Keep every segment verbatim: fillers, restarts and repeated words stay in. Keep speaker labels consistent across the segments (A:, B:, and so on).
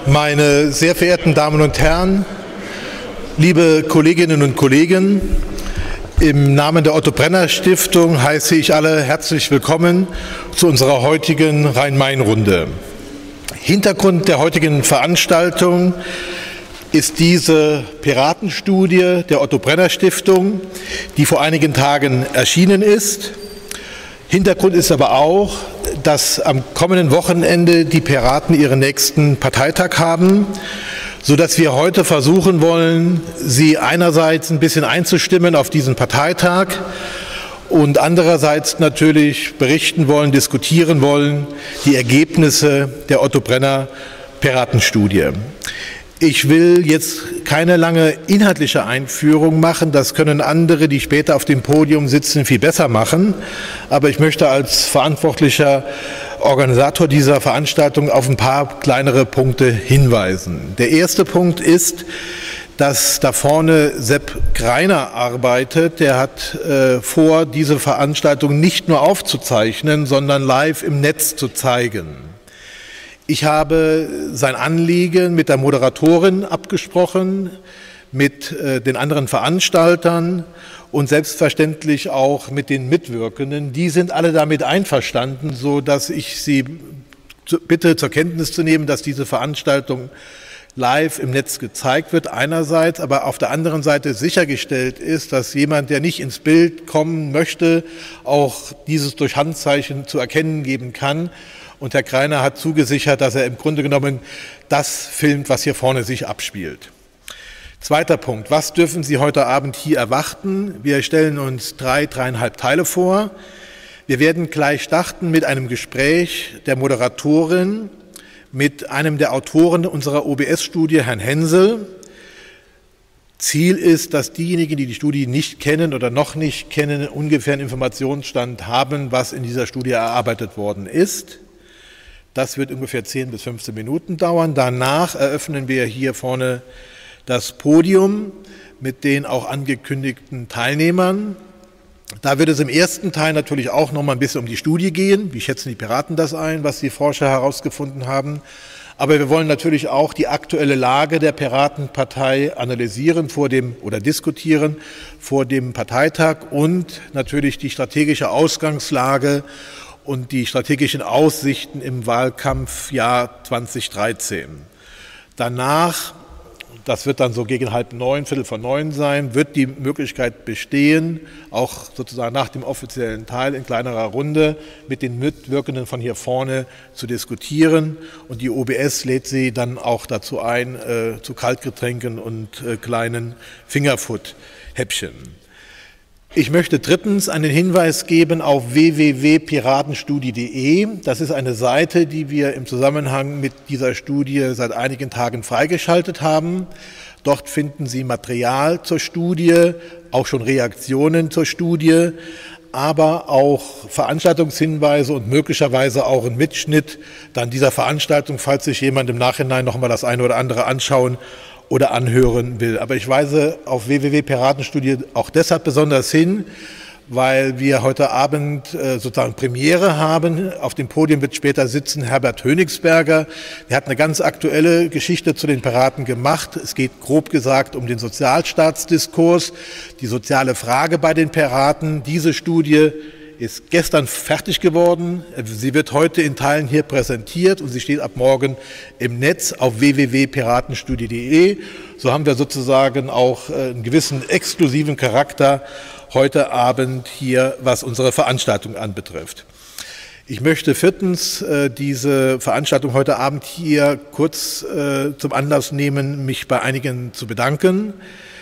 A: Meine sehr verehrten Damen und Herren, liebe Kolleginnen und Kollegen, im Namen der Otto-Brenner-Stiftung heiße ich alle herzlich willkommen zu unserer heutigen Rhein-Main-Runde. Hintergrund der heutigen Veranstaltung ist diese Piratenstudie der Otto-Brenner-Stiftung, die vor einigen Tagen erschienen ist. Hintergrund ist aber auch, dass am kommenden Wochenende die Piraten ihren nächsten Parteitag haben, sodass wir heute versuchen wollen, sie einerseits ein bisschen einzustimmen auf diesen Parteitag und andererseits natürlich berichten wollen, diskutieren wollen, die Ergebnisse der Otto-Brenner-Piratenstudie. Ich will jetzt keine lange inhaltliche Einführung machen, das können andere, die später auf dem Podium sitzen, viel besser machen. Aber ich möchte als verantwortlicher Organisator dieser Veranstaltung auf ein paar kleinere Punkte hinweisen. Der erste Punkt ist, dass da vorne Sepp Greiner arbeitet. Der hat äh, vor, diese Veranstaltung nicht nur aufzuzeichnen, sondern live im Netz zu zeigen. Ich habe sein Anliegen mit der Moderatorin abgesprochen, mit äh, den anderen Veranstaltern und selbstverständlich auch mit den Mitwirkenden. Die sind alle damit einverstanden, so dass ich Sie bitte zur Kenntnis zu nehmen, dass diese Veranstaltung live im Netz gezeigt wird einerseits, aber auf der anderen Seite sichergestellt ist, dass jemand, der nicht ins Bild kommen möchte, auch dieses durch Handzeichen zu erkennen geben kann. Und Herr Greiner hat zugesichert, dass er im Grunde genommen das filmt, was hier vorne sich abspielt. Zweiter Punkt. Was dürfen Sie heute Abend hier erwarten? Wir stellen uns drei, dreieinhalb Teile vor. Wir werden gleich starten mit einem Gespräch der Moderatorin mit einem der Autoren unserer O B S-Studie, Herrn Hensel. Ziel ist, dass diejenigen, die die Studie nicht kennen oder noch nicht kennen, ungefähr einen Informationsstand haben, was in dieser Studie erarbeitet worden ist. Das wird ungefähr zehn bis fünfzehn Minuten dauern. Danach eröffnen wir hier vorne das Podium mit den auch angekündigten Teilnehmern. Da wird es im ersten Teil natürlich auch noch mal ein bisschen um die Studie gehen. Wie schätzen die Piraten das ein, was die Forscher herausgefunden haben? Aber wir wollen natürlich auch die aktuelle Lage der Piratenpartei analysieren vor dem oder diskutieren vor dem Parteitag und natürlich die strategische Ausgangslage und die strategischen Aussichten im Wahlkampfjahr zweitausenddreizehn. Danach, das wird dann so gegen halb neun, viertel vor neun sein, wird die Möglichkeit bestehen, auch sozusagen nach dem offiziellen Teil in kleinerer Runde mit den Mitwirkenden von hier vorne zu diskutieren. Und die O B S lädt Sie dann auch dazu ein, äh, zu Kaltgetränken und äh, kleinen Fingerfood-Häppchen. Ich möchte drittens einen Hinweis geben auf w w w punkt piratenstudie punkt de. Das ist eine Seite, die wir im Zusammenhang mit dieser Studie seit einigen Tagen freigeschaltet haben. Dort finden Sie Material zur Studie, auch schon Reaktionen zur Studie, aber auch Veranstaltungshinweise und möglicherweise auch ein Mitschnitt dann dieser Veranstaltung, falls sich jemand im Nachhinein noch mal das eine oder andere anschauen oder anhören will. Aber ich weise auf w w w punkt piratenstudie auch deshalb besonders hin, weil wir heute Abend äh, sozusagen Premiere haben. Auf dem Podium wird später sitzen Herbert Hönigsberger. Der hat eine ganz aktuelle Geschichte zu den Piraten gemacht. Es geht grob gesagt um den Sozialstaatsdiskurs, die soziale Frage bei den Piraten. Diese Studie ist gestern fertig geworden. Sie wird heute in Teilen hier präsentiert und sie steht ab morgen im Netz auf w w w punkt piratenstudie punkt de. So haben wir sozusagen auch einen gewissen exklusiven Charakter heute Abend hier, was unsere Veranstaltung anbetrifft. Ich möchte viertens äh, diese Veranstaltung heute Abend hier kurz äh, zum Anlass nehmen, mich bei einigen zu bedanken.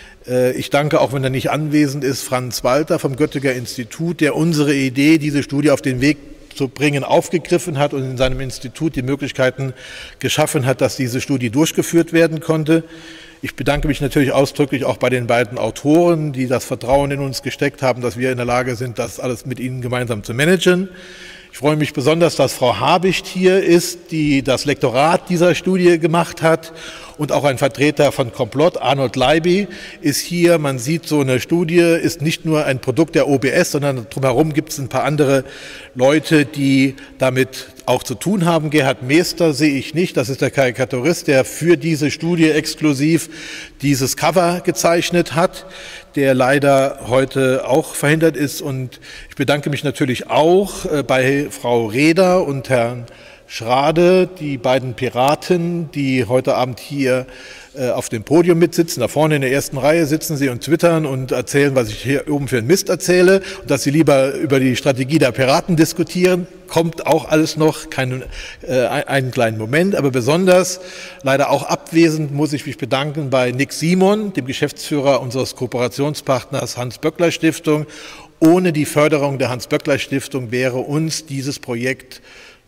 A: Ich danke, auch wenn er nicht anwesend ist, Franz Walter vom Göttinger Institut, der unsere Idee, diese Studie auf den Weg zu bringen, aufgegriffen hat und in seinem Institut die Möglichkeiten geschaffen hat, dass diese Studie durchgeführt werden konnte. Ich bedanke mich natürlich ausdrücklich auch bei den beiden Autoren, die das Vertrauen in uns gesteckt haben, dass wir in der Lage sind, das alles mit ihnen gemeinsam zu managen. Ich freue mich besonders, dass Frau Habicht hier ist, die das Lektorat dieser Studie gemacht hat und auch ein Vertreter von Komplott, Arnold Leiby, ist hier. Man sieht, so eine Studie ist nicht nur ein Produkt der O B S, sondern drumherum gibt es ein paar andere Leute, die damit auch zu tun haben. Gerhard Meester sehe ich nicht, das ist der Karikaturist, der für diese Studie exklusiv dieses Cover gezeichnet hat, der leider heute auch verhindert ist. Und ich bedanke mich natürlich auch bei Frau Reder und Herrn Schrade, die beiden Piraten, die heute Abend hier äh, auf dem Podium mitsitzen. Da vorne in der ersten Reihe sitzen sie und twittern und erzählen, was ich hier oben für einen Mist erzähle. Und dass sie lieber über die Strategie der Piraten diskutieren, kommt auch alles noch, keinen, äh, einen kleinen Moment. Aber besonders, leider auch abwesend, muss ich mich bedanken bei Nick Simon, dem Geschäftsführer unseres Kooperationspartners Hans-Böckler-Stiftung. Ohne die Förderung der Hans-Böckler-Stiftung wäre uns dieses Projekt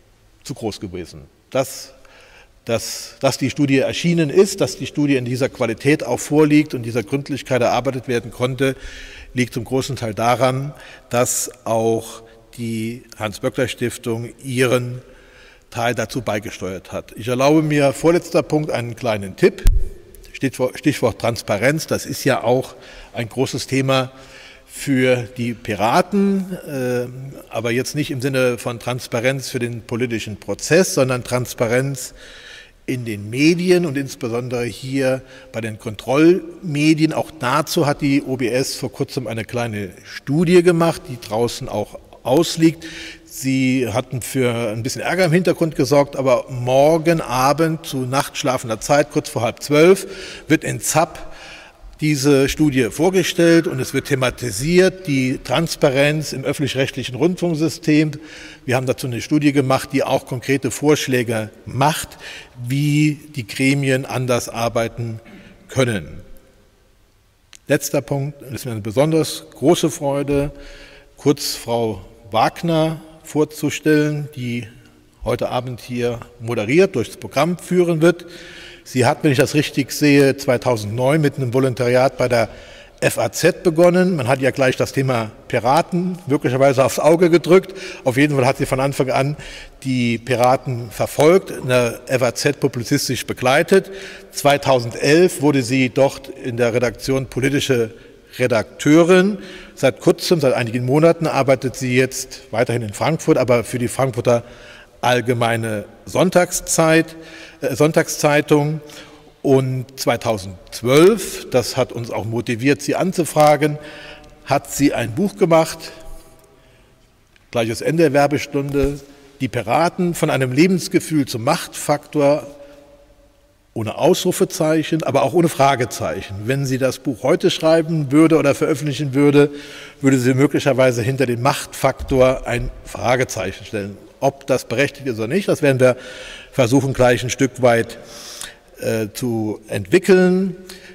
A: zu groß gewesen. Dass, dass, dass die Studie erschienen ist, dass die Studie in dieser Qualität auch vorliegt und dieser Gründlichkeit erarbeitet werden konnte, liegt zum großen Teil daran, dass auch die Hans-Böckler-Stiftung ihren Teil dazu beigesteuert hat. Ich erlaube mir, vorletzter Punkt, einen kleinen Tipp. Stichwort, Stichwort Transparenz, das ist ja auch ein großes Thema für die Piraten, äh, aber jetzt nicht im Sinne von Transparenz für den politischen Prozess, sondern Transparenz in den Medien und insbesondere hier bei den Kontrollmedien. Auch dazu hat die O B S vor kurzem eine kleine Studie gemacht, die draußen auch ausliegt. Sie hatten für ein bisschen Ärger im Hintergrund gesorgt, aber morgen Abend zu nachtschlafender Zeit, kurz vor halb zwölf, wird in Zapp diese Studie vorgestellt und es wird thematisiert, die Transparenz im öffentlich-rechtlichen Rundfunksystem. Wir haben dazu eine Studie gemacht, die auch konkrete Vorschläge macht, wie die Gremien anders arbeiten können. Letzter Punkt, es ist mir eine besonders große Freude, kurz Frau Wagner vorzustellen, die heute Abend hier moderiert, durchs Programm führen wird. Sie hat, wenn ich das richtig sehe, zweitausendneun mit einem Volontariat bei der F A Z begonnen. Man hat ja gleich das Thema Piraten möglicherweise aufs Auge gedrückt. Auf jeden Fall hat sie von Anfang an die Piraten verfolgt, in der F A Z publizistisch begleitet. zweitausendelf wurde sie dort in der Redaktion politische Redakteurin. Seit kurzem, seit einigen Monaten arbeitet sie jetzt weiterhin in Frankfurt, aber für die Frankfurter Allgemeine Sonntagszeit, äh, Sonntagszeitung. Und zweitausendzwölf, das hat uns auch motiviert, sie anzufragen, hat sie ein Buch gemacht, gleiches Ende der Werbestunde, die Piraten von einem Lebensgefühl zum Machtfaktor, ohne Ausrufezeichen, aber auch ohne Fragezeichen. Wenn sie das Buch heute schreiben würde oder veröffentlichen würde, würde sie möglicherweise hinter den Machtfaktor ein Fragezeichen stellen. Ob das berechtigt ist oder nicht, das werden wir versuchen, gleich ein Stück weit äh, zu entwickeln.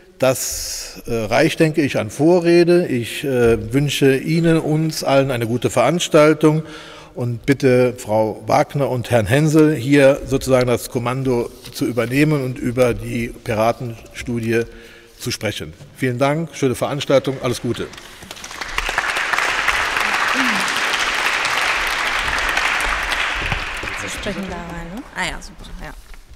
A: Das äh, reicht, denke ich, an Vorrede. Ich äh, wünsche Ihnen, uns allen eine gute Veranstaltung und bitte Frau Wagner und Herrn Hensel hier sozusagen das Kommando zu übernehmen und über die Piratenstudie zu sprechen. Vielen Dank, schöne Veranstaltung, alles Gute.
B: Sprechen da rein, ne? Ah ja, super, ja.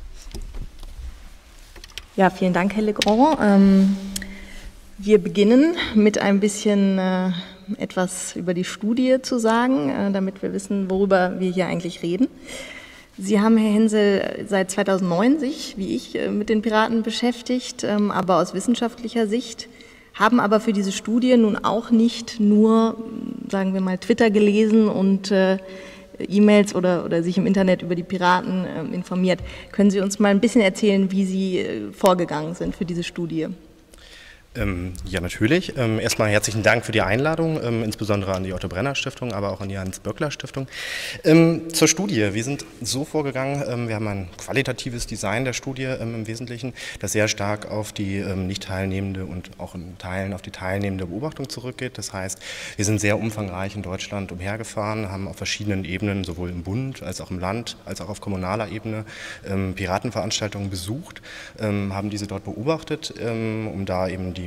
B: Ja, vielen Dank, Herr Legrand. Ähm, wir beginnen mit ein bisschen äh, etwas über die Studie zu sagen, äh, damit wir wissen, worüber wir hier eigentlich reden. Sie haben, Herr Hensel, seit zweitausendneun sich, wie ich, äh, mit den Piraten beschäftigt, ähm, aber aus wissenschaftlicher Sicht, haben aber für diese Studie nun auch nicht nur, sagen wir mal, Twitter gelesen und äh, E-Mails oder, oder sich im Internet über die Piraten äh, informiert. Können Sie uns mal ein bisschen erzählen, wie Sie äh, vorgegangen sind für diese Studie?
C: Ähm, ja, natürlich. Ähm, erstmal herzlichen Dank für die Einladung, ähm, insbesondere an die Otto-Brenner-Stiftung, aber auch an die Hans-Böckler-Stiftung. Ähm, zur Studie. Wir sind so vorgegangen, ähm, wir haben ein qualitatives Design der Studie ähm, im Wesentlichen, das sehr stark auf die ähm, nicht teilnehmende und auch in Teilen auf die teilnehmende Beobachtung zurückgeht. Das heißt, wir sind sehr umfangreich in Deutschland umhergefahren, haben auf verschiedenen Ebenen, sowohl im Bund als auch im Land, als auch auf kommunaler Ebene, ähm, Piratenveranstaltungen besucht, ähm, haben diese dort beobachtet, ähm, um da eben die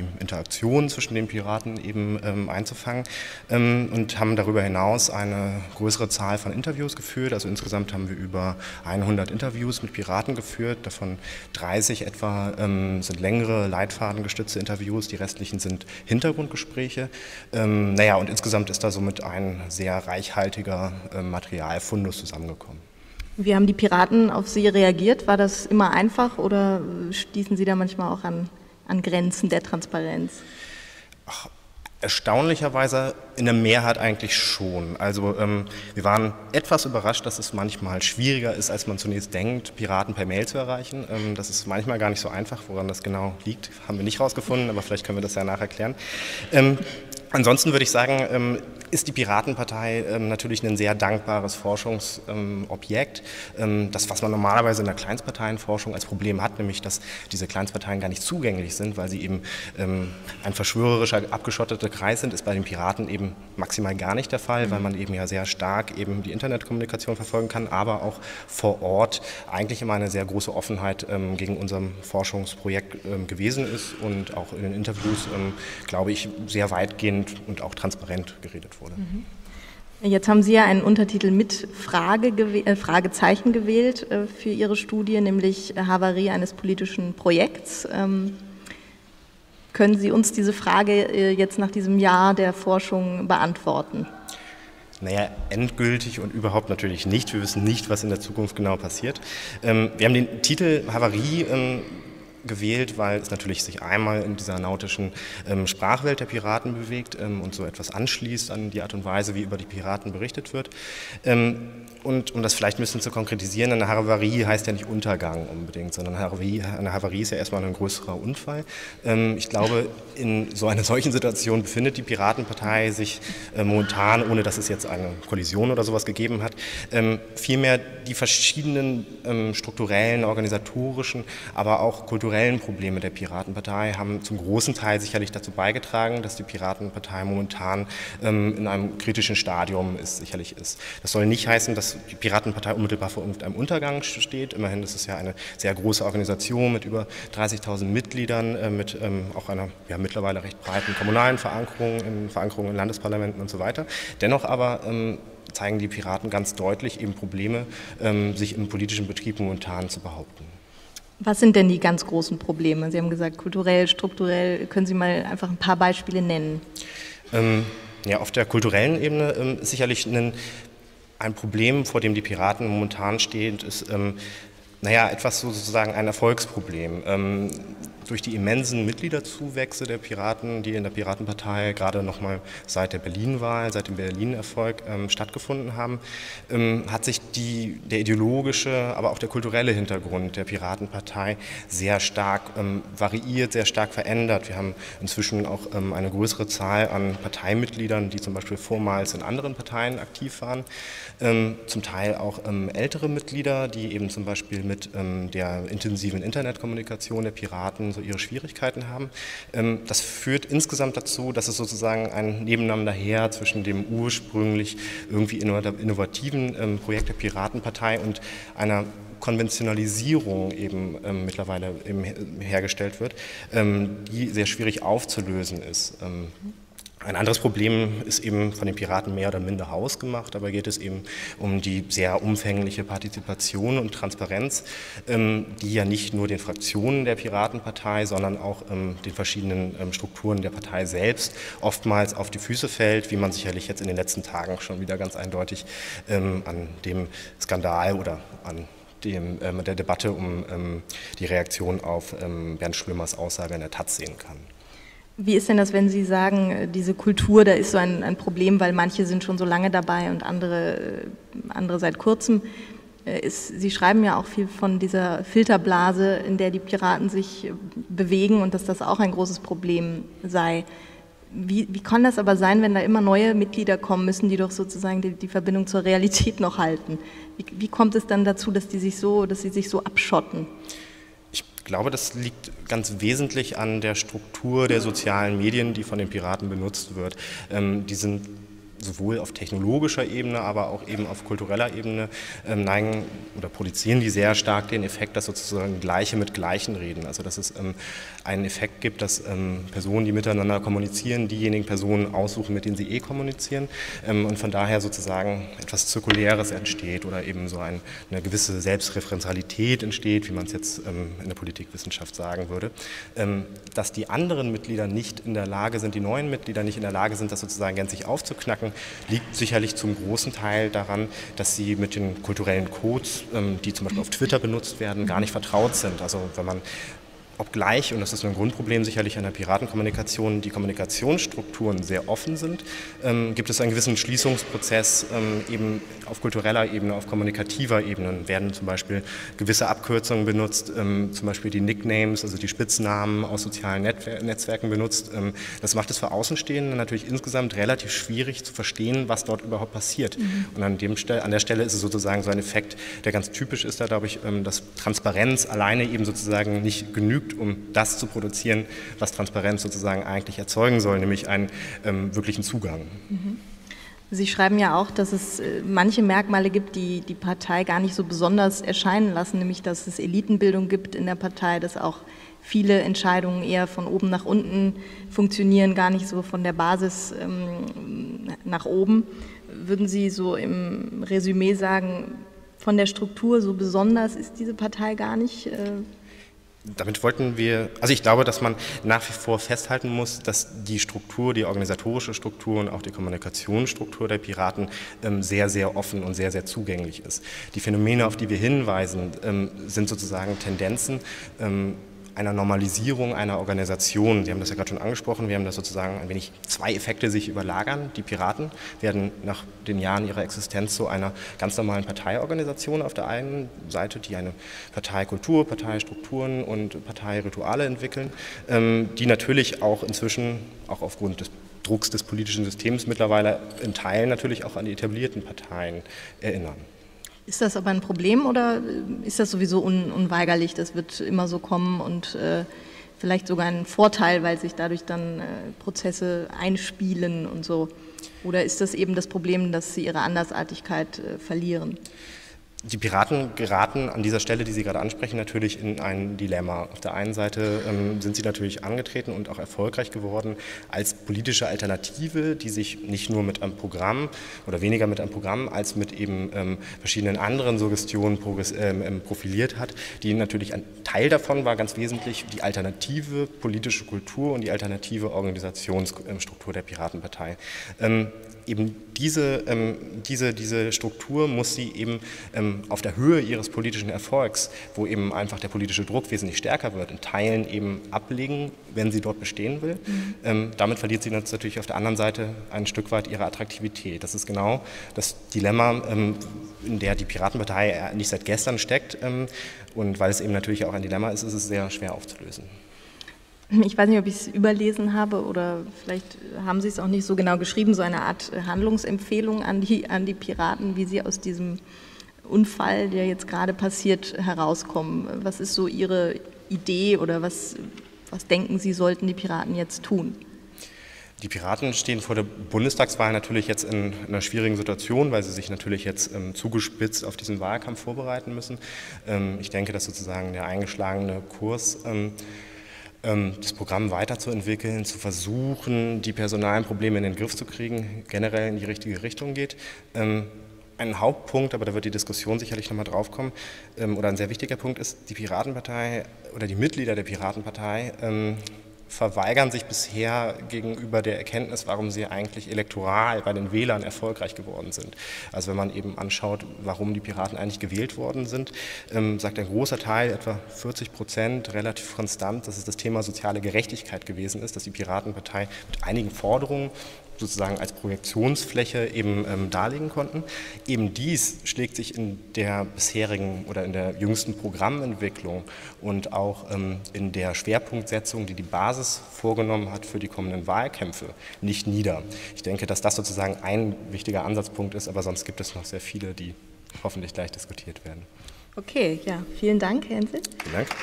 C: die Interaktion zwischen den Piraten eben ähm, einzufangen ähm, und haben darüber hinaus eine größere Zahl von Interviews geführt. Also insgesamt haben wir über hundert Interviews mit Piraten geführt, davon dreißig etwa ähm, sind längere, leitfadengestützte Interviews, die restlichen sind Hintergrundgespräche. Ähm, naja, und insgesamt ist da somit ein sehr reichhaltiger äh, Materialfundus zusammengekommen.
B: Wie haben die Piraten auf Sie reagiert? War das immer einfach oder stießen Sie da manchmal auch an, an Grenzen der Transparenz?
C: Ach, erstaunlicherweise in der Mehrheit eigentlich schon. Also ähm, wir waren etwas überrascht, dass es manchmal schwieriger ist, als man zunächst denkt, Piraten per Mail zu erreichen. Ähm, das ist manchmal gar nicht so einfach, woran das genau liegt, haben wir nicht rausgefunden, aber vielleicht können wir das ja nacherklären. Ähm, Ansonsten würde ich sagen, ähm, ist die Piratenpartei ähm, natürlich ein sehr dankbares Forschungsobjekt. Ähm, das, was man normalerweise in der Kleinstparteienforschung als Problem hat, nämlich dass diese Kleinstparteien gar nicht zugänglich sind, weil sie eben ähm, ein verschwörerischer, abgeschotteter Kreis sind, ist bei den Piraten eben maximal gar nicht der Fall, weil man eben ja sehr stark eben die Internetkommunikation verfolgen kann, aber auch vor Ort eigentlich immer eine sehr große Offenheit ähm, gegen unserem Forschungsprojekt ähm, gewesen ist und auch in den Interviews, ähm, glaube ich, sehr weitgehend und auch transparent geredet wurde.
B: Jetzt haben Sie ja einen Untertitel mit Frage gewäh- äh, Fragezeichen gewählt äh, für Ihre Studie, nämlich Havarie eines politischen Projekts. Ähm, können Sie uns diese Frage äh, jetzt nach diesem Jahr der Forschung beantworten?
C: Naja, endgültig und überhaupt natürlich nicht. Wir wissen nicht, was in der Zukunft genau passiert. Ähm, wir haben den Titel Havarie ähm, gewählt, weil es natürlich sich einmal in dieser nautischen ähm, Sprachwelt der Piraten bewegt ähm, und so etwas anschließt an die Art und Weise, wie über die Piraten berichtet wird. Ähm, und um das vielleicht ein bisschen zu konkretisieren, eine Havarie heißt ja nicht Untergang unbedingt, sondern eine Havarie, eine Havarie ist ja erstmal ein größerer Unfall. Ähm, ich glaube, in so einer solchen Situation befindet die Piratenpartei sich äh, momentan, ohne dass es jetzt eine Kollision oder sowas gegeben hat, ähm, vielmehr die verschiedenen ähm, strukturellen, organisatorischen, aber auch kulturellen Probleme der Piratenpartei haben zum großen Teil sicherlich dazu beigetragen, dass die Piratenpartei momentan ähm, in einem kritischen Stadium ist, sicherlich ist. Das soll nicht heißen, dass die Piratenpartei unmittelbar vor einem Untergang steht. Immerhin ist es ja eine sehr große Organisation mit über dreißigtausend Mitgliedern, äh, mit ähm, auch einer ja, mittlerweile recht breiten kommunalen Verankerung, in, Verankerung in Landesparlamenten und so weiter. Dennoch aber ähm, zeigen die Piraten ganz deutlich eben Probleme, ähm, sich im politischen Betrieb momentan zu behaupten.
B: Was sind denn die ganz großen Probleme? Sie haben gesagt, kulturell, strukturell. Können Sie mal einfach ein paar Beispiele nennen?
C: Ähm, ja, auf der kulturellen Ebene ähm, ist sicherlich ein, ein Problem, vor dem die Piraten momentan stehen, ist ähm, naja, etwas sozusagen ein Erfolgsproblem. Ähm, durch die immensen Mitgliederzuwächse der Piraten, die in der Piratenpartei gerade nochmal seit der Berlin-Wahl, seit dem Berlin-Erfolg ähm, stattgefunden haben, ähm, hat sich die, der ideologische, aber auch der kulturelle Hintergrund der Piratenpartei sehr stark ähm, variiert, sehr stark verändert. Wir haben inzwischen auch ähm, eine größere Zahl an Parteimitgliedern, die zum Beispiel vormals in anderen Parteien aktiv waren, ähm, zum Teil auch ähm, ältere Mitglieder, die eben zum Beispiel mit ähm, der intensiven Internetkommunikation der Piraten so ihre Schwierigkeiten haben. Das führt insgesamt dazu, dass es sozusagen ein Nebeneinanderher zwischen dem ursprünglich irgendwie innovativen Projekt der Piratenpartei und einer Konventionalisierung eben ähm, mittlerweile eben hergestellt wird, ähm, die sehr schwierig aufzulösen ist. Ähm, Ein anderes Problem ist eben von den Piraten mehr oder minder hausgemacht, dabei geht es eben um die sehr umfängliche Partizipation und Transparenz, ähm, die ja nicht nur den Fraktionen der Piratenpartei, sondern auch ähm, den verschiedenen ähm, Strukturen der Partei selbst oftmals auf die Füße fällt, wie man sicherlich jetzt in den letzten Tagen schon wieder ganz eindeutig ähm, an dem Skandal oder an dem, ähm, der Debatte um ähm, die Reaktion auf ähm, Bernd Schwimmers Aussage in der Taz sehen kann.
B: Wie ist denn das, wenn Sie sagen, diese Kultur, da ist so ein, ein Problem, weil manche sind schon so lange dabei und andere, andere seit kurzem. Ist, Sie schreiben ja auch viel von dieser Filterblase, in der die Piraten sich bewegen und dass das auch ein großes Problem sei. Wie, wie kann das aber sein, wenn da immer neue Mitglieder kommen, müssen die doch sozusagen die, die Verbindung zur Realität noch halten? Wie, wie kommt es dann dazu, dass die sich so, dass sie sich so abschotten?
C: Ich glaube, das liegt ganz wesentlich an der Struktur der sozialen Medien, die von den Piraten benutzt wird. Ähm, die sind sowohl auf technologischer Ebene, aber auch eben auf kultureller Ebene ähm, neigen oder produzieren die sehr stark den Effekt, dass sozusagen Gleiche mit Gleichen reden. Also dass es ähm, einen Effekt gibt, dass ähm, Personen, die miteinander kommunizieren, diejenigen Personen aussuchen, mit denen sie eh kommunizieren ähm, und von daher sozusagen etwas Zirkuläres entsteht oder eben so ein, eine gewisse Selbstreferenzialität entsteht, wie man es jetzt ähm, in der Politikwissenschaft sagen würde. Ähm, dass die anderen Mitglieder nicht in der Lage sind, die neuen Mitglieder nicht in der Lage sind, das sozusagen gänzlich aufzuknacken, liegt sicherlich zum großen Teil daran, dass sie mit den kulturellen Codes, ähm, die zum Beispiel auf Twitter benutzt werden, gar nicht vertraut sind. Also wenn man obgleich, und das ist ein Grundproblem sicherlich an der Piratenkommunikation, die Kommunikationsstrukturen sehr offen sind, ähm, gibt es einen gewissen Schließungsprozess ähm, eben auf kultureller Ebene, auf kommunikativer Ebene. Werden zum Beispiel gewisse Abkürzungen benutzt, ähm, zum Beispiel die Nicknames, also die Spitznamen aus sozialen Netwer- Netzwerken benutzt. Ähm, das macht es für Außenstehende natürlich insgesamt relativ schwierig zu verstehen, was dort überhaupt passiert. Mhm. Und an, dem Stelle, an der Stelle ist es sozusagen so ein Effekt, der ganz typisch ist, da glaube ich, ähm, dass Transparenz alleine eben sozusagen nicht genügt, um das zu produzieren, was Transparenz sozusagen eigentlich erzeugen soll, nämlich einen ähm, wirklichen Zugang.
B: Sie schreiben ja auch, dass es äh, manche Merkmale gibt, die die Partei gar nicht so besonders erscheinen lassen, nämlich dass es Elitenbildung gibt in der Partei, dass auch viele Entscheidungen eher von oben nach unten funktionieren, gar nicht so von der Basis ähm, nach oben. Würden Sie so im Resümee sagen, von der Struktur so besonders ist diese Partei gar nicht? Äh,
C: Damit wollten wir, also ich glaube, dass man nach wie vor festhalten muss, dass die Struktur, die organisatorische Struktur und auch die Kommunikationsstruktur der Piraten ähm, sehr, sehr offen und sehr, sehr zugänglich ist. Die Phänomene, auf die wir hinweisen, ähm, sind sozusagen Tendenzen, ähm, einer Normalisierung einer Organisation. Sie haben das ja gerade schon angesprochen, wir haben das sozusagen ein wenig zwei Effekte sich überlagern. Die Piraten werden nach den Jahren ihrer Existenz zu einer ganz normalen Parteiorganisation auf der einen Seite, die eine Parteikultur, Parteistrukturen und Parteirituale entwickeln, die natürlich auch inzwischen, auch aufgrund des Drucks des politischen Systems mittlerweile in Teilen natürlich auch an die etablierten Parteien erinnern.
B: Ist das aber ein Problem oder ist das sowieso un unweigerlich, das wird immer so kommen und äh, vielleicht sogar ein Vorteil, weil sich dadurch dann äh, Prozesse einspielen und so? Oder ist das eben das Problem, dass sie ihre Andersartigkeit äh, verlieren?
C: Die Piraten geraten an dieser Stelle, die Sie gerade ansprechen, natürlich in ein Dilemma. Auf der einen Seite ähm, sind sie natürlich angetreten und auch erfolgreich geworden als politische Alternative, die sich nicht nur mit einem Programm oder weniger mit einem Programm als mit eben ähm, verschiedenen anderen Suggestionen ähm, profiliert hat. Die natürlich ein Teil davon war ganz wesentlich die alternative politische Kultur und die alternative Organisationsstruktur der Piratenpartei. Ähm, Eben diese, ähm, diese, diese Struktur muss sie eben ähm, auf der Höhe ihres politischen Erfolgs, wo eben einfach der politische Druck wesentlich stärker wird, in Teilen eben ablegen, wenn sie dort bestehen will. Mhm. Ähm, damit verliert sie natürlich auf der anderen Seite ein Stück weit ihre Attraktivität. Das ist genau das Dilemma, ähm, in der die Piratenpartei nicht seit gestern steckt. Ähm, und weil es eben natürlich auch ein Dilemma ist, ist es sehr schwer aufzulösen.
B: Ich weiß nicht, ob ich es überlesen habe oder vielleicht haben Sie es auch nicht so genau geschrieben, so eine Art Handlungsempfehlung an die, an die Piraten, wie sie aus diesem Unfall, der jetzt gerade passiert, herauskommen. Was ist so Ihre Idee oder was, was denken Sie, sollten die Piraten jetzt tun?
C: Die Piraten stehen vor der Bundestagswahl natürlich jetzt in einer schwierigen Situation, weil sie sich natürlich jetzt ähm, zugespitzt auf diesen Wahlkampf vorbereiten müssen. Ähm, ich denke, dass sozusagen der eingeschlagene Kurs ähm, das Programm weiterzuentwickeln, zu versuchen, die personalen Probleme in den Griff zu kriegen, generell in die richtige Richtung geht. Ein Hauptpunkt, aber da wird die Diskussion sicherlich nochmal drauf kommen, oder ein sehr wichtiger Punkt ist, die Piratenpartei oder die Mitglieder der Piratenpartei verweigern sich bisher gegenüber der Erkenntnis, warum sie eigentlich elektoral bei den Wählern erfolgreich geworden sind. Also wenn man eben anschaut, warum die Piraten eigentlich gewählt worden sind, ähm, sagt ein großer Teil, etwa vierzig Prozent, relativ konstant, dass es das Thema soziale Gerechtigkeit gewesen ist, dass die Piratenpartei mit einigen Forderungen sozusagen als Projektionsfläche eben ähm, darlegen konnten. Eben dies schlägt sich in der bisherigen oder in der jüngsten Programmentwicklung und auch ähm, in der Schwerpunktsetzung, die die Basis vorgenommen hat für die kommenden Wahlkämpfe, nicht nieder. Ich denke, dass das sozusagen ein wichtiger Ansatzpunkt ist, aber sonst gibt es noch sehr viele, die hoffentlich gleich diskutiert werden.
B: Okay, ja, vielen Dank, Herr Hensel.
C: Vielen Dank.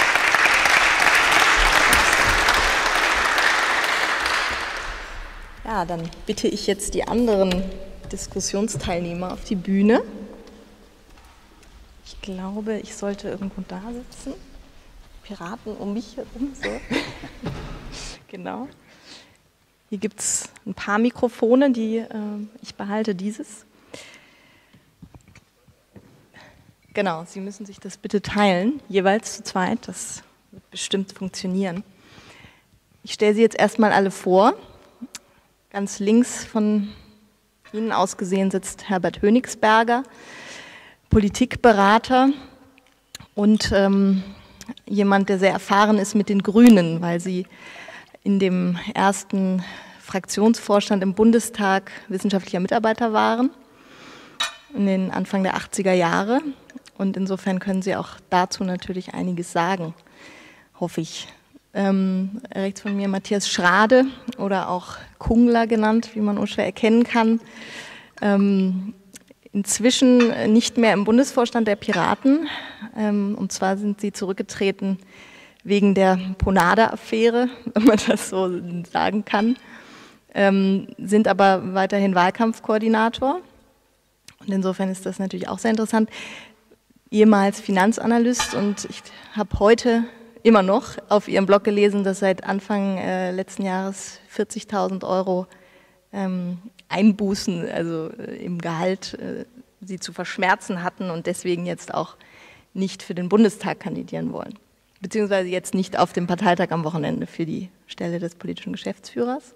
B: Ja, Ja, dann bitte ich jetzt die anderen Diskussionsteilnehmer auf die Bühne. Ich glaube, ich sollte irgendwo da sitzen. Piraten um mich herum, so. Genau. Hier gibt es ein paar Mikrofone, die äh, ich behalte dieses. Genau, Sie müssen sich das bitte teilen, jeweils zu zweit. Das wird bestimmt funktionieren. Ich stelle Sie jetzt erstmal alle vor. Ganz links von Ihnen aus gesehen sitzt Herbert Hönigsberger, Politikberater und ähm, jemand, der sehr erfahren ist mit den Grünen, weil Sie in dem ersten Fraktionsvorstand im Bundestag wissenschaftlicher Mitarbeiter waren, in den Anfang der achtziger Jahre. Und insofern können Sie auch dazu natürlich einiges sagen, hoffe ich. Ähm, rechts von mir Matthias Schrade oder auch Kungler genannt, wie man unschwer erkennen kann. Ähm, inzwischen nicht mehr im Bundesvorstand der Piraten. Ähm, und zwar sind Sie zurückgetreten wegen der Ponada-Affäre, wenn man das so sagen kann, ähm, sind aber weiterhin Wahlkampfkoordinator. Und insofern ist das natürlich auch sehr interessant. Ehemals Finanzanalyst, und ich habe heute immer noch auf Ihrem Blog gelesen, dass seit Anfang äh, letzten Jahres vierzigtausend Euro ähm, Einbußen, also äh, im Gehalt, äh, Sie zu verschmerzen hatten und deswegen jetzt auch nicht für den Bundestag kandidieren wollen. Beziehungsweise jetzt nicht auf dem Parteitag am Wochenende für die Stelle des politischen Geschäftsführers.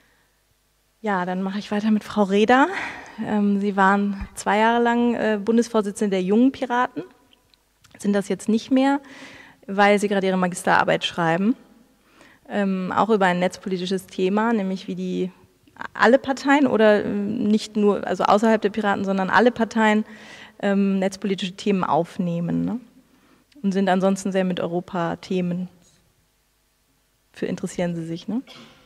B: Ja, dann mache ich weiter mit Frau Reda. Ähm, Sie waren zwei Jahre lang äh, Bundesvorsitzende der Jungen Piraten, sind das jetzt nicht mehr, weil Sie gerade Ihre Magisterarbeit schreiben, ähm, auch über ein netzpolitisches Thema, nämlich wie die alle Parteien oder äh, nicht nur, also außerhalb der Piraten, sondern alle Parteien ähm, netzpolitische Themen aufnehmen, ne? Und sind ansonsten sehr mit Europa-Themen. Für interessieren Sie sich, ne?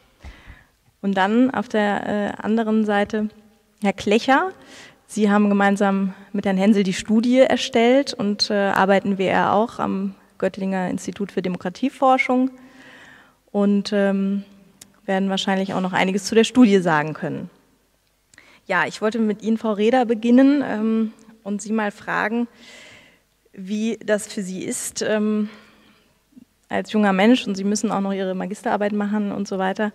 B: Und dann auf der äh, anderen Seite Herr Klecher. Sie haben gemeinsam mit Herrn Hensel die Studie erstellt und äh, arbeiten wie er auch am Göttinger Institut für Demokratieforschung und ähm, werden wahrscheinlich auch noch einiges zu der Studie sagen können. Ja, ich wollte mit Ihnen, Frau Reda, beginnen ähm, und Sie mal fragen, wie das für Sie ist, ähm, als junger Mensch, und Sie müssen auch noch Ihre Magisterarbeit machen und so weiter,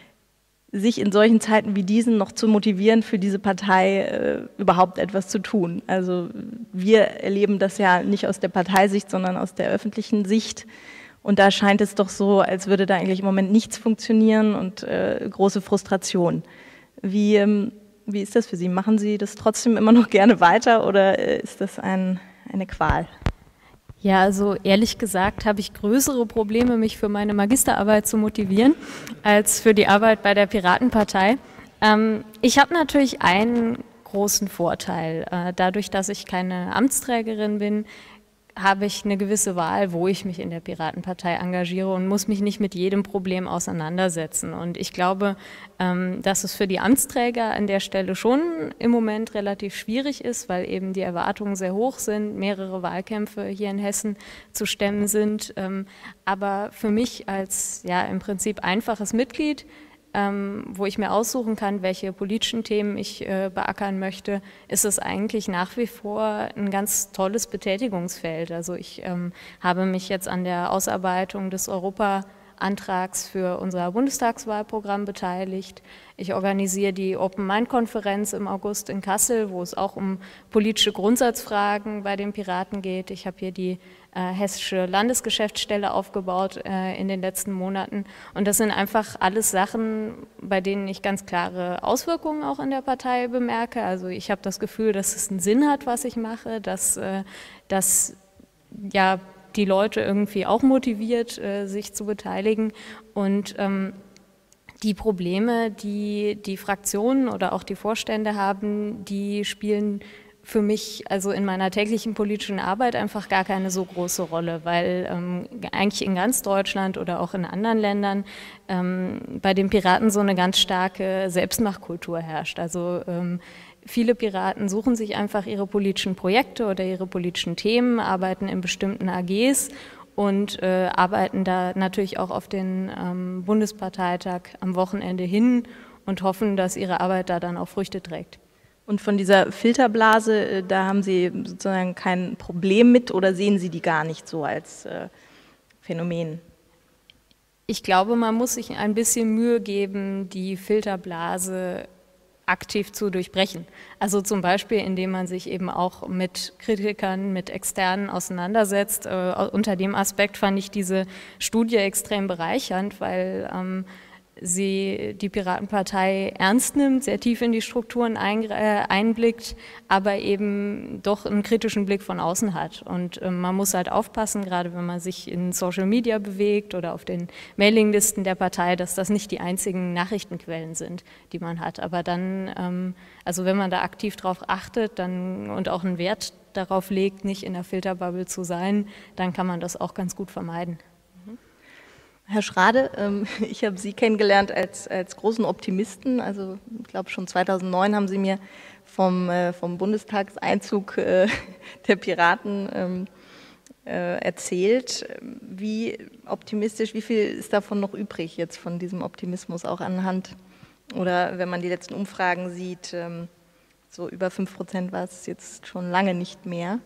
B: sich in solchen Zeiten wie diesen noch zu motivieren, für diese Partei äh, überhaupt etwas zu tun. Also wir erleben das ja nicht aus der Parteisicht, sondern aus der öffentlichen Sicht. Und da scheint es doch so, als würde da eigentlich im Moment nichts funktionieren und äh, große Frustration. Wie, ähm, wie ist das für Sie? Machen Sie das trotzdem immer noch gerne weiter oder äh, ist das ein, eine Qual?
D: Ja, also ehrlich gesagt habe ich größere Probleme, mich für meine Magisterarbeit zu motivieren, als für die Arbeit bei der Piratenpartei. Ähm, ich habe natürlich einen großen Vorteil. Äh, dadurch, dass ich keine Amtsträgerin bin, habe ich eine gewisse Wahl, wo ich mich in der Piratenpartei engagiere und muss mich nicht mit jedem Problem auseinandersetzen. Und ich glaube, ähm, dass es für die Amtsträger an der Stelle schon im Moment relativ schwierig ist, weil eben die Erwartungen sehr hoch sind, mehrere Wahlkämpfe hier in Hessen zu stemmen sind. Ähm, aber für mich als ja im Prinzip einfaches Mitglied, Ähm, wo ich mir aussuchen kann, welche politischen Themen ich äh, beackern möchte, ist es eigentlich nach wie vor ein ganz tolles Betätigungsfeld. Also ich ähm, habe mich jetzt an der Ausarbeitung des Europa-Antrags für unser Bundestagswahlprogramm beteiligt. Ich organisiere die Open-Mind-Konferenz im August in Kassel, wo es auch um politische Grundsatzfragen bei den Piraten geht. Ich habe hier die äh, hessische Landesgeschäftsstelle aufgebaut äh, in den letzten Monaten. Und das sind einfach alles Sachen, bei denen ich ganz klare Auswirkungen auch in der Partei bemerke. Also ich habe das Gefühl, dass es einen Sinn hat, was ich mache, dass, äh, dass ja, die Leute irgendwie auch motiviert, äh, sich zu beteiligen. Und ähm, die Probleme, die die Fraktionen oder auch die Vorstände haben, die spielen für mich also in meiner täglichen politischen Arbeit einfach gar keine so große Rolle, weil ähm, eigentlich in ganz Deutschland oder auch in anderen Ländern ähm, bei den Piraten so eine ganz starke Selbstmachkultur herrscht. Also ähm, viele Piraten suchen sich einfach ihre politischen Projekte oder ihre politischen Themen, arbeiten in bestimmten A Gs und äh, arbeiten da natürlich auch auf den ähm, Bundesparteitag am Wochenende hin und hoffen, dass ihre Arbeit da dann auch Früchte trägt.
B: Und von dieser Filterblase, da haben Sie sozusagen kein Problem mit oder sehen Sie die gar nicht so als äh, Phänomen?
D: Ich glaube, man muss sich ein bisschen Mühe geben, die Filterblase aktiv zu durchbrechen. Also zum Beispiel, indem man sich eben auch mit Kritikern, mit Externen auseinandersetzt. Äh, unter dem Aspekt fand ich diese Studie extrem bereichernd, weil ähm, sie die Piratenpartei ernst nimmt, sehr tief in die Strukturen ein, äh, einblickt, aber eben doch einen kritischen Blick von außen hat. Und äh, man muss halt aufpassen, gerade wenn man sich in Social Media bewegt oder auf den Mailinglisten der Partei, dass das nicht die einzigen Nachrichtenquellen sind, die man hat. Aber dann, ähm, also wenn man da aktiv drauf achtet dann, und auch einen Wert darauf legt, nicht in der Filterbubble zu sein, dann kann man das auch ganz gut vermeiden.
B: Herr Schrade, ich habe Sie kennengelernt als, als großen Optimisten. Also ich glaube, schon zweitausendneun haben Sie mir vom, vom Bundestagseinzug der Piraten erzählt. Wie optimistisch, wie viel ist davon noch übrig jetzt von diesem Optimismus auch anhand? Oder wenn man die letzten Umfragen sieht, so über fünf Prozent war es jetzt schon lange nicht mehr.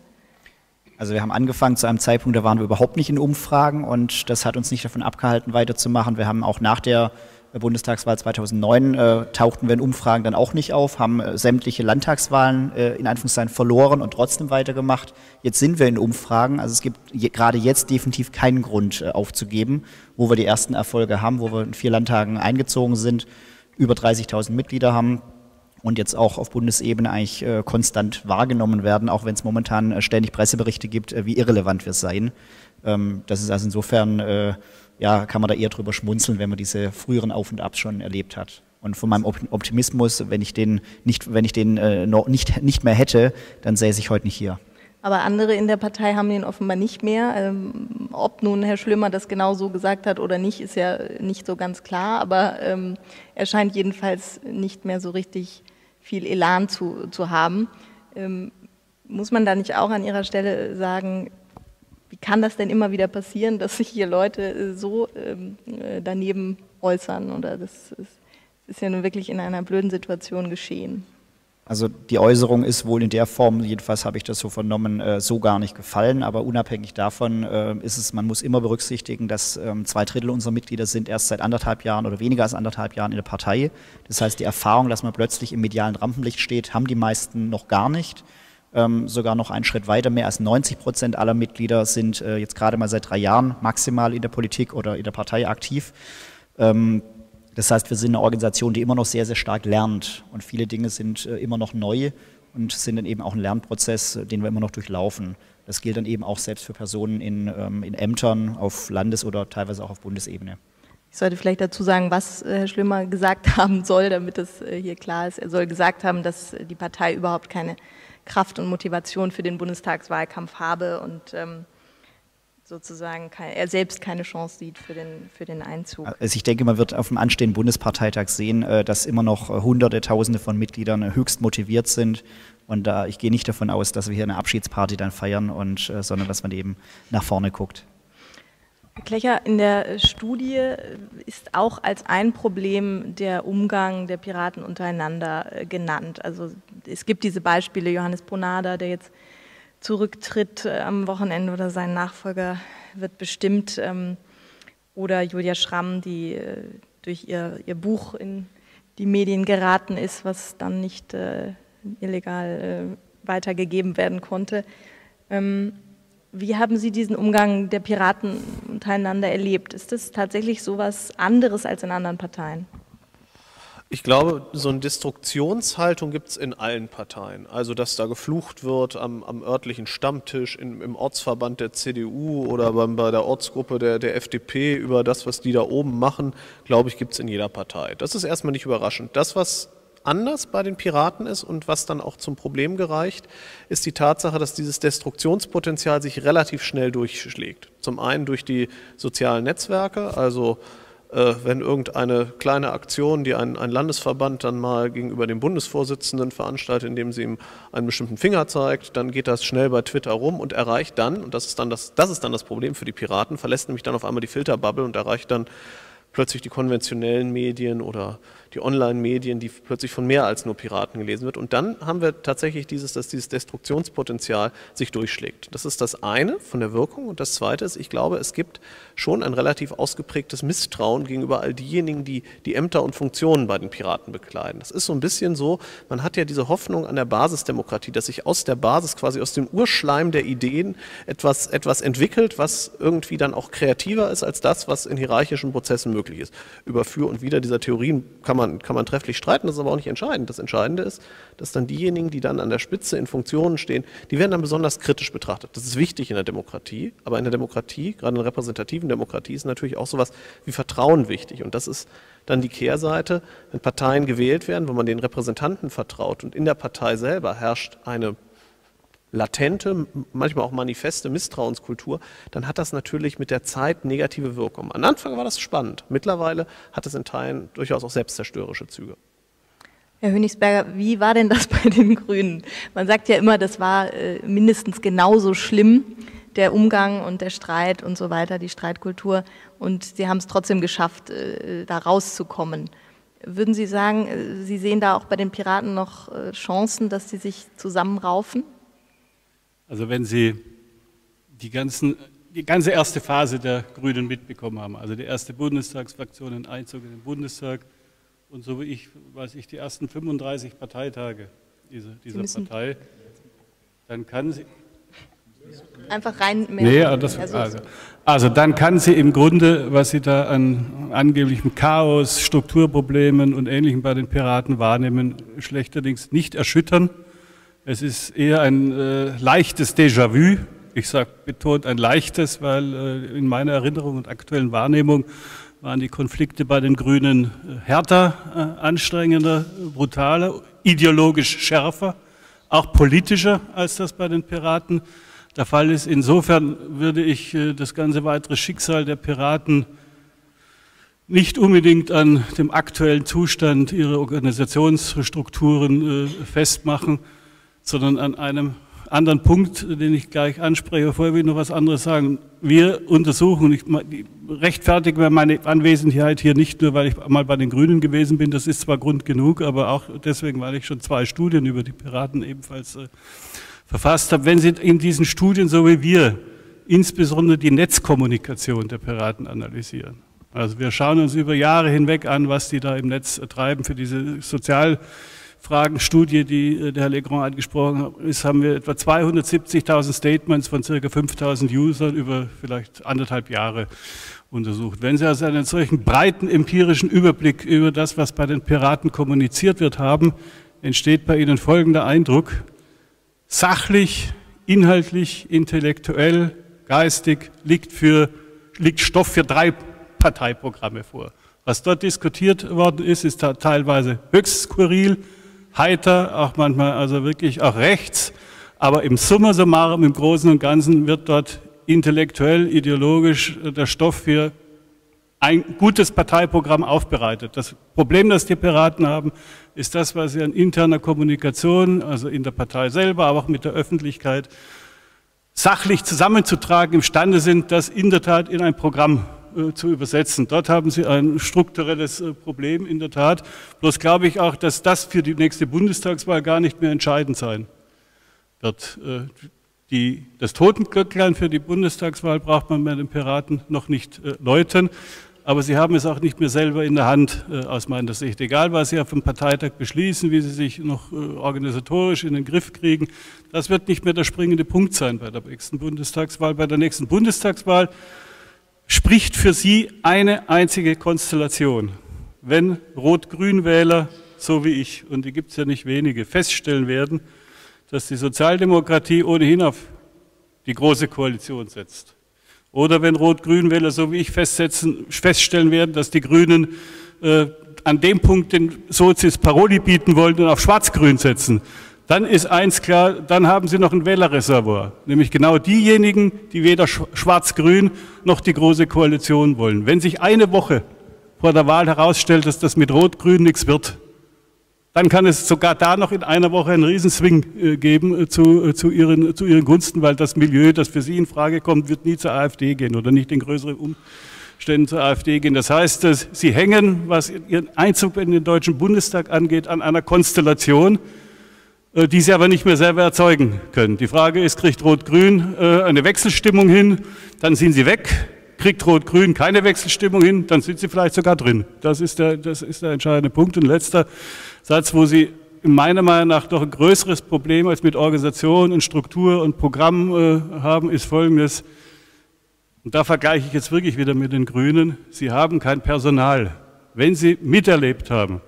E: Also wir haben angefangen zu einem Zeitpunkt, da waren wir überhaupt nicht in Umfragen und das hat uns nicht davon abgehalten, weiterzumachen. Wir haben auch nach der Bundestagswahl zweitausendneun äh, tauchten wir in Umfragen dann auch nicht auf, haben äh, sämtliche Landtagswahlen äh, in Anführungszeichen verloren und trotzdem weitergemacht. Jetzt sind wir in Umfragen, also es gibt je, gerade jetzt definitiv keinen Grund äh, aufzugeben, wo wir die ersten Erfolge haben, wo wir in vier Landtagen eingezogen sind, über dreißigtausend Mitglieder haben. Und jetzt auch auf Bundesebene eigentlich äh, konstant wahrgenommen werden, auch wenn es momentan äh, ständig Presseberichte gibt, äh, wie irrelevant wir seien. Ähm, das ist also insofern, äh, ja, kann man da eher drüber schmunzeln, wenn man diese früheren Auf und Abs schon erlebt hat. Und von meinem Optimismus, wenn ich den nicht, wenn ich den äh, noch nicht, nicht mehr hätte, dann säße ich heute nicht hier.
B: Aber andere in der Partei haben ihn offenbar nicht mehr. Ähm, ob nun Herr Schlömer das genau so gesagt hat oder nicht, ist ja nicht so ganz klar. Aber ähm, er scheint jedenfalls nicht mehr so richtig viel Elan zu, zu haben. Ähm, muss man da nicht auch an Ihrer Stelle sagen, wie kann das denn immer wieder passieren, dass sich hier Leute so ähm, daneben äußern? Oder das ist, ist ja nun wirklich in einer blöden Situation geschehen.
E: Also die Äußerung ist wohl in der Form, jedenfalls habe ich das so vernommen, äh, so gar nicht gefallen. Aber unabhängig davon äh, ist es, man muss immer berücksichtigen, dass ähm, zwei Drittel unserer Mitglieder sind erst seit anderthalb Jahren oder weniger als anderthalb Jahren in der Partei. Das heißt, die Erfahrung, dass man plötzlich im medialen Rampenlicht steht, haben die meisten noch gar nicht. Ähm, sogar noch einen Schritt weiter, mehr als neunzig Prozent aller Mitglieder sind äh, jetzt gerade mal seit drei Jahren maximal in der Politik oder in der Partei aktiv. Ähm, Das heißt, wir sind eine Organisation, die immer noch sehr, sehr stark lernt und viele Dinge sind äh, immer noch neu und sind dann eben auch ein Lernprozess, den wir immer noch durchlaufen. Das gilt dann eben auch selbst für Personen in, ähm, in Ämtern auf Landes- oder teilweise auch auf Bundesebene.
B: Ich sollte vielleicht dazu sagen, was Herr Schlömer gesagt haben soll, damit das äh, hier klar ist. Er soll gesagt haben, dass die Partei überhaupt keine Kraft und Motivation für den Bundestagswahlkampf habe und ähm, sozusagen kein, er selbst keine Chance sieht für den, für den Einzug.
E: Also ich denke, man wird auf dem anstehenden Bundesparteitag sehen, dass immer noch Hunderte, Tausende von Mitgliedern höchst motiviert sind. Und da, ich gehe nicht davon aus, dass wir hier eine Abschiedsparty dann feiern, und, sondern dass man eben nach vorne guckt.
B: Herr Klecher, in der Studie ist auch als ein Problem der Umgang der Piraten untereinander genannt. Also es gibt diese Beispiele, Johannes Brunada, der jetzt zurücktritt am Wochenende oder sein Nachfolger wird bestimmt, ähm, oder Julia Schramm, die äh, durch ihr, ihr Buch in die Medien geraten ist, was dann nicht äh, illegal äh, weitergegeben werden konnte. Ähm, wie haben Sie diesen Umgang der Piraten untereinander erlebt? Ist das tatsächlich so was anderes als in anderen Parteien?
F: Ich glaube, so eine Destruktionshaltung gibt es in allen Parteien. Also, dass da geflucht wird am, am örtlichen Stammtisch, in, im Ortsverband der C D U oder beim, bei der Ortsgruppe der, der F D P über das, was die da oben machen, glaube ich, gibt es in jeder Partei. Das ist erstmal nicht überraschend. Das, was anders bei den Piraten ist und was dann auch zum Problem gereicht, ist die Tatsache, dass dieses Destruktionspotenzial sich relativ schnell durchschlägt. Zum einen durch die sozialen Netzwerke, also wenn irgendeine kleine Aktion, die ein, ein Landesverband dann mal gegenüber dem Bundesvorsitzenden veranstaltet, indem sie ihm einen bestimmten Finger zeigt, dann geht das schnell bei Twitter rum und erreicht dann, und das ist dann das, das ist dann das Problem für die Piraten, verlässt nämlich dann auf einmal die Filterbubble und erreicht dann plötzlich die konventionellen Medien oder die Online-Medien, die plötzlich von mehr als nur Piraten gelesen wird. Und dann haben wir tatsächlich dieses, dass dieses Destruktionspotenzial sich durchschlägt. Das ist das eine von der Wirkung. Und das zweite ist, ich glaube, es gibt schon ein relativ ausgeprägtes Misstrauen gegenüber all diejenigen, die die Ämter und Funktionen bei den Piraten bekleiden. Das ist so ein bisschen so, man hat ja diese Hoffnung an der Basisdemokratie, dass sich aus der Basis, quasi aus dem Urschleim der Ideen etwas, etwas entwickelt, was irgendwie dann auch kreativer ist als das, was in hierarchischen Prozessen möglich ist. Über Für und Wider dieser Theorien kann man, kann man trefflich streiten, das ist aber auch nicht entscheidend. Das Entscheidende ist, dass dann diejenigen, die dann an der Spitze in Funktionen stehen, die werden dann besonders kritisch betrachtet. Das ist wichtig in der Demokratie, aber in der Demokratie, gerade in der repräsentativen Demokratie, ist natürlich auch sowas wie Vertrauen wichtig. Und das ist dann die Kehrseite, wenn Parteien gewählt werden, wo man den Repräsentanten vertraut und in der Partei selber herrscht eine latente, manchmal auch manifeste Misstrauenskultur, dann hat das natürlich mit der Zeit negative Wirkung. Am Anfang war das spannend. Mittlerweile hat es in Teilen durchaus auch selbstzerstörerische Züge.
B: Herr Hönigsberger, wie war denn das bei den Grünen? Man sagt ja immer, das war äh, mindestens genauso schlimm, der Umgang und der Streit und so weiter, die Streitkultur. Und Sie haben es trotzdem geschafft, äh, da rauszukommen. Würden Sie sagen, äh, Sie sehen da auch bei den Piraten noch äh, Chancen, dass sie sich zusammenraufen?
G: Also wenn Sie die, ganzen, die ganze erste Phase der Grünen mitbekommen haben, also die erste Bundestagsfraktion, den Einzug in den Bundestag und so wie ich, weiß ich, die ersten fünfunddreißig Parteitage dieser, dieser Partei, dann kann sie...
B: Einfach rein... Mehr
G: nee, das, also, also dann kann sie im Grunde, was Sie da an angeblichem Chaos, Strukturproblemen und Ähnlichem bei den Piraten wahrnehmen, schlechterdings nicht erschüttern. Es ist eher ein äh, leichtes Déjà-vu. Ich sage betont ein leichtes, weil äh, in meiner Erinnerung und aktuellen Wahrnehmung waren die Konflikte bei den Grünen äh, härter, äh, anstrengender, brutaler, ideologisch schärfer, auch politischer als das bei den Piraten der Fall ist. Insofern würde ich äh, das ganze weitere Schicksal der Piraten nicht unbedingt an dem aktuellen Zustand ihrer Organisationsstrukturen äh, festmachen, sondern an einem anderen Punkt, den ich gleich anspreche. Vorher will ich noch was anderes sagen. Wir untersuchen, ich rechtfertige meine Anwesenheit hier nicht nur, weil ich mal bei den Grünen gewesen bin, das ist zwar Grund genug, aber auch deswegen, weil ich schon zwei Studien über die Piraten ebenfalls äh, verfasst habe. Wenn Sie in diesen Studien, so wie wir, insbesondere die Netzkommunikation der Piraten analysieren, also wir schauen uns über Jahre hinweg an, was die da im Netz treiben für diese Sozialfragenstudie, die der Herr Legrand angesprochen hat, ist, haben wir etwa zweihundertsiebzigtausend Statements von ca. fünftausend Usern über vielleicht anderthalb Jahre untersucht. Wenn Sie also einen solchen breiten empirischen Überblick über das, was bei den Piraten kommuniziert wird, haben, entsteht bei Ihnen folgender Eindruck: Sachlich, inhaltlich, intellektuell, geistig liegt, für, liegt Stoff für drei Parteiprogramme vor. Was dort diskutiert worden ist, ist teilweise höchst skurril, heiter, auch manchmal also wirklich auch rechts, aber im Summa summarum, im Großen und Ganzen wird dort intellektuell, ideologisch der Stoff für ein gutes Parteiprogramm aufbereitet. Das Problem, das die Piraten haben, ist das, was sie an interner Kommunikation, also in der Partei selber, aber auch mit der Öffentlichkeit, sachlich zusammenzutragen imstande sind, das in der Tat in ein Programm äh, zu übersetzen. Dort haben sie ein strukturelles äh, Problem in der Tat. Bloß glaube ich auch, dass das für die nächste Bundestagswahl gar nicht mehr entscheidend sein wird. Äh, die, das Totenglöcklein für die Bundestagswahl braucht man bei den Piraten noch nicht äh, läuten. Aber sie haben es auch nicht mehr selber in der Hand, äh, aus meiner Sicht. Egal, was sie auf dem Parteitag beschließen, wie sie sich noch äh, organisatorisch in den Griff kriegen, das wird nicht mehr der springende Punkt sein bei der nächsten Bundestagswahl. Bei der nächsten Bundestagswahl spricht für sie eine einzige Konstellation. Wenn Rot-Grün-Wähler, so wie ich, und die gibt es ja nicht wenige, feststellen werden, dass die Sozialdemokratie ohnehin auf die Große Koalition setzt. Oder wenn Rot-Grün-Wähler, so wie ich, festsetzen, feststellen werden, dass die Grünen äh, an dem Punkt den Sozis Paroli bieten wollen und auf Schwarz-Grün setzen, dann ist eins klar, dann haben sie noch ein Wählerreservoir. Nämlich genau diejenigen, die weder Schwarz-Grün noch die Große Koalition wollen. Wenn sich eine Woche vor der Wahl herausstellt, dass das mit Rot-Grün nichts wird, dann kann es sogar da noch in einer Woche einen Riesenswing äh, geben äh, zu, äh, zu, ihren, zu ihren Gunsten, weil das Milieu, das für Sie in Frage kommt, wird nie zur AfD gehen oder nicht in größere Ständen zur AfD gehen. Das heißt, dass sie hängen, was ihren Einzug in den Deutschen Bundestag angeht, an einer Konstellation, die sie aber nicht mehr selber erzeugen können. Die Frage ist, kriegt Rot-Grün eine Wechselstimmung hin, dann sind sie weg. Kriegt Rot-Grün keine Wechselstimmung hin, dann sind sie vielleicht sogar drin. Das ist der, das ist der entscheidende Punkt. Und letzter Satz, wo Sie meiner Meinung nach doch ein größeres Problem als mit Organisation und Struktur und Programm äh, haben, ist folgendes. Und da vergleiche ich jetzt wirklich wieder mit den Grünen. Sie haben kein Personal. Wenn Sie miterlebt haben,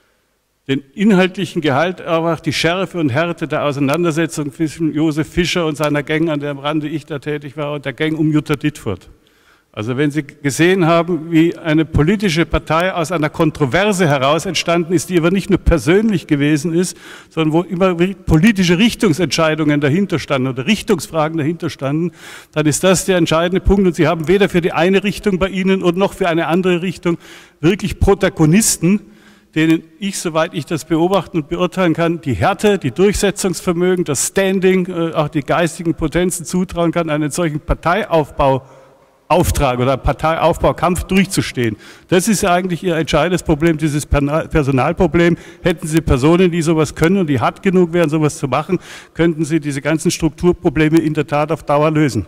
G: den inhaltlichen Gehalt, aber auch die Schärfe und Härte der Auseinandersetzung zwischen Josef Fischer und seiner Gang, an der am Rande ich da tätig war, und der Gang um Jutta Dittfurt. Also wenn Sie gesehen haben, wie eine politische Partei aus einer Kontroverse heraus entstanden ist, die aber nicht nur persönlich gewesen ist, sondern wo immer politische Richtungsentscheidungen dahinter standen oder Richtungsfragen dahinter standen, dann ist das der entscheidende Punkt. Und Sie haben weder für die eine Richtung bei Ihnen und noch für eine andere Richtung wirklich Protagonisten, denen ich, soweit ich das beobachten und beurteilen kann, die Härte, die Durchsetzungsvermögen, das Standing, auch die geistigen Potenzen zutrauen kann, einen solchen Parteiaufbau Auftrag oder Parteiaufbaukampf durchzustehen. Das ist eigentlich Ihr entscheidendes Problem, dieses Personalproblem. Hätten Sie Personen, die sowas können und die hart genug wären, sowas zu machen, könnten Sie diese ganzen Strukturprobleme in der Tat auf Dauer lösen.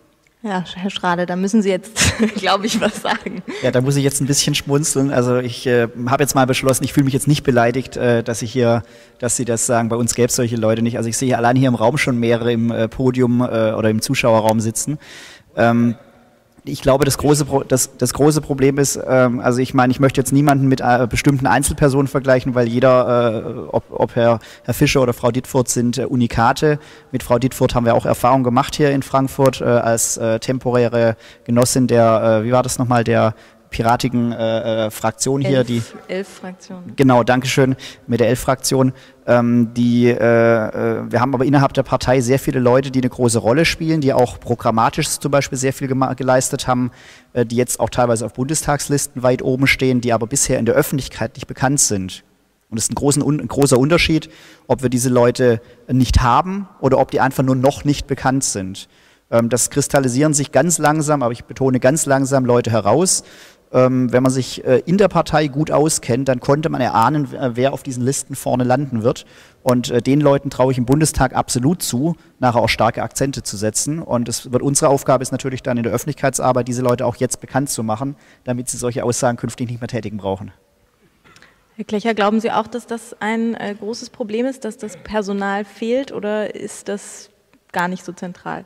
B: Ja, Herr Schrade, da müssen Sie jetzt, glaube ich, was sagen.
E: Ja, da muss ich jetzt ein bisschen schmunzeln. Also ich äh, habe jetzt mal beschlossen, ich fühle mich jetzt nicht beleidigt, äh, dass ich hier, dass Sie das sagen, bei uns gäbe es solche Leute nicht. Also ich sehe allein hier im Raum schon mehrere im äh, Podium äh, oder im Zuschauerraum sitzen. Ähm, Ich glaube, das große, Pro das, das große Problem ist, ähm, also ich meine, ich möchte jetzt niemanden mit äh, bestimmten Einzelpersonen vergleichen, weil jeder, äh, ob, ob Herr, Herr Fischer oder Frau Dittfurt sind äh, Unikate. Mit Frau Dittfurt haben wir auch Erfahrung gemacht hier in Frankfurt äh, als äh, temporäre Genossin der, äh, wie war das nochmal, der piratigen äh, äh, Fraktion hier.
B: Elf,
E: die
B: elf Fraktionen.
E: Genau, Dankeschön, mit der Elf-Fraktion. Ähm, die, äh, äh, wir haben aber innerhalb der Partei sehr viele Leute, die eine große Rolle spielen, die auch programmatisch zum Beispiel sehr viel geleistet haben, äh, die jetzt auch teilweise auf Bundestagslisten weit oben stehen, die aber bisher in der Öffentlichkeit nicht bekannt sind. Und es ist ein, großen, ein großer Unterschied, ob wir diese Leute nicht haben oder ob die einfach nur noch nicht bekannt sind. Ähm, das kristallisieren sich ganz langsam, aber ich betone ganz langsam Leute heraus. Ähm, wenn man sich äh, in der Partei gut auskennt, dann konnte man erahnen, äh, wer auf diesen Listen vorne landen wird. Und äh, den Leuten traue ich im Bundestag absolut zu, nachher auch starke Akzente zu setzen. Und es wird unsere Aufgabe ist natürlich dann in der Öffentlichkeitsarbeit, diese Leute auch jetzt bekannt zu machen, damit sie solche Aussagen künftig nicht mehr tätigen brauchen.
B: Herr Klecher, glauben Sie auch, dass das ein äh, großes Problem ist, dass das Personal fehlt, oder ist das gar nicht so zentral?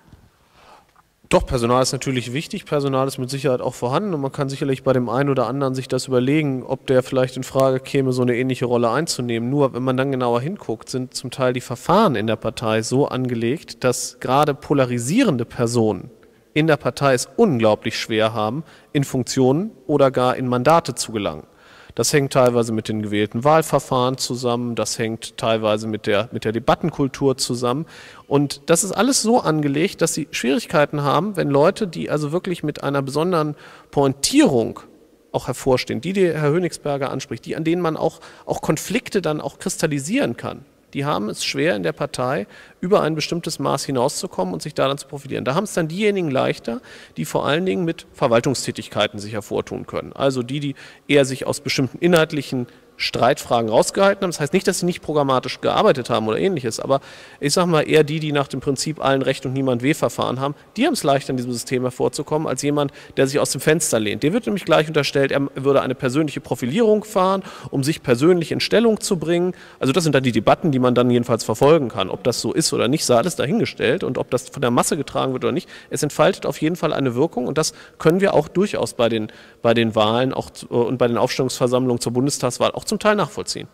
F: Doch, Personal ist natürlich wichtig, Personal ist mit Sicherheit auch vorhanden und man kann sicherlich bei dem einen oder anderen sich das überlegen, ob der vielleicht in Frage käme, so eine ähnliche Rolle einzunehmen. Nur, wenn man dann genauer hinguckt, sind zum Teil die Verfahren in der Partei so angelegt, dass gerade polarisierende Personen in der Partei es unglaublich schwer haben, in Funktionen oder gar in Mandate zu gelangen. Das hängt teilweise mit den gewählten Wahlverfahren zusammen, das hängt teilweise mit der, mit der Debattenkultur zusammen. Und das ist alles so angelegt, dass sie Schwierigkeiten haben, wenn Leute, die also wirklich mit einer besonderen Pointierung auch hervorstehen, die, die Herr Hönigsberger anspricht, die, an denen man auch, auch Konflikte dann auch kristallisieren kann. Die haben es schwer in der Partei, über ein bestimmtes Maß hinauszukommen und sich da dann zu profilieren. Da haben es dann diejenigen leichter, die vor allen Dingen mit Verwaltungstätigkeiten sich hervortun können. Also die, die eher sich aus bestimmten inhaltlichen Streitfragen rausgehalten haben. Das heißt nicht, dass sie nicht programmatisch gearbeitet haben oder ähnliches, aber ich sage mal eher die, die nach dem Prinzip allen Recht und niemand weh verfahren haben, die haben es leichter in diesem System hervorzukommen, als jemand, der sich aus dem Fenster lehnt. Der wird nämlich gleich unterstellt, er würde eine persönliche Profilierung fahren, um sich persönlich in Stellung zu bringen. Also das sind dann die Debatten, die man dann jedenfalls verfolgen kann. Ob das so ist oder nicht, sei alles dahingestellt und ob das von der Masse getragen wird oder nicht. Es entfaltet auf jeden Fall eine Wirkung und das können wir auch durchaus bei den, bei den Wahlen auch, und bei den Aufstellungsversammlungen zur Bundestagswahl auch zum Teil nachvollziehen.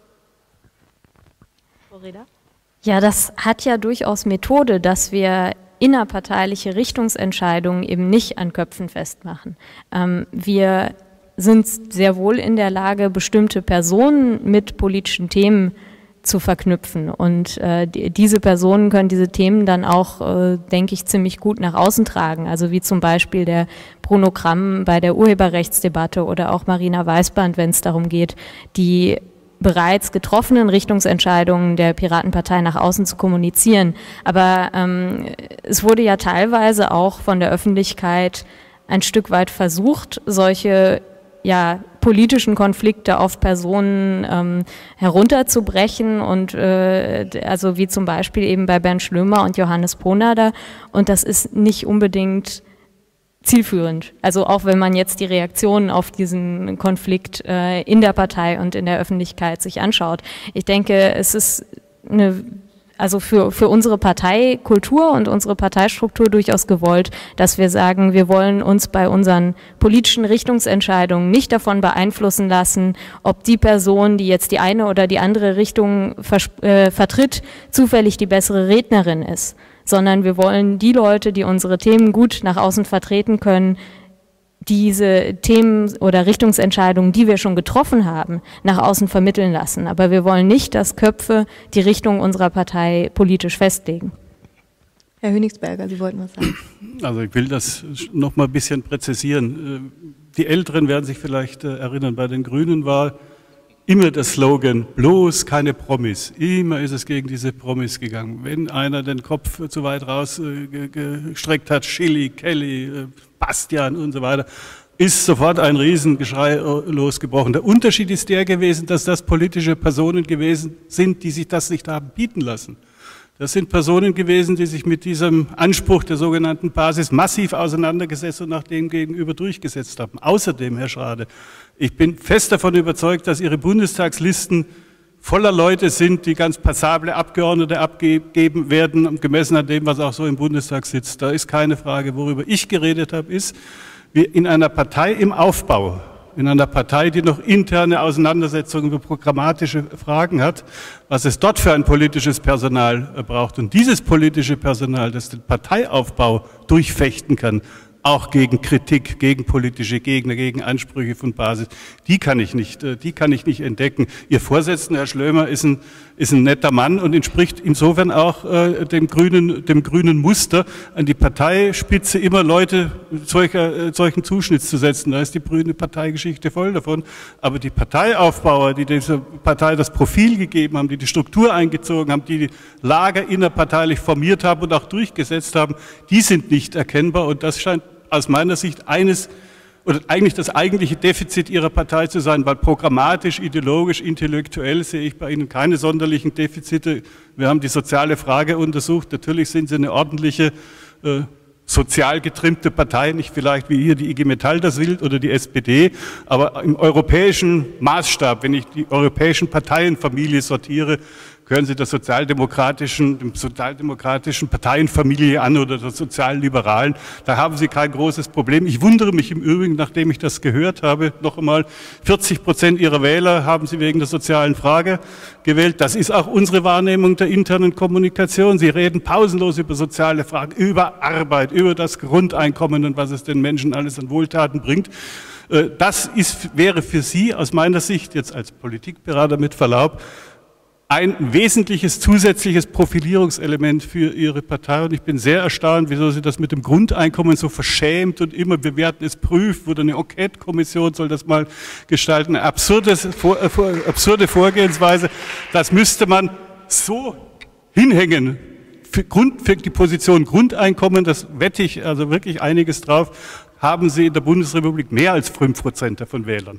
D: Ja, das hat ja durchaus Methode, dass wir innerparteiliche Richtungsentscheidungen eben nicht an Köpfen festmachen. Ähm, wir sind sehr wohl in der Lage, bestimmte Personen mit politischen Themen zu verknüpfen und äh, die, diese Personen können diese Themen dann auch, äh, denke ich, ziemlich gut nach außen tragen. Also wie zum Beispiel der Bruno Kramm bei der Urheberrechtsdebatte oder auch Marina Weißband, wenn es darum geht, die bereits getroffenen Richtungsentscheidungen der Piratenpartei nach außen zu kommunizieren. Aber ähm, es wurde ja teilweise auch von der Öffentlichkeit ein Stück weit versucht, solche ja, politischen Konflikte auf Personen ähm, herunterzubrechen und äh, also wie zum Beispiel eben bei Bernd Schlömer und Johannes Ponader, und das ist nicht unbedingt zielführend. Also auch wenn man jetzt die Reaktionen auf diesen Konflikt äh, in der Partei und in der Öffentlichkeit sich anschaut. Ich denke, es ist eine Also für, für unsere Parteikultur und unsere Parteistruktur durchaus gewollt, dass wir sagen, wir wollen uns bei unseren politischen Richtungsentscheidungen nicht davon beeinflussen lassen, ob die Person, die jetzt die eine oder die andere Richtung äh, vertritt, zufällig die bessere Rednerin ist, sondern wir wollen die Leute, die unsere Themen gut nach außen vertreten können, diese Themen oder Richtungsentscheidungen, die wir schon getroffen haben, nach außen vermitteln lassen. Aber wir wollen nicht, dass Köpfe die Richtung unserer Partei politisch festlegen.
B: Herr Hönigsberger, Sie wollten was sagen.
G: Also ich will das noch mal ein bisschen präzisieren. Die Älteren werden sich vielleicht erinnern, bei den Grünen war immer der Slogan, bloß keine Promis. Immer ist es gegen diese Promis gegangen. Wenn einer den Kopf zu weit rausgestreckt hat, Schilly, Kelly, Bastian und so weiter, ist sofort ein Riesengeschrei losgebrochen. Der Unterschied ist der gewesen, dass das politische Personen gewesen sind, die sich das nicht haben bieten lassen. Das sind Personen gewesen, die sich mit diesem Anspruch der sogenannten Basis massiv auseinandergesetzt und nach dem gegenüber durchgesetzt haben. Außerdem, Herr Schrade, ich bin fest davon überzeugt, dass Ihre Bundestagslisten voller Leute sind, die ganz passable Abgeordnete abgeben werden, gemessen an dem, was auch so im Bundestag sitzt. Da ist keine Frage. Worüber ich geredet habe, ist, wir in einer Partei im Aufbau, in einer Partei, die noch interne Auseinandersetzungen über programmatische Fragen hat, was es dort für ein politisches Personal braucht. Und dieses politische Personal, das den Parteiaufbau durchfechten kann, auch gegen Kritik, gegen politische Gegner, gegen Ansprüche von Basis, die kann ich nicht, die kann ich nicht entdecken. Ihr Vorsitzender, Herr Schlömer, ist ein, ist ein netter Mann und entspricht insofern auch äh, dem grünen, dem grünen Muster, an die Parteispitze immer Leute solcher, äh, solchen Zuschnitts zu setzen. Da ist die grüne Parteigeschichte voll davon. Aber die Parteiaufbauer, die dieser Partei das Profil gegeben haben, die die Struktur eingezogen haben, die die Lager innerparteilich formiert haben und auch durchgesetzt haben, die sind nicht erkennbar, und das scheint aus meiner Sicht eines oder eigentlich das eigentliche Defizit Ihrer Partei zu sein, weil programmatisch, ideologisch, intellektuell sehe ich bei Ihnen keine sonderlichen Defizite. Wir haben die soziale Frage untersucht. Natürlich sind Sie eine ordentliche, äh, sozial getrimmte Partei, nicht vielleicht wie hier die I G Metall das will oder die S P D, aber im europäischen Maßstab, wenn ich die europäischen Parteienfamilie sortiere, gehören Sie der sozialdemokratischen, dem sozialdemokratischen Parteienfamilie an oder der sozialliberalen. Da haben Sie kein großes Problem. Ich wundere mich im Übrigen, nachdem ich das gehört habe, noch einmal, vierzig Prozent Ihrer Wähler haben Sie wegen der sozialen Frage gewählt. Das ist auch unsere Wahrnehmung der internen Kommunikation. Sie reden pausenlos über soziale Fragen, über Arbeit, über das Grundeinkommen und was es den Menschen alles an Wohltaten bringt. Das ist, wäre für Sie aus meiner Sicht jetzt als Politikberater mit Verlaub ein wesentliches zusätzliches Profilierungselement für Ihre Partei, und ich bin sehr erstaunt, wieso Sie das mit dem Grundeinkommen so verschämt und immer, wir werden es prüfen, oder eine Enquete-Kommission soll das mal gestalten, eine absurdes, vor, äh, absurde Vorgehensweise. Das müsste man so hinhängen. Für, Grund, für die Position Grundeinkommen, das wette ich also wirklich einiges drauf, haben Sie in der Bundesrepublik mehr als fünf Prozent davon Wählern.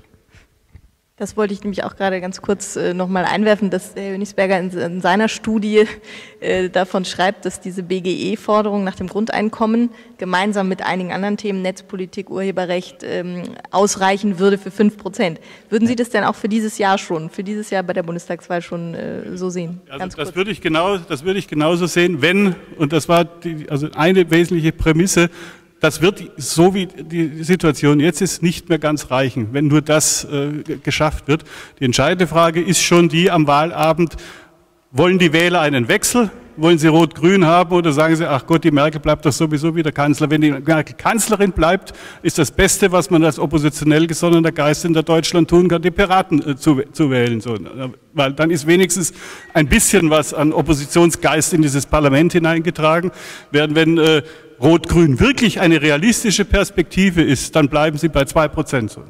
B: Das wollte ich nämlich auch gerade ganz kurz äh, nochmal einwerfen, dass Herr Hönigsberger in, in seiner Studie äh, davon schreibt, dass diese B G E-Forderung nach dem Grundeinkommen gemeinsam mit einigen anderen Themen, Netzpolitik, Urheberrecht, ähm, ausreichen würde für fünf Prozent. Würden Sie das denn auch für dieses Jahr schon, für dieses Jahr bei der Bundestagswahl schon äh, so sehen?
G: Also
B: ganz
G: das
B: kurz.
G: würde ich genau, das würde ich genauso sehen, wenn, und das war die, also eine wesentliche Prämisse, das wird, so wie die Situation jetzt ist, nicht mehr ganz reichen, wenn nur das äh, geschafft wird. Die entscheidende Frage ist schon die am Wahlabend, wollen die Wähler einen Wechsel? Wollen sie Rot-Grün haben oder sagen sie, ach Gott, die Merkel bleibt doch sowieso wieder Kanzler. Wenn die Merkel Kanzlerin bleibt, ist das Beste, was man als oppositionell gesonnener Geist in der Deutschland tun kann, die Piraten äh, zu, zu wählen. So, weil dann ist wenigstens ein bisschen was an Oppositionsgeist in dieses Parlament hineingetragen. Während wenn äh, Rot-Grün wirklich eine realistische Perspektive ist, dann bleiben sie bei zwei Prozent. So.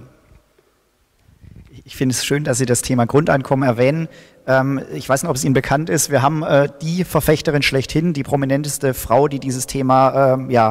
E: Ich finde es schön, dass Sie das Thema Grundeinkommen erwähnen. Ähm, ich weiß nicht, ob es Ihnen bekannt ist. Wir haben äh, die Verfechterin schlechthin, die prominenteste Frau, die dieses Thema ähm, ja,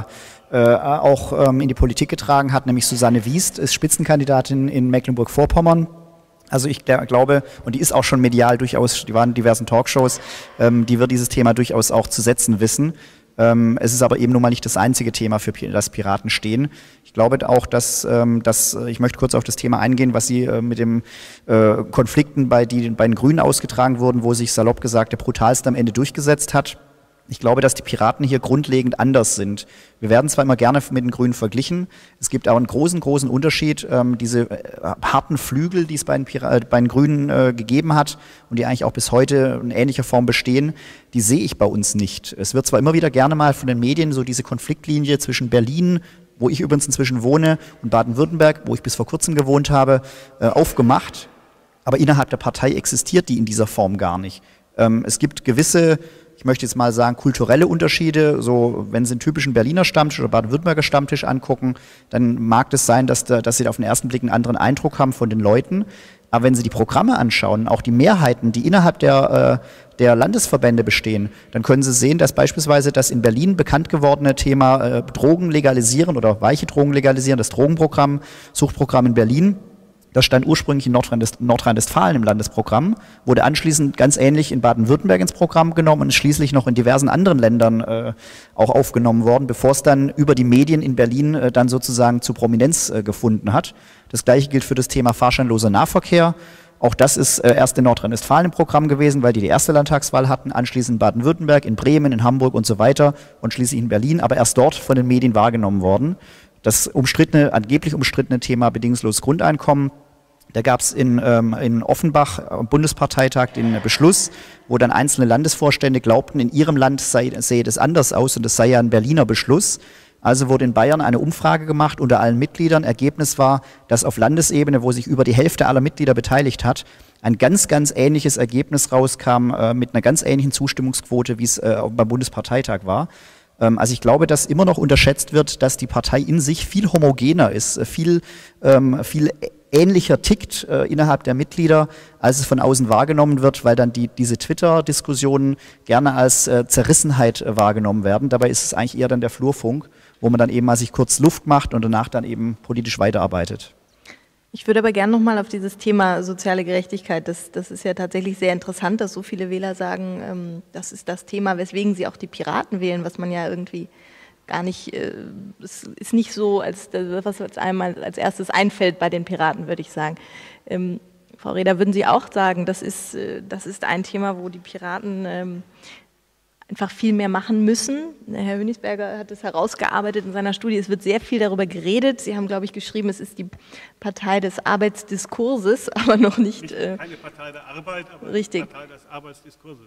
E: äh, auch ähm, in die Politik getragen hat, nämlich Susanne Wiest, ist Spitzenkandidatin in Mecklenburg-Vorpommern. Also ich glaube, und die ist auch schon medial durchaus, die waren in diversen Talkshows, ähm, die wird dieses Thema durchaus auch zu setzen wissen. Ähm, es ist aber eben nun mal nicht das einzige Thema, für das Piraten stehen. Ich glaube auch, dass, ähm, dass ich möchte kurz auf das Thema eingehen, was Sie äh, mit den äh, Konflikten bei, die, bei den Grünen ausgetragen wurden, wo sich salopp gesagt der brutalste am Ende durchgesetzt hat. Ich glaube, dass die Piraten hier grundlegend anders sind. Wir werden zwar immer gerne mit den Grünen verglichen, es gibt aber einen großen, großen Unterschied. Ähm, diese äh, harten Flügel, die es bei den, Pira- äh, bei den Grünen äh, gegeben hat und die eigentlich auch bis heute in ähnlicher Form bestehen, die sehe ich bei uns nicht. Es wird zwar immer wieder gerne mal von den Medien so diese Konfliktlinie zwischen Berlin, wo ich übrigens inzwischen wohne, und Baden-Württemberg, wo ich bis vor kurzem gewohnt habe, äh, aufgemacht, aber innerhalb der Partei existiert die in dieser Form gar nicht. Ähm, es gibt gewisse, ich möchte jetzt mal sagen, kulturelle Unterschiede. So, wenn Sie einen typischen Berliner Stammtisch oder Baden-Württemberger Stammtisch angucken, dann mag es sein, dass, da, dass Sie da auf den ersten Blick einen anderen Eindruck haben von den Leuten. Aber wenn Sie die Programme anschauen, auch die Mehrheiten, die innerhalb der, äh, der Landesverbände bestehen, dann können Sie sehen, dass beispielsweise das in Berlin bekannt gewordene Thema äh, Drogen legalisieren oder weiche Drogen legalisieren, das Drogenprogramm, Suchtprogramm in Berlin, das stand ursprünglich in Nordrhein-Westfalen im Landesprogramm, wurde anschließend ganz ähnlich in Baden-Württemberg ins Programm genommen und ist schließlich noch in diversen anderen Ländern äh, auch aufgenommen worden, bevor es dann über die Medien in Berlin äh, dann sozusagen zu Prominenz äh, gefunden hat. Das Gleiche gilt für das Thema fahrscheinloser Nahverkehr. Auch das ist äh, erst in Nordrhein-Westfalen im Programm gewesen, weil die die erste Landtagswahl hatten, anschließend in Baden-Württemberg, in Bremen, in Hamburg und so weiter und schließlich in Berlin, aber erst dort von den Medien wahrgenommen worden. Das umstrittene, angeblich umstrittene Thema bedingungsloses Grundeinkommen, da gab es in, ähm, in Offenbach am Bundesparteitag den Beschluss, wo dann einzelne Landesvorstände glaubten, in ihrem Land sei, sehe das anders aus und es sei ja ein Berliner Beschluss. Also wurde in Bayern eine Umfrage gemacht unter allen Mitgliedern. Ergebnis war, dass auf Landesebene, wo sich über die Hälfte aller Mitglieder beteiligt hat, ein ganz, ganz ähnliches Ergebnis rauskam äh, mit einer ganz ähnlichen Zustimmungsquote, wie es äh, beim Bundesparteitag war. Also ich glaube, dass immer noch unterschätzt wird, dass die Partei in sich viel homogener ist, viel, ähm, viel ähnlicher tickt äh, innerhalb der Mitglieder, als es von außen wahrgenommen wird, weil dann die, diese Twitter-Diskussionen gerne als äh, Zerrissenheit äh, wahrgenommen werden. Dabei ist es eigentlich eher dann der Flurfunk, wo man dann eben mal sich kurz Luft macht und danach dann eben politisch weiterarbeitet.
B: Ich würde aber gerne nochmal auf dieses Thema soziale Gerechtigkeit, das, das ist ja tatsächlich sehr interessant, dass so viele Wähler sagen, ähm, das ist das Thema, weswegen sie auch die Piraten wählen, was man ja irgendwie gar nicht, äh, es ist nicht so, als was einem als erstes einfällt bei den Piraten, würde ich sagen. Ähm, Frau Rehder, würden Sie auch sagen, das ist, äh, das ist ein Thema, wo die Piraten ähm, einfach viel mehr machen müssen. Herr Hönigsberger hat es herausgearbeitet in seiner Studie. Es wird sehr viel darüber geredet. Sie haben, glaube ich, geschrieben, es ist die Partei des Arbeitsdiskurses, aber noch nicht... nicht
G: äh, keine Partei der Arbeit, aber
B: richtig.
G: Partei des Arbeitsdiskurses.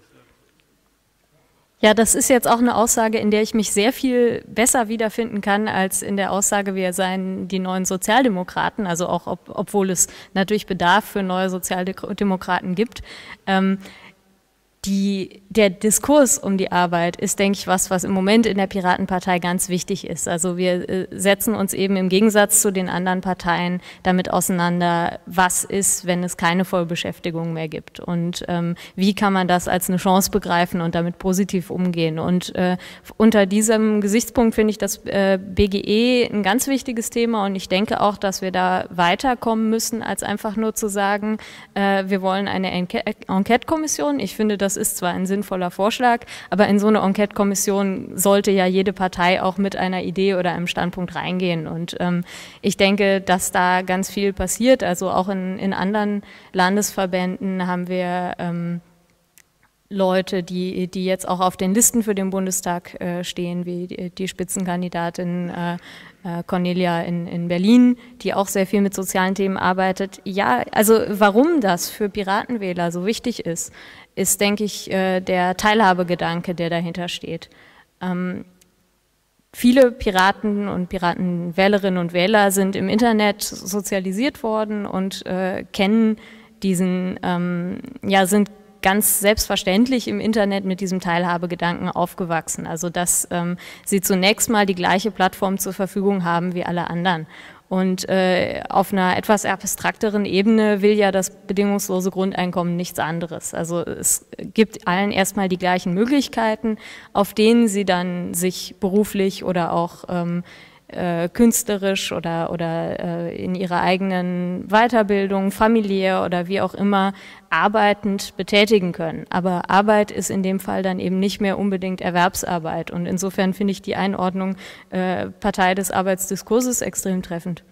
D: Ja. Ja, das ist jetzt auch eine Aussage, in der ich mich sehr viel besser wiederfinden kann, als in der Aussage, wir seien die neuen Sozialdemokraten, also auch, ob, obwohl es natürlich Bedarf für neue Sozialdemokraten gibt. Ähm, Die, der Diskurs um die Arbeit ist, denke ich, was, was im Moment in der Piratenpartei ganz wichtig ist. Also wir äh, setzen uns eben im Gegensatz zu den anderen Parteien damit auseinander, was ist, wenn es keine Vollbeschäftigung mehr gibt und ähm, wie kann man das als eine Chance begreifen und damit positiv umgehen. Und äh, unter diesem Gesichtspunkt finde ich das äh, B G E ein ganz wichtiges Thema und ich denke auch, dass wir da weiterkommen müssen, als einfach nur zu sagen, äh, wir wollen eine Enquete-Kommission. Ich finde, das ist zwar ein sinnvoller Vorschlag, aber in so eine Enquete-Kommission sollte ja jede Partei auch mit einer Idee oder einem Standpunkt reingehen. Und ähm, ich denke, dass da ganz viel passiert. Also auch in, in anderen Landesverbänden haben wir ähm, Leute, die, die jetzt auch auf den Listen für den Bundestag äh, stehen, wie die, die Spitzenkandidatin äh, äh, Cornelia in, in Berlin, die auch sehr viel mit sozialen Themen arbeitet. Ja, also warum das für Piratenwähler so wichtig ist, ist, denke ich, äh, der Teilhabegedanke, der dahinter steht. Ähm, viele Piraten und Piratenwählerinnen und Wähler sind im Internet sozialisiert worden und äh, kennen diesen, ähm, ja, sind ganz selbstverständlich im Internet mit diesem Teilhabegedanken aufgewachsen. Also dass ähm, sie zunächst mal die gleiche Plattform zur Verfügung haben wie alle anderen. Und äh, auf einer etwas abstrakteren Ebene will ja das bedingungslose Grundeinkommen nichts anderes. Also es gibt allen erstmal die gleichen Möglichkeiten, auf denen sie dann sich beruflich oder auch ähm, äh, künstlerisch oder, oder äh, in ihrer eigenen Weiterbildung, familiär oder wie auch immer arbeitend betätigen können. Aber Arbeit ist in dem Fall dann eben nicht mehr unbedingt Erwerbsarbeit. Und insofern finde ich die Einordnung äh, Partei des Arbeitsdiskurses extrem treffend.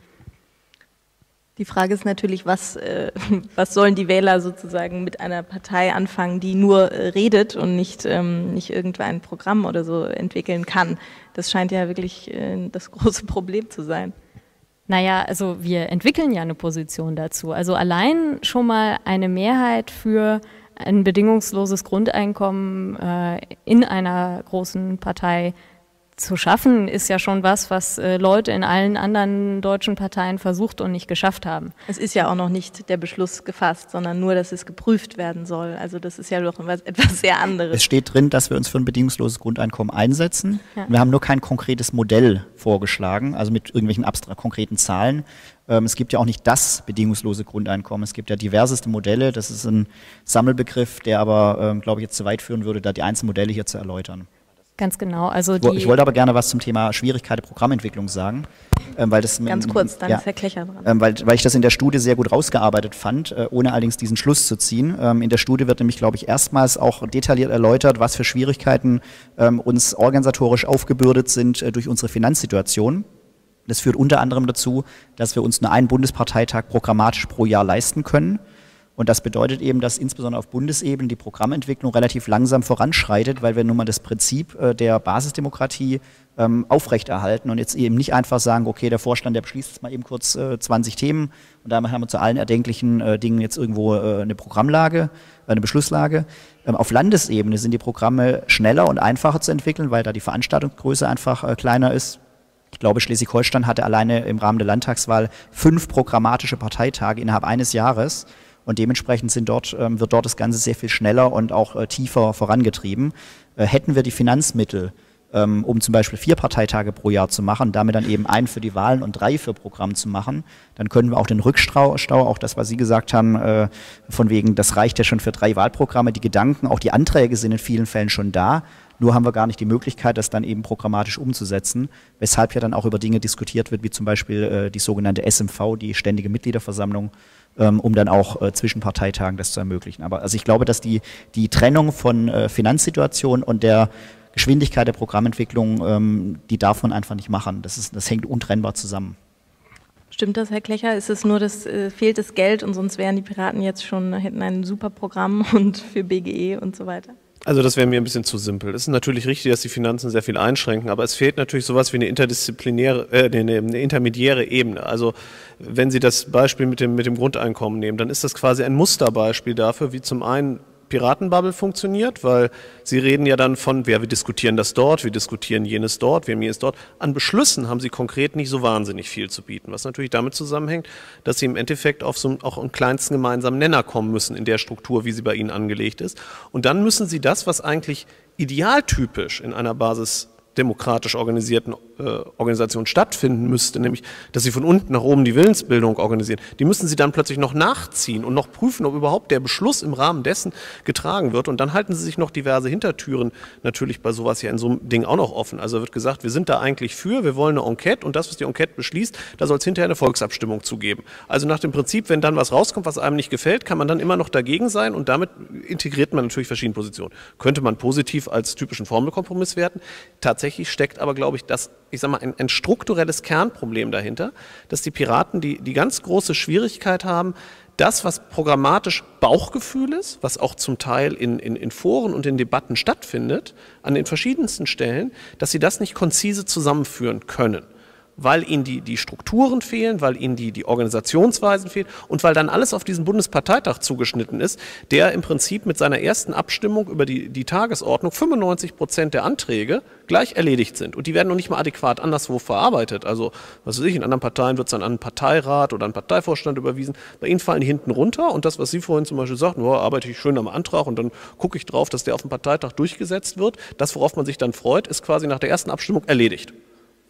B: Die Frage ist natürlich, was, äh, was sollen die Wähler sozusagen mit einer Partei anfangen, die nur äh, redet und nicht, ähm, nicht irgendein Programm oder so entwickeln kann. Das scheint ja wirklich äh, das große Problem zu sein.
D: Naja, also wir entwickeln ja eine Position dazu. Also allein schon mal eine Mehrheit für ein bedingungsloses Grundeinkommen äh, in einer großen Partei zu schaffen, ist ja schon was, was äh, Leute in allen anderen deutschen Parteien versucht und nicht geschafft haben.
B: Es ist ja auch noch nicht der Beschluss gefasst, sondern nur, dass es geprüft werden soll. Also das ist ja doch etwas sehr anderes.
E: Es steht drin, dass wir uns für ein bedingungsloses Grundeinkommen einsetzen.
D: Ja.
E: Wir haben nur kein konkretes Modell vorgeschlagen, also mit irgendwelchen abstrakt konkreten Zahlen. Ähm, es gibt ja auch nicht das bedingungslose Grundeinkommen. Es gibt ja diverseste Modelle. Das ist ein Sammelbegriff, der aber, ähm, glaube ich, jetzt zu weit führen würde, da die einzelnen Modelle hier zu erläutern.
D: Ganz genau. Also die
E: ich wollte aber gerne was zum Thema Schwierigkeit der Programmentwicklung sagen. Ähm, weil das,
B: Ganz kurz, dann
E: ja,
B: ist Herr Klecher dran.
E: Ähm, weil, weil ich das in der Studie sehr gut rausgearbeitet fand, äh, ohne allerdings diesen Schluss zu ziehen. Ähm, in der Studie wird nämlich, glaube ich, erstmals auch detailliert erläutert, was für Schwierigkeiten ähm, uns organisatorisch aufgebürdet sind äh, durch unsere Finanzsituation. Das führt unter anderem dazu, dass wir uns nur einen Bundesparteitag programmatisch pro Jahr leisten können. Und das bedeutet eben, dass insbesondere auf Bundesebene die Programmentwicklung relativ langsam voranschreitet, weil wir nun mal das Prinzip äh, der Basisdemokratie ähm, aufrechterhalten und jetzt eben nicht einfach sagen, okay, der Vorstand, der beschließt jetzt mal eben kurz äh, zwanzig Themen und damit haben wir zu allen erdenklichen äh, Dingen jetzt irgendwo äh, eine Programmlage, äh, eine Beschlusslage. Ähm, auf Landesebene sind die Programme schneller und einfacher zu entwickeln, weil da die Veranstaltungsgröße einfach äh, kleiner ist. Ich glaube, Schleswig-Holstein hatte alleine im Rahmen der Landtagswahl fünf programmatische Parteitage innerhalb eines Jahres. Und dementsprechend sind dort, ähm, wird dort das Ganze sehr viel schneller und auch äh, tiefer vorangetrieben. Äh, hätten wir die Finanzmittel, ähm, um zum Beispiel vier Parteitage pro Jahr zu machen, damit dann eben einen für die Wahlen und drei für Programm zu machen, dann können wir auch den Rückstau, auch das, was Sie gesagt haben, äh, von wegen, das reicht ja schon für drei Wahlprogramme, die Gedanken, auch die Anträge sind in vielen Fällen schon da. Nur haben wir gar nicht die Möglichkeit, das dann eben programmatisch umzusetzen, weshalb ja dann auch über Dinge diskutiert wird, wie zum Beispiel äh, die sogenannte S M V, die Ständige Mitgliederversammlung, ähm, um dann auch äh, zwischen Parteitagen das zu ermöglichen. Aber also ich glaube, dass die, die Trennung von äh, Finanzsituation und der Geschwindigkeit der Programmentwicklung, ähm, die darf man einfach nicht machen. Das ist, das hängt untrennbar zusammen.
B: Stimmt das, Herr Klecher? Ist es nur, das äh, fehlt das Geld und sonst wären die Piraten jetzt schon, hätten ein super Programm und für B G E und so weiter?
F: Also das wäre mir ein bisschen zu simpel. Es ist natürlich richtig, dass die Finanzen sehr viel einschränken, aber es fehlt natürlich sowas wie eine interdisziplinäre, äh, eine, eine intermediäre Ebene. Also wenn Sie das Beispiel mit dem, mit dem Grundeinkommen nehmen, dann ist das quasi ein Musterbeispiel dafür, wie zum einen Piratenbubble funktioniert, weil Sie reden ja dann von, ja, wir diskutieren das dort, wir diskutieren jenes dort, wir haben jenes dort. An Beschlüssen haben Sie konkret nicht so wahnsinnig viel zu bieten, was natürlich damit zusammenhängt, dass Sie im Endeffekt auf so auch einen kleinsten gemeinsamen Nenner kommen müssen in der Struktur, wie sie bei Ihnen angelegt ist. Und dann müssen Sie das, was eigentlich idealtypisch in einer Basis demokratisch organisierten äh, Organisation stattfinden müsste, nämlich, dass sie von unten nach oben die Willensbildung organisieren, die müssen sie dann plötzlich noch nachziehen und noch prüfen, ob überhaupt der Beschluss im Rahmen dessen getragen wird. Und dann halten sie sich noch diverse Hintertüren natürlich bei sowas ja in so einem Ding auch noch offen. Also wird gesagt, wir sind da eigentlich für, wir wollen eine Enquete und das, was die Enquete beschließt, da soll es hinterher eine Volksabstimmung zugeben. Also nach dem Prinzip, wenn dann was rauskommt, was einem nicht gefällt, kann man dann immer noch dagegen sein und damit integriert man natürlich verschiedene Positionen. Könnte man positiv als typischen Formelkompromiss werten. Tatsächlich Tatsächlich steckt aber, glaube ich, das, ich sag mal, ein, ein strukturelles Kernproblem dahinter, dass die Piraten die, die ganz große Schwierigkeit haben, das, was programmatisch Bauchgefühl ist, was auch zum Teil in, in, in Foren und in Debatten stattfindet, an den verschiedensten Stellen, dass sie das nicht konzise zusammenführen können. Weil ihnen die, die Strukturen fehlen, weil ihnen die, die Organisationsweisen fehlen und weil dann alles auf diesen Bundesparteitag zugeschnitten ist, der im Prinzip mit seiner ersten Abstimmung über die, die Tagesordnung fünfundneunzig Prozent der Anträge gleich erledigt sind. Und die werden noch nicht mal adäquat anderswo verarbeitet. Also, was weiß ich, in anderen Parteien wird es dann an einen Parteirat oder einen Parteivorstand überwiesen. Bei ihnen fallen die hinten runter und das, was Sie vorhin zum Beispiel sagten, oh, arbeite ich schön am Antrag und dann gucke ich drauf, dass der auf dem Parteitag durchgesetzt wird. Das, worauf man sich dann freut, ist quasi nach der ersten Abstimmung erledigt.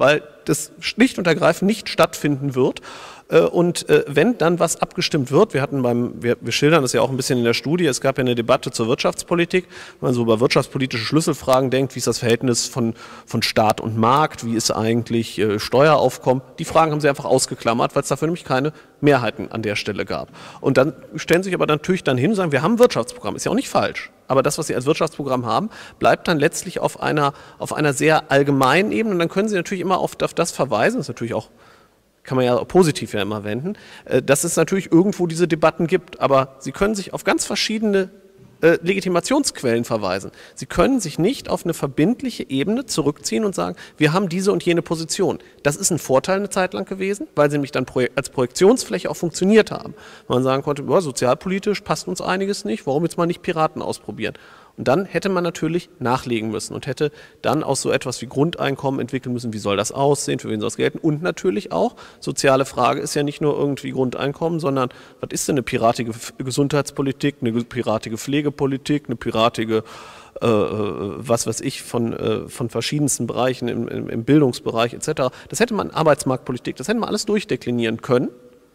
F: weil das schlicht und ergreifend nicht stattfinden wird. Und wenn dann was abgestimmt wird, wir hatten beim, wir, wir schildern das ja auch ein bisschen in der Studie, es gab ja eine Debatte zur Wirtschaftspolitik, wenn man so über wirtschaftspolitische Schlüsselfragen denkt, wie ist das Verhältnis von, von Staat und Markt, wie ist eigentlich äh, Steueraufkommen, die Fragen haben sie einfach ausgeklammert, weil es dafür nämlich keine Mehrheiten an der Stelle gab. Und dann stellen sie sich aber natürlich dann hin und sagen, wir haben ein Wirtschaftsprogramm, ist ja auch nicht falsch. Aber das, was Sie als Wirtschaftsprogramm haben, bleibt dann letztlich auf einer, auf einer sehr allgemeinen Ebene. Und dann können Sie natürlich immer oft auf das verweisen, das ist natürlich auch, kann man ja positiv ja immer wenden, dass es natürlich irgendwo diese Debatten gibt. Aber Sie können sich auf ganz verschiedene äh, Legitimationsquellen verweisen. Sie können sich nicht auf eine verbindliche Ebene zurückziehen und sagen, wir haben diese und jene Position. Das ist ein Vorteil eine Zeit lang gewesen, weil sie nämlich dann als Projektionsfläche auch funktioniert haben. Weil man sagen konnte, boah, sozialpolitisch passt uns einiges nicht, warum jetzt mal nicht Piraten ausprobieren? Und dann hätte man natürlich nachlegen müssen und hätte dann auch so etwas wie Grundeinkommen entwickeln müssen. Wie soll das aussehen, für wen soll das gelten? Und natürlich auch, soziale Frage ist ja nicht nur irgendwie Grundeinkommen, sondern was ist denn eine piratige Gesundheitspolitik, eine piratige Pflegepolitik, eine piratige, äh, was weiß ich, von, äh, von verschiedensten Bereichen im, im, im Bildungsbereich et cetera. Das hätte man Arbeitsmarktpolitik, das hätte man alles durchdeklinieren können,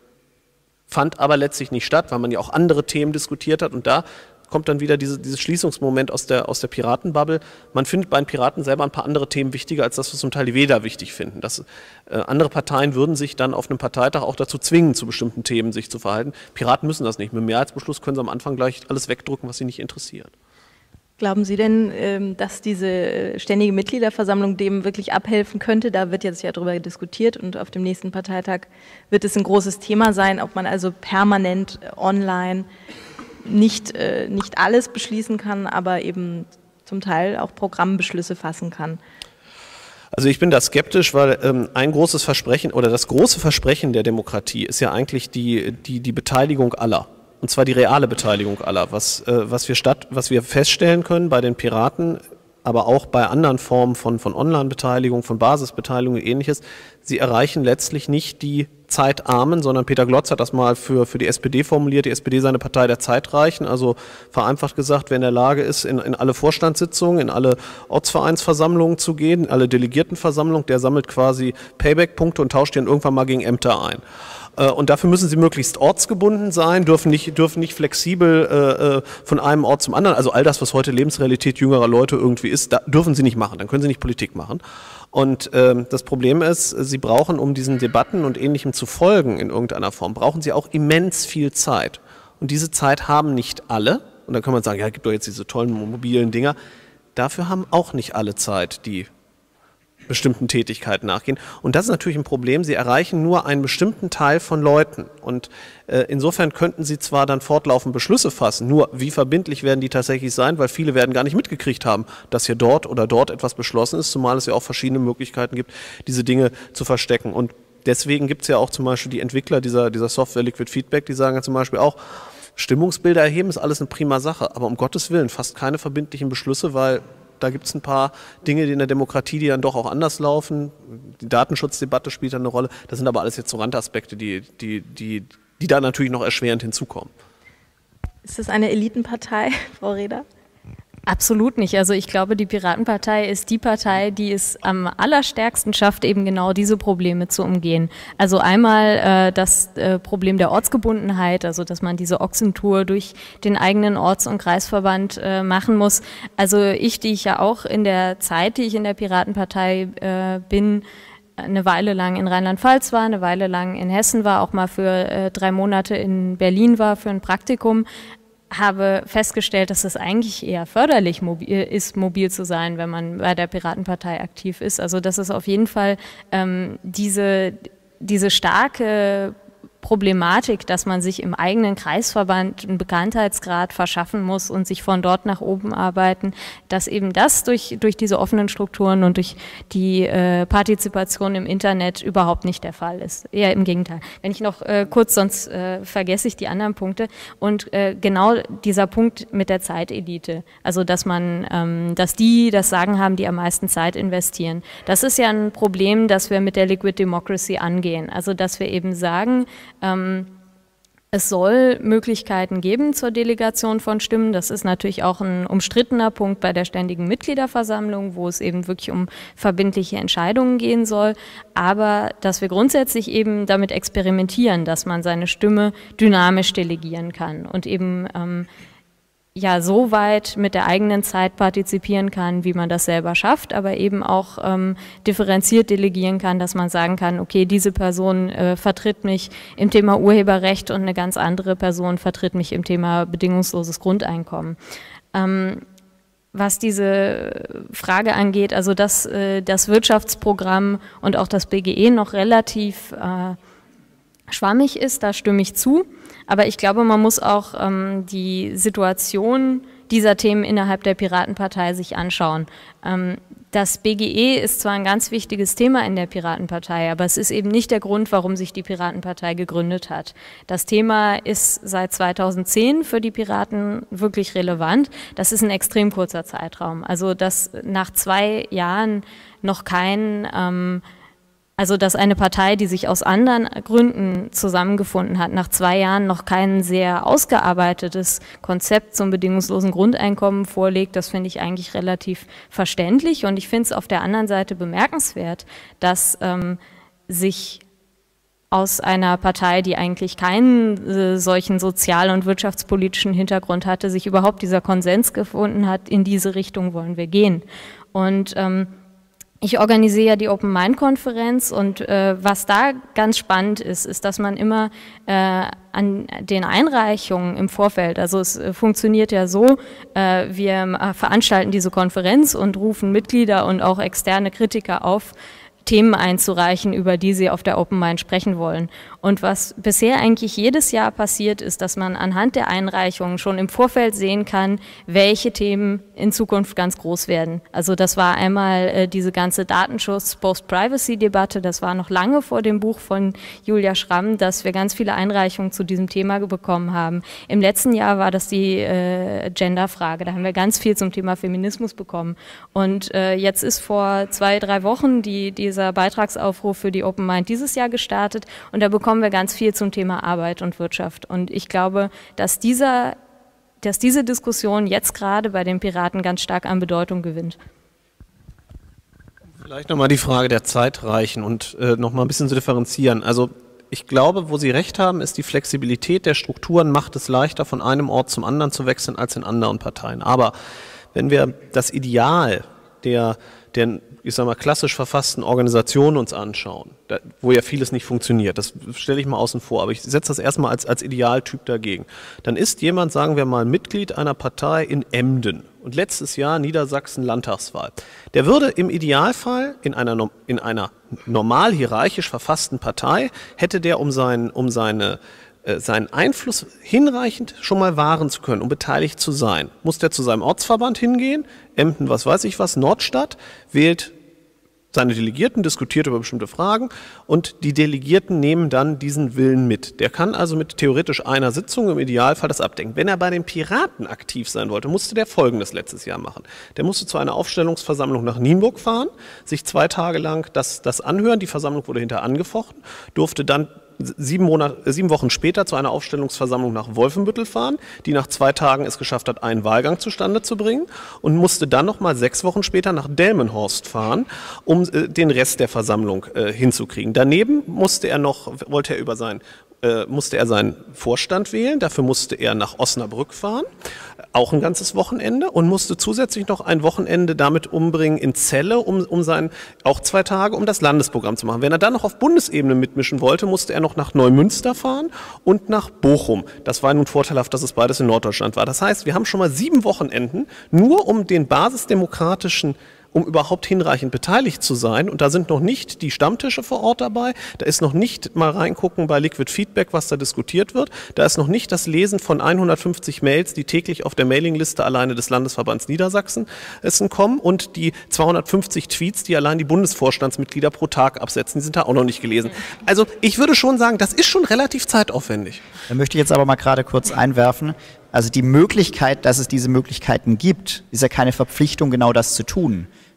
F: fand aber letztlich nicht statt, weil man ja auch andere Themen diskutiert hat und da kommt dann wieder diese, dieses Schließungsmoment aus der, aus der Piratenbubble. Man findet bei den Piraten selber ein paar andere Themen wichtiger, als das, was zum Teil die Wähler wichtig finden. Das, äh, andere Parteien würden sich dann auf einem Parteitag auch dazu zwingen, zu bestimmten Themen sich zu verhalten. Piraten müssen das nicht. Mit dem Mehrheitsbeschluss können sie am Anfang gleich alles wegdrücken, was sie nicht interessiert.
B: Glauben Sie denn, dass diese ständige Mitgliederversammlung dem wirklich abhelfen könnte? Da wird jetzt ja darüber diskutiert und auf dem nächsten Parteitag wird es ein großes Thema sein, ob man also permanent online nicht, äh, nicht alles beschließen kann, aber eben zum Teil auch Programmbeschlüsse fassen kann.
F: Also ich bin da skeptisch, weil ähm, ein großes Versprechen oder das große Versprechen der Demokratie ist ja eigentlich die, die, die Beteiligung aller. Und zwar die reale Beteiligung aller. Was, äh, was, wir statt, was wir feststellen können bei den Piraten, aber auch bei anderen Formen von, von Online-Beteiligung, von Basisbeteiligung und ähnliches, sie erreichen letztlich nicht die Zeitarmen, sondern Peter Glotz hat das mal für, für die S P D formuliert, die S P D sei eine Partei der Zeitreichen, also vereinfacht gesagt, wer in der Lage ist, in, in alle Vorstandssitzungen, in alle Ortsvereinsversammlungen zu gehen, in alle Delegiertenversammlungen, der sammelt quasi Payback-Punkte und tauscht die dann irgendwann mal gegen Ämter ein. Und dafür müssen sie möglichst ortsgebunden sein, dürfen nicht, dürfen nicht flexibel äh, von einem Ort zum anderen, also all das, was heute Lebensrealität jüngerer Leute irgendwie ist, da dürfen sie nicht machen, dann können sie nicht Politik machen. Und ähm, das Problem ist, sie brauchen, um diesen Debatten und Ähnlichem zu folgen in irgendeiner Form, brauchen sie auch immens viel Zeit. Und diese Zeit haben nicht alle. Und dann kann man sagen, ja, es gibt doch jetzt diese tollen mobilen Dinger. Dafür haben auch nicht alle Zeit, die bestimmten Tätigkeiten nachgehen. Und das ist natürlich ein Problem. Sie erreichen nur einen bestimmten Teil von Leuten. Und äh, insofern könnten sie zwar dann fortlaufend Beschlüsse fassen, nur wie verbindlich werden die tatsächlich sein, weil viele werden gar nicht mitgekriegt haben, dass hier dort oder dort etwas beschlossen ist, zumal es ja auch verschiedene Möglichkeiten gibt, diese Dinge zu verstecken. Und deswegen gibt es ja auch zum Beispiel die Entwickler dieser, dieser Software Liquid Feedback, die sagen ja zum Beispiel auch, Stimmungsbilder erheben ist alles eine prima Sache, aber um Gottes Willen fast keine verbindlichen Beschlüsse, weil da gibt es ein paar Dinge die in der Demokratie, die dann doch auch anders laufen. Die Datenschutzdebatte spielt dann eine Rolle. Das sind aber alles jetzt so Randaspekte, die, die, die, die da natürlich noch erschwerend hinzukommen.
B: Ist das eine Elitenpartei, Frau Rehder?
D: Absolut nicht. Also ich glaube, die Piratenpartei ist die Partei, die es am allerstärksten schafft, eben genau diese Probleme zu umgehen. Also einmal äh, das äh, Problem der Ortsgebundenheit, also dass man diese Ochsentour durch den eigenen Orts- und Kreisverband äh, machen muss. Also ich, die ich ja auch in der Zeit, die ich in der Piratenpartei äh, bin, eine Weile lang in Rheinland-Pfalz war, eine Weile lang in Hessen war, auch mal für äh, drei Monate in Berlin war für ein Praktikum, habe festgestellt, dass es eigentlich eher förderlich mobil ist, mobil zu sein, wenn man bei der Piratenpartei aktiv ist. Also dass es auf jeden Fall ähm, diese, diese starke Problematik, dass man sich im eigenen Kreisverband einen Bekanntheitsgrad verschaffen muss und sich von dort nach oben arbeiten, dass eben das durch, durch diese offenen Strukturen und durch die äh, Partizipation im Internet überhaupt nicht der Fall ist. Eher im Gegenteil. Wenn ich noch äh, kurz, sonst äh, vergesse ich die anderen Punkte. Und äh, genau dieser Punkt mit der Zeitelite, also dass man, ähm, dass die das Sagen haben, die am meisten Zeit investieren. Das ist ja ein Problem, das wir mit der Liquid Democracy angehen. Also dass wir eben sagen, Ähm, Es soll Möglichkeiten geben zur Delegation von Stimmen. Das ist natürlich auch ein umstrittener Punkt bei der ständigen Mitgliederversammlung, wo es eben wirklich um verbindliche Entscheidungen gehen soll. Aber dass wir grundsätzlich eben damit experimentieren, dass man seine Stimme dynamisch delegieren kann und eben ähm, ja so weit mit der eigenen Zeit partizipieren kann, wie man das selber schafft, aber eben auch ähm, differenziert delegieren kann, dass man sagen kann, okay, diese Person äh, vertritt mich im Thema Urheberrecht und eine ganz andere Person vertritt mich im Thema bedingungsloses Grundeinkommen. Ähm, was diese Frage angeht, also dass äh, das Wirtschaftsprogramm und auch das B G E noch relativ äh, schwammig ist, da stimme ich zu. Aber ich glaube, man muss auch ähm, die Situation dieser Themen innerhalb der Piratenpartei sich anschauen. Ähm, das B G E ist zwar ein ganz wichtiges Thema in der Piratenpartei, aber es ist eben nicht der Grund, warum sich die Piratenpartei gegründet hat. Das Thema ist seit zweitausendzehn für die Piraten wirklich relevant. Das ist ein extrem kurzer Zeitraum. Also dass nach zwei Jahren noch kein ähm, Also dass eine Partei, die sich aus anderen Gründen zusammengefunden hat, nach zwei Jahren noch kein sehr ausgearbeitetes Konzept zum bedingungslosen Grundeinkommen vorlegt, das finde ich eigentlich relativ verständlich. Und ich finde es auf der anderen Seite bemerkenswert, dass ähm, sich aus einer Partei, die eigentlich keinen äh, solchen sozial- und wirtschaftspolitischen Hintergrund hatte, sich überhaupt dieser Konsens gefunden hat, in diese Richtung wollen wir gehen. Und ähm, ich organisiere ja die Open Mind Konferenz und äh, was da ganz spannend ist, ist, dass man immer äh, an den Einreichungen im Vorfeld, also es äh, funktioniert ja so, äh, wir äh, veranstalten diese Konferenz und rufen Mitglieder und auch externe Kritiker auf, Themen einzureichen, über die sie auf der Open Mind sprechen wollen. Und was bisher eigentlich jedes Jahr passiert ist, dass man anhand der Einreichungen schon im Vorfeld sehen kann, welche Themen in Zukunft ganz groß werden. Also das war einmal äh, diese ganze Datenschutz-Post-Privacy-Debatte, das war noch lange vor dem Buch von Julia Schramm, dass wir ganz viele Einreichungen zu diesem Thema bekommen haben. Im letzten Jahr war das die äh, Genderfrage, da haben wir ganz viel zum Thema Feminismus bekommen. Und äh, jetzt ist vor zwei, drei Wochen die, diese dieser Beitragsaufruf für die Open Mind dieses Jahr gestartet und da bekommen wir ganz viel zum Thema Arbeit und Wirtschaft. Und ich glaube, dass, dieser, dass diese Diskussion jetzt gerade bei den Piraten ganz stark an Bedeutung gewinnt.
F: Vielleicht nochmal die Frage der Zeitreichen und äh, nochmal ein bisschen zu differenzieren. Also ich glaube, wo Sie recht haben, ist die Flexibilität der Strukturen macht es leichter, von einem Ort zum anderen zu wechseln als in anderen Parteien. Aber wenn wir das Ideal der, der ich sag mal, klassisch verfassten Organisationen uns anschauen, da, wo ja vieles nicht funktioniert, das stelle ich mal außen vor, aber ich setze das erstmal als, als Idealtyp dagegen. Dann ist jemand, sagen wir mal, Mitglied einer Partei in Emden und letztes Jahr Niedersachsen Landtagswahl. Der würde im Idealfall in einer, in einer normal hierarchisch verfassten Partei, hätte der um, sein, um seine seinen Einfluss hinreichend schon mal wahren zu können, um beteiligt zu sein, muss der zu seinem Ortsverband hingehen, Emden, was weiß ich was, Nordstadt, wählt seine Delegierten, diskutiert über bestimmte Fragen und die Delegierten nehmen dann diesen Willen mit. Der kann also mit theoretisch einer Sitzung im Idealfall das abdecken. Wenn er bei den Piraten aktiv sein wollte, musste der Folgendes letztes Jahr machen. Der musste zu einer Aufstellungsversammlung nach Nienburg fahren, sich zwei Tage lang das, das anhören, die Versammlung wurde hinterher angefochten, durfte dann Sieben, Monate, sieben Wochen später zu einer Aufstellungsversammlung nach Wolfenbüttel fahren, die nach zwei Tagen es geschafft hat, einen Wahlgang zustande zu bringen und musste dann noch mal sechs Wochen später nach Delmenhorst fahren, um äh, den Rest der Versammlung äh, hinzukriegen. Daneben musste er noch, wollte er über sein äh, musste er seinen Vorstand wählen, dafür musste er nach Osnabrück fahren, auch ein ganzes Wochenende und musste zusätzlich noch ein Wochenende damit umbringen in Celle, um, um sein, auch zwei Tage, um das Landesprogramm zu machen. Wenn er dann noch auf Bundesebene mitmischen wollte, musste er noch nach Neumünster fahren und nach Bochum. Das war nun vorteilhaft, dass es beides in Norddeutschland war. Das heißt, wir haben schon mal sieben Wochenenden, nur um den basisdemokratischen um überhaupt hinreichend beteiligt zu sein. Und da sind noch nicht die Stammtische vor Ort dabei, da ist noch nicht mal reingucken bei Liquid Feedback, was da diskutiert wird, da ist noch nicht das Lesen von hundertfünfzig Mails, die täglich auf der Mailingliste alleine des Landesverbands Niedersachsen kommen und die zweihundertfünfzig Tweets, die allein die Bundesvorstandsmitglieder pro Tag absetzen, die sind da auch noch nicht gelesen. Also ich würde schon sagen, das ist schon relativ zeitaufwendig.
E: Da möchte ich jetzt aber mal gerade kurz einwerfen, also die Möglichkeit, dass es diese Möglichkeiten gibt, ist ja keine Verpflichtung, genau das zu tun.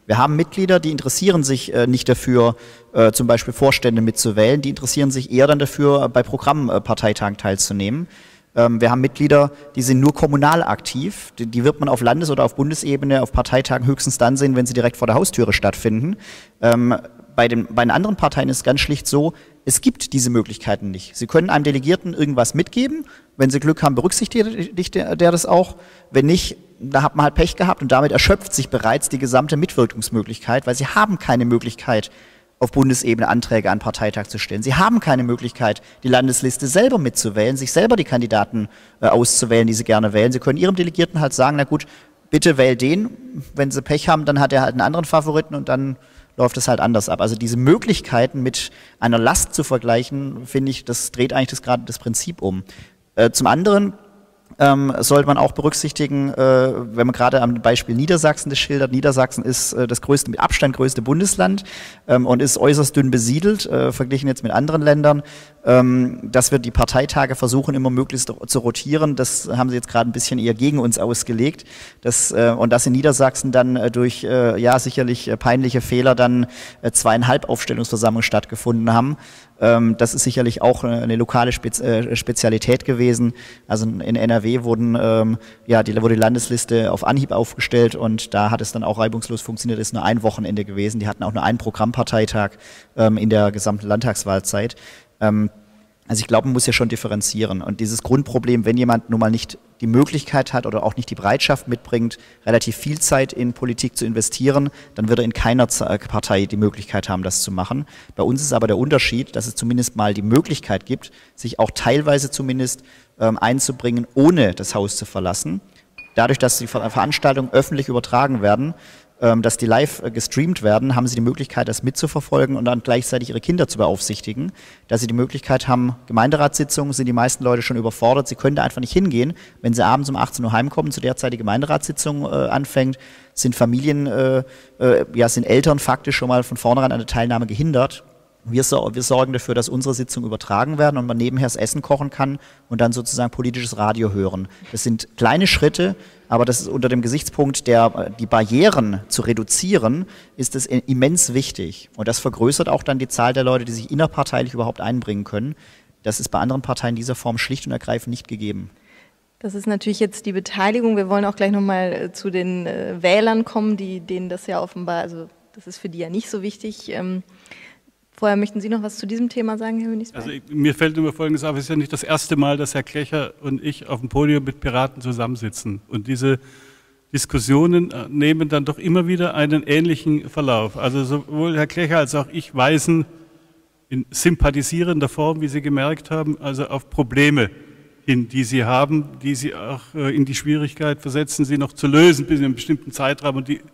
E: Wir haben Mitglieder, die interessieren sich äh, nicht dafür, äh, zum Beispiel Vorstände mitzuwählen, die interessieren sich eher dann dafür, bei Programmparteitagen teilzunehmen. Ähm, wir haben Mitglieder, die sind nur kommunal aktiv, die, die wird man auf Landes- oder auf Bundesebene auf Parteitagen höchstens dann sehen, wenn sie direkt vor der Haustüre stattfinden. Ähm, bei, den, bei den anderen Parteien ist es ganz schlicht so, es gibt diese Möglichkeiten nicht. Sie können einem Delegierten irgendwas mitgeben, wenn Sie Glück haben, berücksichtigt der, der das auch, wenn nicht, da hat man halt Pech gehabt und damit erschöpft sich bereits die gesamte Mitwirkungsmöglichkeit, weil Sie haben keine Möglichkeit, auf Bundesebene Anträge an Parteitag zu stellen. Sie haben keine Möglichkeit, die Landesliste selber mitzuwählen, sich selber die Kandidaten äh, auszuwählen, die Sie gerne wählen. Sie können Ihrem Delegierten halt sagen, na gut, bitte wähl den, wenn Sie Pech haben, dann hat er halt einen anderen Favoriten und dann läuft es halt anders ab. Also diese Möglichkeiten mit einer Last zu vergleichen, finde ich, das dreht eigentlich das, gerade das Prinzip um. Äh, zum anderen ähm, sollte man auch berücksichtigen, äh, wenn man gerade am Beispiel Niedersachsen das schildert, Niedersachsen ist äh, das größte, mit Abstand größte Bundesland ähm, und ist äußerst dünn besiedelt, äh, verglichen jetzt mit anderen Ländern, ähm, dass wir die Parteitage versuchen, immer möglichst zu rotieren. Das haben sie jetzt gerade ein bisschen eher gegen uns ausgelegt. Das, äh, und dass in Niedersachsen dann äh, durch, äh, ja, sicherlich äh, peinliche Fehler dann äh, zweieinhalb Aufstellungsversammlungen stattgefunden haben. Ähm, das ist sicherlich auch eine, eine lokale Spez äh, Spezialität gewesen. Also in N R W wurden, ähm, ja, die, wurde die Landesliste auf Anhieb aufgestellt und da hat es dann auch reibungslos funktioniert. Das ist nur ein Wochenende gewesen. Die hatten auch nur einen Programmparteitag ähm, in der gesamten Landtagswahlzeit. Ähm, also ich glaube, man muss ja schon differenzieren. Und dieses Grundproblem, wenn jemand nun mal nicht die Möglichkeit hat oder auch nicht die Bereitschaft mitbringt, relativ viel Zeit in Politik zu investieren, dann wird er in keiner Partei die Möglichkeit haben, das zu machen. Bei uns ist aber der Unterschied, dass es zumindest mal die Möglichkeit gibt, sich auch teilweise zumindest ähm, einzubringen, ohne das Haus zu verlassen. Dadurch, dass die Ver Veranstaltungen öffentlich übertragen werden, ähm, dass die live äh, gestreamt werden, haben sie die Möglichkeit, das mitzuverfolgen und dann gleichzeitig ihre Kinder zu beaufsichtigen. Dass sie die Möglichkeit haben, Gemeinderatssitzungen, sind die meisten Leute schon überfordert. Sie können da einfach nicht hingehen. Wenn sie abends um achtzehn Uhr heimkommen, zu der Zeit die Gemeinderatssitzung äh, anfängt, sind Familien, äh, äh, ja, sind Eltern faktisch schon mal von vornherein an der Teilnahme gehindert. Wir, sor wir sorgen dafür, dass unsere Sitzungen übertragen werden und man nebenher das Essen kochen kann und dann sozusagen politisches Radio hören. Das sind kleine Schritte, aber das ist unter dem Gesichtspunkt, der, die Barrieren zu reduzieren, ist es immens wichtig. Und das vergrößert auch dann die Zahl der Leute, die sich innerparteilich überhaupt einbringen können. Das ist bei anderen Parteien dieser Form schlicht und ergreifend nicht gegeben.
B: Das ist natürlich jetzt die Beteiligung. Wir wollen auch gleich nochmal zu den äh, Wählern kommen, die, denen das ja offenbar, also das ist für die ja nicht so wichtig. Ähm, Vorher möchten Sie noch was zu diesem Thema sagen, Herr Münizberg? Also
G: ich, mir fällt immer Folgendes auf, es ist ja nicht das erste Mal, dass Herr Klecher und ich auf dem Podium mit Piraten zusammensitzen. Und diese Diskussionen nehmen dann doch immer wieder einen ähnlichen Verlauf. Also sowohl Herr Klecher als auch ich weisen in sympathisierender Form, wie Sie gemerkt haben, also auf Probleme hin, die Sie haben, die Sie auch in die Schwierigkeit versetzen, sie noch zu lösen bis in einem bestimmten Zeitraum und die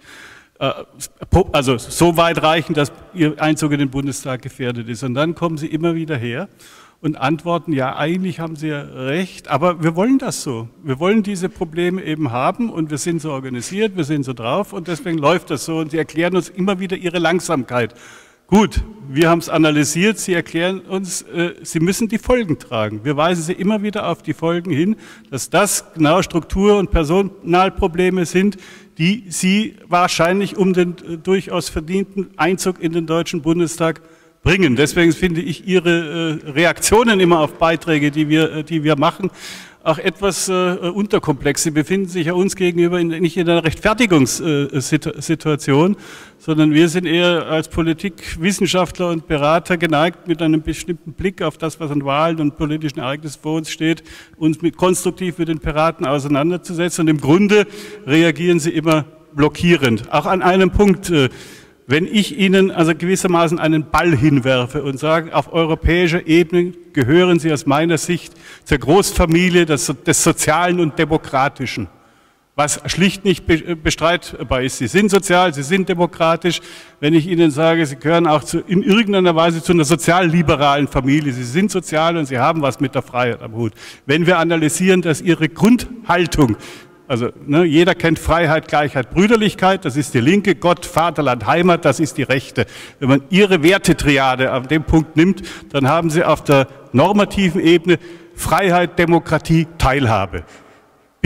G: also so weit reichen, dass Ihr Einzug in den Bundestag gefährdet ist. Und dann kommen Sie immer wieder her und antworten, ja, eigentlich haben Sie ja recht, aber wir wollen das so. Wir wollen diese Probleme eben haben und wir sind so organisiert, wir sind so drauf und deswegen läuft das so. Und Sie erklären uns immer wieder Ihre Langsamkeit. Gut, wir haben es analysiert, Sie erklären uns, äh, Sie müssen die Folgen tragen. Wir weisen Sie immer wieder auf die Folgen hin, dass das genau Struktur- und Personalprobleme sind, die Sie wahrscheinlich um den äh, durchaus verdienten Einzug in den Deutschen Bundestag bringen. Deswegen finde ich Ihre äh, Reaktionen immer auf Beiträge, die wir, äh, die wir machen, auch etwas äh, unterkomplex. Sie befinden sich ja uns gegenüber in, nicht in einer Rechtfertigungssituation, sondern wir sind eher als Politikwissenschaftler und Berater geneigt, mit einem bestimmten Blick auf das, was an Wahlen und politischen Ereignissen vor uns steht, uns mit, konstruktiv mit den Piraten auseinanderzusetzen. Und im Grunde reagieren sie immer blockierend. Auch an einem Punkt, äh, wenn ich Ihnen also gewissermaßen einen Ball hinwerfe und sage, auf europäischer Ebene gehören Sie aus meiner Sicht zur Großfamilie des, des Sozialen und Demokratischen, was schlicht nicht bestreitbar ist. Sie sind sozial, Sie sind demokratisch. Wenn ich Ihnen sage, Sie gehören auch zu, in irgendeiner Weise zu einer sozialliberalen Familie, Sie sind sozial und Sie haben was mit der Freiheit am Hut. Wenn wir analysieren, dass Ihre Grundhaltung, also ne, jeder kennt Freiheit, Gleichheit, Brüderlichkeit, das ist die Linke, Gott, Vaterland, Heimat, das ist die Rechte. Wenn man Ihre Wertetriade an dem Punkt nimmt, dann haben Sie auf der normativen Ebene Freiheit, Demokratie, Teilhabe.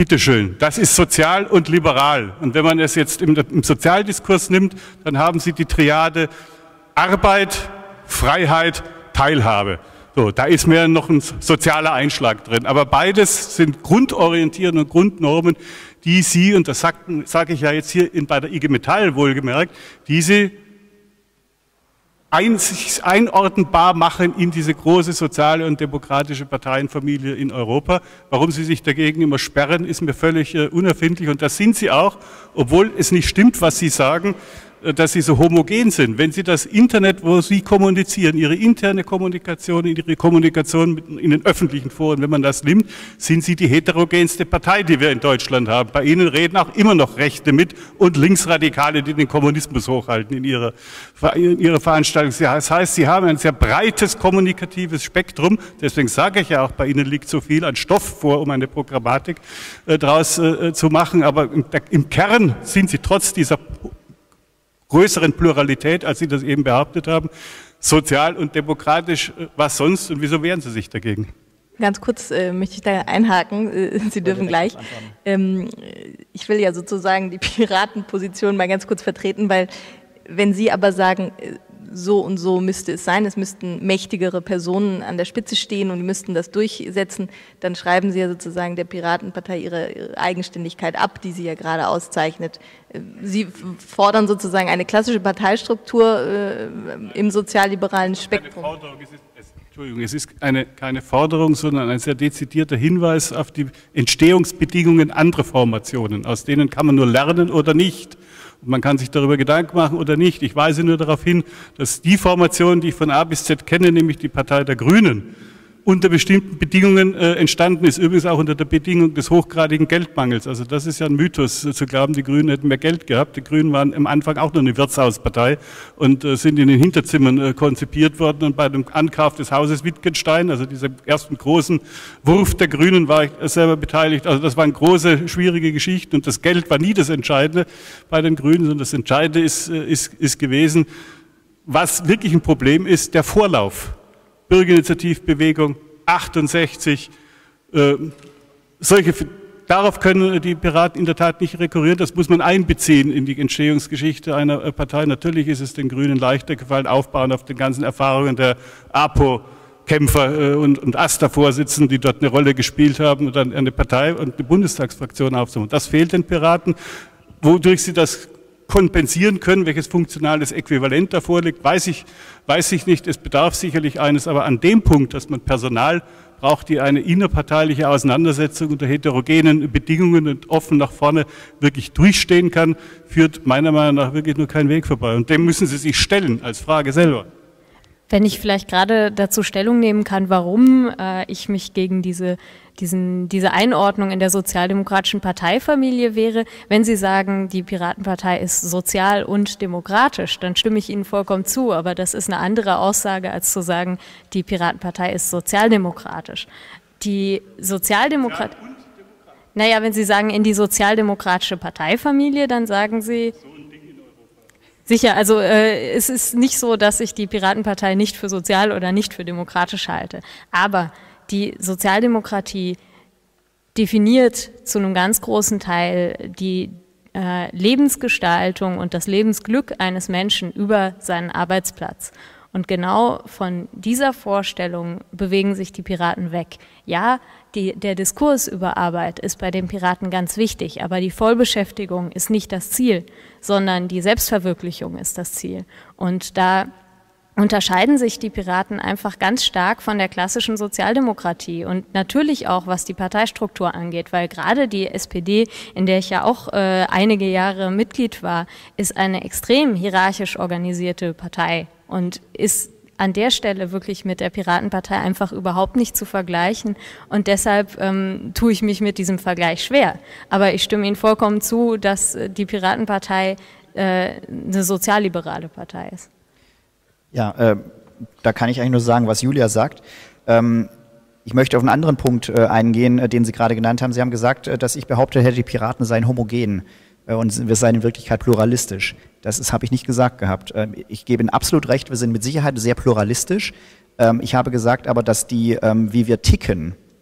G: Bitteschön, das ist sozial und liberal. Und wenn man es jetzt im, im Sozialdiskurs nimmt, dann haben Sie die Triade Arbeit, Freiheit, Teilhabe. So, da ist mehr noch ein sozialer Einschlag drin. Aber beides sind Grundorientierungen und Grundnormen, die Sie, und das sage ich ja jetzt hier in, bei der I G Metall wohlgemerkt, die Sie ein, sich einordnbar machen in diese große soziale und demokratische Parteienfamilie in Europa. Warum Sie sich dagegen immer sperren, ist mir völlig äh, unerfindlich. Und das sind Sie auch, obwohl es nicht stimmt, was Sie sagen, dass sie so homogen sind. Wenn Sie das Internet, wo Sie kommunizieren, Ihre interne Kommunikation, Ihre Kommunikation mit, in den öffentlichen Foren, wenn man das nimmt, sind Sie die heterogenste Partei, die wir in Deutschland haben. Bei Ihnen reden auch immer noch Rechte mit und Linksradikale, die den Kommunismus hochhalten in ihrer, in ihrer Veranstaltung. Das heißt, Sie haben ein sehr breites kommunikatives Spektrum. Deswegen sage ich ja auch, bei Ihnen liegt so viel an Stoff vor, um eine Programmatik äh, daraus äh, zu machen. Aber im, im Kern sind Sie trotz dieser größeren Pluralität, als Sie das eben behauptet haben, sozial und demokratisch, was sonst und wieso wehren Sie sich dagegen?
B: Ganz kurz äh, möchte ich da einhaken, äh, Sie dürfen gleich. Ähm, ich will ja sozusagen die Piratenposition mal ganz kurz vertreten, weil wenn Sie aber sagen, so und so müsste es sein, es müssten mächtigere Personen an der Spitze stehen und die müssten das durchsetzen, dann schreiben Sie ja sozusagen der Piratenpartei ihre, ihre Eigenständigkeit ab, die sie ja gerade auszeichnet. Sie fordern sozusagen eine klassische Parteistruktur äh, im sozialliberalen Spektrum.
G: Es ist, es, Entschuldigung, es ist eine, keine Forderung, sondern ein sehr dezidierter Hinweis auf die Entstehungsbedingungen anderer Formationen. Aus denen kann man nur lernen oder nicht. Und man kann sich darüber Gedanken machen oder nicht. Ich weise nur darauf hin, dass die Formation, die ich von A bis Z kenne, nämlich die Partei der Grünen, unter bestimmten Bedingungen äh, entstanden ist, übrigens auch unter der Bedingung des hochgradigen Geldmangels. Also das ist ja ein Mythos, zu glauben, die Grünen hätten mehr Geld gehabt. Die Grünen waren am Anfang auch nur eine Wirtshauspartei und äh, sind in den Hinterzimmern äh, konzipiert worden. Und bei dem Ankauf des Hauses Wittgenstein, also diesem ersten großen Wurf der Grünen, war ich selber beteiligt. Also das waren große, schwierige Geschichten und das Geld war nie das Entscheidende bei den Grünen, sondern das Entscheidende ist, äh, ist, ist gewesen, was wirklich ein Problem ist, der Vorlauf. Bürgerinitiativbewegung, achtundsechzig, äh, solche, darauf können die Piraten in der Tat nicht rekurrieren, das muss man einbeziehen in die Entstehungsgeschichte einer Partei. Natürlich ist es den Grünen leichter gefallen, aufbauen auf den ganzen Erfahrungen der APO-Kämpfer äh, und, und AStA-Vorsitzenden, die dort eine Rolle gespielt haben, und dann eine Partei und eine Bundestagsfraktion aufzubauen. Das fehlt den Piraten, wodurch sie das kompensieren können, welches funktionales Äquivalent davor liegt, weiß ich, weiß ich nicht. Es bedarf sicherlich eines, aber an dem Punkt, dass man Personal braucht, die eine innerparteiliche Auseinandersetzung unter heterogenen Bedingungen und offen nach vorne wirklich durchstehen kann, führt meiner Meinung nach wirklich nur kein Weg vorbei. Und dem müssen Sie sich stellen als Frage selber.
D: Wenn ich vielleicht gerade dazu Stellung nehmen kann, warum äh, ich mich gegen diese, diesen, diese Einordnung in der sozialdemokratischen Parteifamilie wehre. Wenn Sie sagen, die Piratenpartei ist sozial und demokratisch, dann stimme ich Ihnen vollkommen zu, aber das ist eine andere Aussage, als zu sagen, die Piratenpartei ist sozialdemokratisch. Die Sozialdemokratie, naja, wenn Sie sagen, in die sozialdemokratische Parteifamilie, dann sagen Sie... Sicher, also äh, es ist nicht so, dass ich die Piratenpartei nicht für sozial oder nicht für demokratisch halte. Aber die Sozialdemokratie definiert zu einem ganz großen Teil die äh, Lebensgestaltung und das Lebensglück eines Menschen über seinen Arbeitsplatz. Und genau von dieser Vorstellung bewegen sich die Piraten weg. Ja, die, der Diskurs über Arbeit ist bei den Piraten ganz wichtig, aber die Vollbeschäftigung ist nicht das Ziel, sondern die Selbstverwirklichung ist das Ziel. Und da unterscheiden sich die Piraten einfach ganz stark von der klassischen Sozialdemokratie und natürlich auch, was die Parteistruktur angeht, weil gerade die S P D, in der ich ja auch äh, einige Jahre Mitglied war, ist eine extrem hierarchisch organisierte Partei und ist an der Stelle wirklich mit der Piratenpartei einfach überhaupt nicht zu vergleichen und deshalb ähm, tue ich mich mit diesem Vergleich schwer. Aber ich stimme Ihnen vollkommen zu, dass die Piratenpartei äh, eine sozialliberale Partei ist.
E: Ja, äh, da kann ich eigentlich nur sagen, was Julia sagt. Ähm, ich möchte auf einen anderen Punkt äh, eingehen, äh, den Sie gerade genannt haben. Sie haben gesagt, äh, dass ich behauptet hätte, die Piraten seien homogen äh, und wir seien in Wirklichkeit pluralistisch. Das habe ich nicht gesagt gehabt. Ähm, ich gebe Ihnen absolut recht, wir sind mit Sicherheit sehr pluralistisch. Ähm, ich habe gesagt aber, dass die, ähm, wie wir ticken,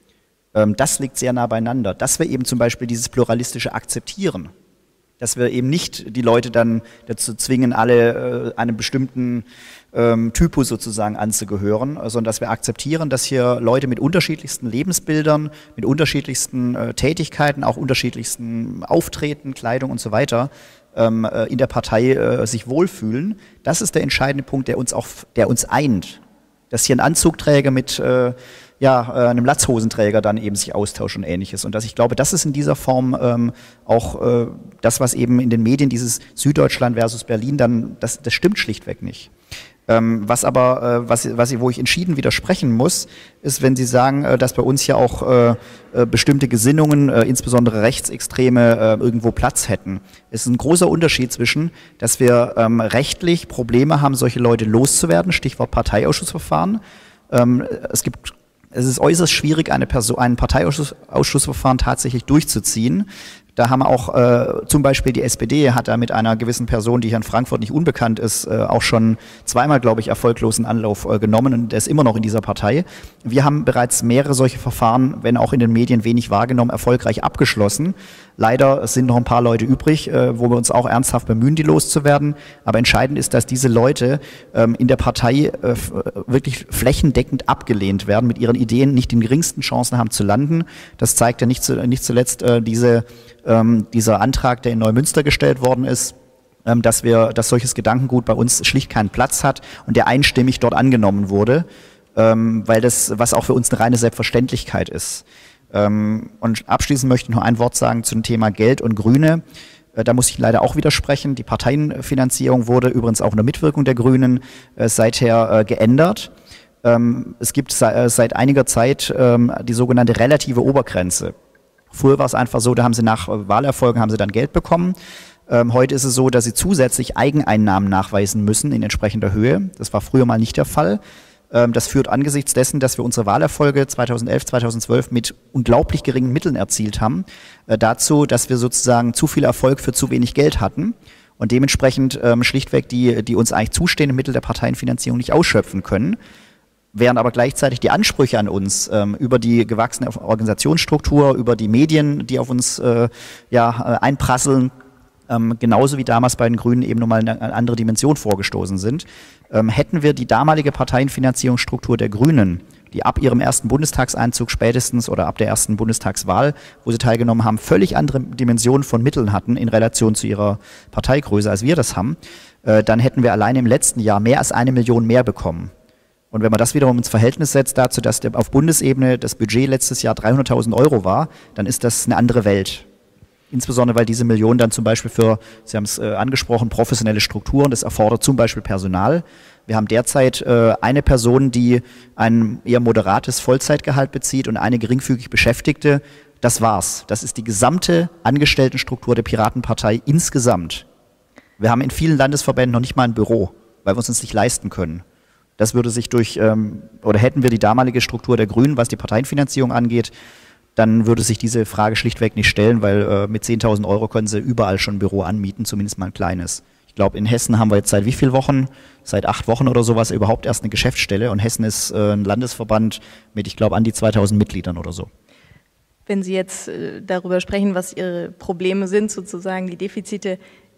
E: Ähm, das liegt sehr nah beieinander. Dass wir eben zum Beispiel dieses pluralistische akzeptieren, dass wir eben nicht die Leute dann dazu zwingen, alle äh, einem bestimmten ähm, Typus sozusagen anzugehören, sondern dass wir akzeptieren, dass hier Leute mit unterschiedlichsten Lebensbildern, mit unterschiedlichsten äh, Tätigkeiten, auch unterschiedlichsten Auftreten, Kleidung und so weiter ähm, äh, in der Partei äh, sich wohlfühlen. Das ist der entscheidende Punkt, der uns auch, der uns eint. Dass hier ein Anzugträger mit äh, ja, äh, einem Latzhosenträger dann eben sich austauscht und Ähnliches. Und dass ich glaube, das ist in dieser Form ähm, auch äh, das, was eben in den Medien, dieses Süddeutschland versus Berlin, dann, das, das stimmt schlichtweg nicht. Ähm, was aber, äh, was, was, wo ich entschieden widersprechen muss, ist, wenn Sie sagen, äh, dass bei uns ja auch äh, äh, bestimmte Gesinnungen, äh, insbesondere Rechtsextreme, äh, irgendwo Platz hätten. Es ist ein großer Unterschied zwischen, dass wir ähm, rechtlich Probleme haben, solche Leute loszuwerden, Stichwort Parteiausschussverfahren. Ähm, es gibt Es ist äußerst schwierig, eine Person, ein Parteiausschussverfahren tatsächlich durchzuziehen. Da haben auch äh, zum Beispiel die S P D hat da mit einer gewissen Person, die hier in Frankfurt nicht unbekannt ist, äh, auch schon zweimal, glaube ich, erfolglosen Anlauf äh, genommen und der ist immer noch in dieser Partei. Wir haben bereits mehrere solche Verfahren, wenn auch in den Medien wenig wahrgenommen, erfolgreich abgeschlossen. Leider sind noch ein paar Leute übrig, äh, wo wir uns auch ernsthaft bemühen, die loszuwerden. Aber entscheidend ist, dass diese Leute ähm, in der Partei äh, wirklich flächendeckend abgelehnt werden, mit ihren Ideen nicht die geringsten Chancen haben zu landen. Das zeigt ja nicht, zu, nicht zuletzt äh, diese Ähm, dieser Antrag, der in Neumünster gestellt worden ist, ähm, dass wir, dass solches Gedankengut bei uns schlicht keinen Platz hat und der einstimmig dort angenommen wurde, ähm, weil das, was auch für uns eine reine Selbstverständlichkeit ist. Ähm, und abschließend möchte ich noch ein Wort sagen zum Thema Geld und Grüne. Äh, da muss ich leider auch widersprechen. Die Parteienfinanzierung wurde übrigens auch unter Mitwirkung der Grünen äh, seither äh, geändert. Ähm, es gibt se äh, seit einiger Zeit ähm, die sogenannte relative Obergrenze. Früher war es einfach so, da haben sie nach Wahlerfolgen haben sie dann Geld bekommen. Ähm, heute ist es so, dass sie zusätzlich Eigeneinnahmen nachweisen müssen in entsprechender Höhe. Das war früher mal nicht der Fall. Ähm, das führt angesichts dessen, dass wir unsere Wahlerfolge zweitausendelf, zweitausendzwölf mit unglaublich geringen Mitteln erzielt haben, äh, dazu, dass wir sozusagen zu viel Erfolg für zu wenig Geld hatten und dementsprechend ähm, schlichtweg die, die uns eigentlich zustehenden Mittel der Parteienfinanzierung nicht ausschöpfen können. Während aber gleichzeitig die Ansprüche an uns ähm, über die gewachsene Organisationsstruktur, über die Medien, die auf uns äh, ja, äh, einprasseln, ähm, genauso wie damals bei den Grünen eben nochmal eine, eine andere Dimension vorgestoßen sind, ähm, hätten wir die damalige Parteienfinanzierungsstruktur der Grünen, die ab ihrem ersten Bundestagseinzug spätestens oder ab der ersten Bundestagswahl, wo sie teilgenommen haben, völlig andere Dimensionen von Mitteln hatten in Relation zu ihrer Parteigröße, als wir das haben, äh, dann hätten wir allein im letzten Jahr mehr als eine Million mehr bekommen. Und wenn man das wiederum ins Verhältnis setzt dazu, dass der, auf Bundesebene das Budget letztes Jahr dreihunderttausend Euro war, dann ist das eine andere Welt. Insbesondere, weil diese Million dann zum Beispiel für, Sie haben es äh, angesprochen, professionelle Strukturen, das erfordert zum Beispiel Personal. Wir haben derzeit äh, eine Person, die ein eher moderates Vollzeitgehalt bezieht und eine geringfügig Beschäftigte. Das war's. Das ist die gesamte Angestelltenstruktur der Piratenpartei insgesamt. Wir haben in vielen Landesverbänden noch nicht mal ein Büro, weil wir uns das nicht leisten können. Das würde sich durch, ähm, oder hätten wir die damalige Struktur der Grünen, was die Parteienfinanzierung angeht, dann würde sich diese Frage schlichtweg nicht stellen, weil äh, mit zehntausend Euro können sie überall schon ein Büro anmieten, zumindest mal ein kleines. Ich glaube, in Hessen haben wir jetzt seit wie vielen Wochen, seit acht Wochen oder sowas, überhaupt erst eine Geschäftsstelle und Hessen ist äh, ein Landesverband mit, ich glaube, an die zweitausend Mitgliedern oder so.
B: Wenn Sie jetzt äh, darüber sprechen, was Ihre Probleme sind, sozusagen die Defizite,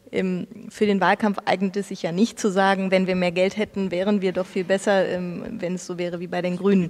B: für den Wahlkampf eignet es sich ja nicht zu sagen, wenn wir mehr Geld hätten, wären wir doch viel besser, wenn es so wäre wie bei den Grünen.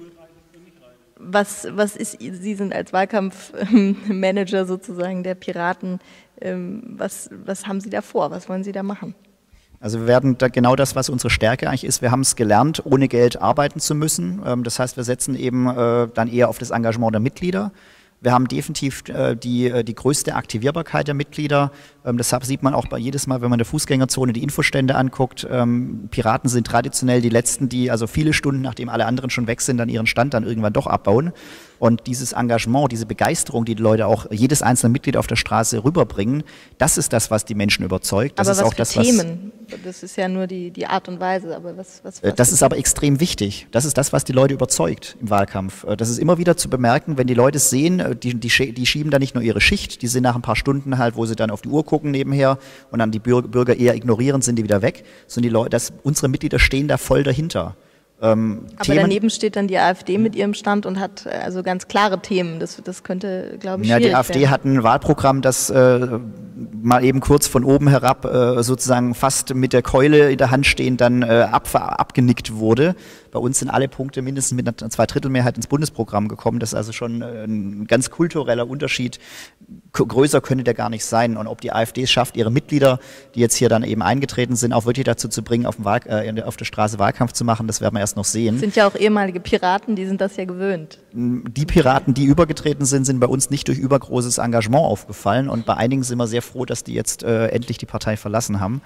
B: Was, was ist, Sie sind als Wahlkampfmanager sozusagen der Piraten, was, was haben Sie da vor, was wollen Sie da machen?
E: Also wir werden da genau das, was unsere Stärke eigentlich ist, wir haben es gelernt, ohne Geld arbeiten zu müssen. Das heißt, wir setzen eben dann eher auf das Engagement der Mitglieder. Wir haben definitiv äh, die, äh, die größte Aktivierbarkeit der Mitglieder. Ähm, deshalb sieht man auch bei jedes Mal, wenn man in der Fußgängerzone die Infostände anguckt, ähm, Piraten sind traditionell die Letzten, die also viele Stunden, nachdem alle anderen schon weg sind, dann ihren Stand dann irgendwann doch abbauen. Und dieses Engagement, diese Begeisterung, die die Leute auch, jedes einzelne Mitglied auf der Straße rüberbringen, das ist das, was die Menschen überzeugt. Das
B: aber
E: ist
B: was
E: auch
B: für
E: das,
B: Themen? Das ist ja nur die, die Art und Weise, aber was... was, was
E: das ist aber extrem wichtig. Das ist das, was die Leute überzeugt im Wahlkampf. Das ist immer wieder zu bemerken, wenn die Leute sehen, die, die, die schieben da nicht nur ihre Schicht, die sind nach ein paar Stunden halt, wo sie dann auf die Uhr gucken nebenher und dann die Bürger eher ignorieren, sind die wieder weg, sondern die Leute, das, unsere Mitglieder stehen da voll dahinter. Ähm,
B: Aber
E: Themen,
B: daneben steht dann die AfD mit ihrem Stand und hat also ganz klare Themen. Das, das könnte, glaube ich,
E: ja,
B: schwierig
E: die AfD
B: werden.
E: hat ein Wahlprogramm, das äh, mal eben kurz von oben herab äh, sozusagen fast mit der Keule in der Hand stehend dann äh, ab, abgenickt wurde. Bei uns sind alle Punkte mindestens mit einer Zweidrittelmehrheit ins Bundesprogramm gekommen. Das ist also schon äh, ein ganz kultureller Unterschied. K- größer könnte der gar nicht sein. Und ob die AfD es schafft, ihre Mitglieder, die jetzt hier dann eben eingetreten sind, auch wirklich dazu zu bringen, auf, dem Wahl, äh, auf der Straße Wahlkampf zu machen, das werden wir erst noch sehen.
B: Das sind ja auch ehemalige Piraten, die sind das ja gewöhnt.
E: Die Piraten, die übergetreten sind, sind bei uns nicht durch übergroßes Engagement aufgefallen. Und bei einigen sind wir sehr froh, dass die jetzt äh, endlich die Partei verlassen haben.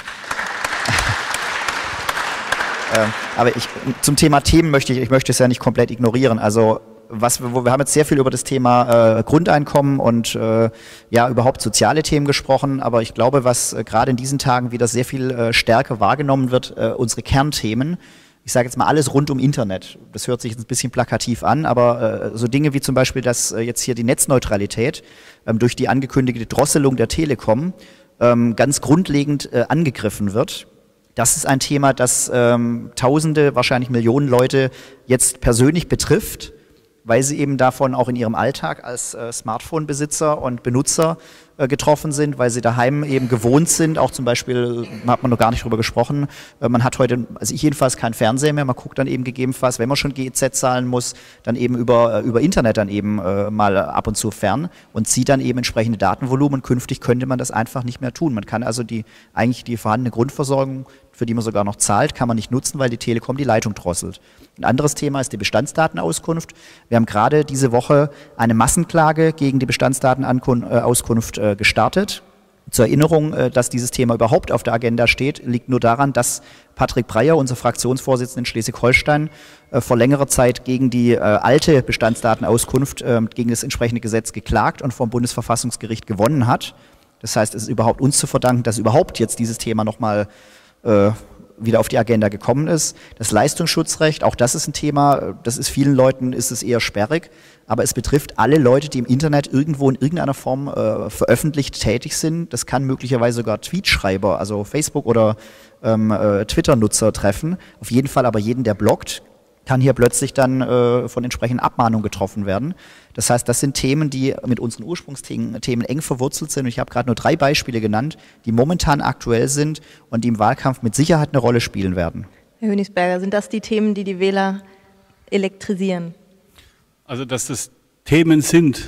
E: ähm, aber ich, zum Thema Themen möchte ich, ich möchte es ja nicht komplett ignorieren. Also was wir, wir haben jetzt sehr viel über das Thema äh, Grundeinkommen und äh, ja überhaupt soziale Themen gesprochen, aber ich glaube, was äh, gerade in diesen Tagen wieder sehr viel äh, stärker wahrgenommen wird, äh, unsere Kernthemen. Ich sage jetzt mal alles rund um Internet. Das hört sich jetzt ein bisschen plakativ an, aber äh, so Dinge wie zum Beispiel, dass äh, jetzt hier die Netzneutralität ähm, durch die angekündigte Drosselung der Telekom ähm, ganz grundlegend äh, angegriffen wird. Das ist ein Thema, das ähm, Tausende, wahrscheinlich Millionen Leute jetzt persönlich betrifft, weil sie eben davon auch in ihrem Alltag als äh, Smartphone-Besitzer und Benutzer äh, getroffen sind, weil sie daheim eben gewohnt sind, auch zum Beispiel, äh, hat man noch gar nicht drüber gesprochen, äh, man hat heute, also ich jedenfalls keinen Fernseher mehr, man guckt dann eben gegebenenfalls, wenn man schon G E Z zahlen muss, dann eben über, äh, über Internet dann eben äh, mal ab und zu fern und zieht dann eben entsprechende Datenvolumen. Künftig könnte man das einfach nicht mehr tun. Man kann also die, eigentlich die vorhandene Grundversorgung, für die man sogar noch zahlt, kann man nicht nutzen, weil die Telekom die Leitung drosselt. Ein anderes Thema ist die Bestandsdatenauskunft. Wir haben gerade diese Woche eine Massenklage gegen die Bestandsdatenauskunft äh, gestartet. Zur Erinnerung, äh, dass dieses Thema überhaupt auf der Agenda steht, liegt nur daran, dass Patrick Breyer, unser Fraktionsvorsitzender in Schleswig-Holstein, äh, vor längerer Zeit gegen die äh, alte Bestandsdatenauskunft, äh, gegen das entsprechende Gesetz geklagt und vom Bundesverfassungsgericht gewonnen hat. Das heißt, es ist überhaupt uns zu verdanken, dass überhaupt jetzt dieses Thema nochmal äh, wieder auf die Agenda gekommen ist. Das Leistungsschutzrecht, auch das ist ein Thema, das ist vielen Leuten, ist es eher sperrig, aber es betrifft alle Leute, die im Internet irgendwo in irgendeiner Form äh, veröffentlicht tätig sind. Das kann möglicherweise sogar Tweetschreiber, also Facebook- oder ähm, äh, Twitter-Nutzer treffen. Auf jeden Fall aber jeden, der bloggt, kann hier plötzlich dann äh, von entsprechenden Abmahnungen getroffen werden. Das heißt, das sind Themen, die mit unseren Ursprungsthemen Themen eng verwurzelt sind. Und ich habe gerade nur drei Beispiele genannt, die momentan aktuell sind und die im Wahlkampf mit Sicherheit eine Rolle spielen werden.
B: Herr Hönigsberger, sind das die Themen, die die Wähler elektrisieren?
G: Also, dass das Themen sind,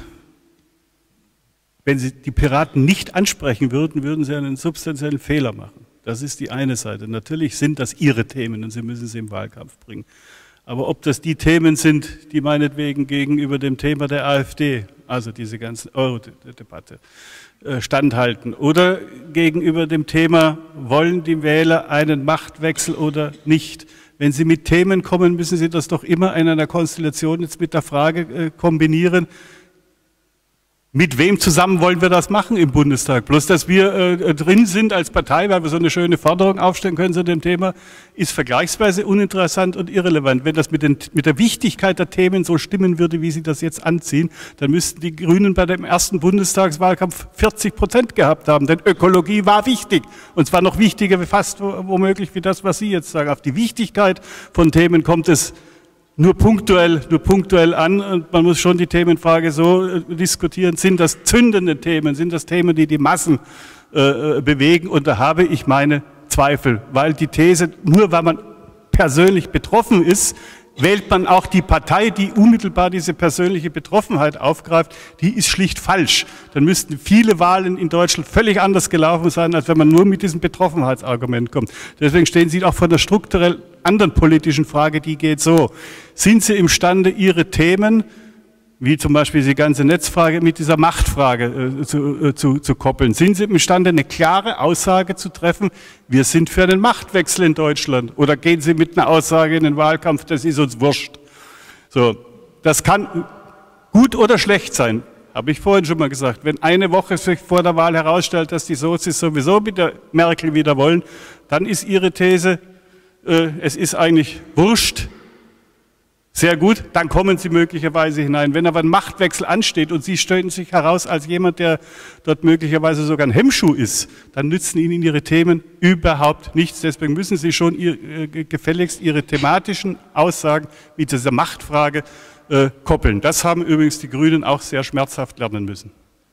G: wenn Sie die Piraten nicht ansprechen würden, würden Sie einen substanziellen Fehler machen. Das ist die eine Seite. Natürlich sind das Ihre Themen und Sie müssen sie im Wahlkampf bringen. Aber ob das die Themen sind, die meinetwegen gegenüber dem Thema der AfD, also diese ganze Euro-Debatte, standhalten, oder gegenüber dem Thema, wollen die Wähler einen Machtwechsel oder nicht? Wenn Sie mit Themen kommen, müssen Sie das doch immer in einer Konstellation jetzt mit der Frage kombinieren, mit wem zusammen wollen wir das machen im Bundestag? Bloß, dass wir äh, drin sind als Partei, weil wir so eine schöne Forderung aufstellen können zu dem Thema, ist vergleichsweise uninteressant und irrelevant. Wenn das mit, den, mit der Wichtigkeit der Themen so stimmen würde, wie Sie das jetzt anziehen, dann müssten die Grünen bei dem ersten Bundestagswahlkampf vierzig Prozent gehabt haben. Denn Ökologie war wichtig. Und zwar noch wichtiger fast womöglich wie das, was Sie jetzt sagen. Auf die Wichtigkeit von Themen kommt es nur punktuell, nur punktuell an, und man muss schon die Themenfrage so äh, diskutieren, sind das zündende Themen, sind das Themen, die die Massen äh, bewegen, und da habe ich meine Zweifel, weil die These, nur weil man persönlich betroffen ist, wählt man auch die Partei, die unmittelbar diese persönliche Betroffenheit aufgreift, die ist schlicht falsch. Dann müssten viele Wahlen in Deutschland völlig anders gelaufen sein, als wenn man nur mit diesem Betroffenheitsargument kommt. Deswegen stehen Sie auch vor der strukturell anderen politischen Frage, die geht so. Sind Sie imstande, Ihre Themen, wie zum Beispiel die ganze Netzfrage, mit dieser Machtfrage äh, zu, äh, zu, zu koppeln? Sind Sie imstande, eine klare Aussage zu treffen, wir sind für einen Machtwechsel in Deutschland? Oder gehen Sie mit einer Aussage in den Wahlkampf, das ist uns wurscht? So, das kann gut oder schlecht sein, habe ich vorhin schon mal gesagt. Wenn eine Woche sich vor der Wahl herausstellt, dass die Sozis sowieso mit der Merkel wieder wollen, dann ist Ihre These, äh, es ist eigentlich wurscht, Sehr gut, dann kommen Sie möglicherweise hinein. Wenn aber ein Machtwechsel ansteht und Sie stellen sich heraus als jemand, der dort möglicherweise sogar ein Hemmschuh ist, dann nützen Ihnen Ihre Themen überhaupt nichts. Deswegen müssen Sie schon ihr, äh, gefälligst Ihre thematischen Aussagen mit dieser Machtfrage äh, koppeln. Das haben übrigens die Grünen auch sehr schmerzhaft lernen müssen.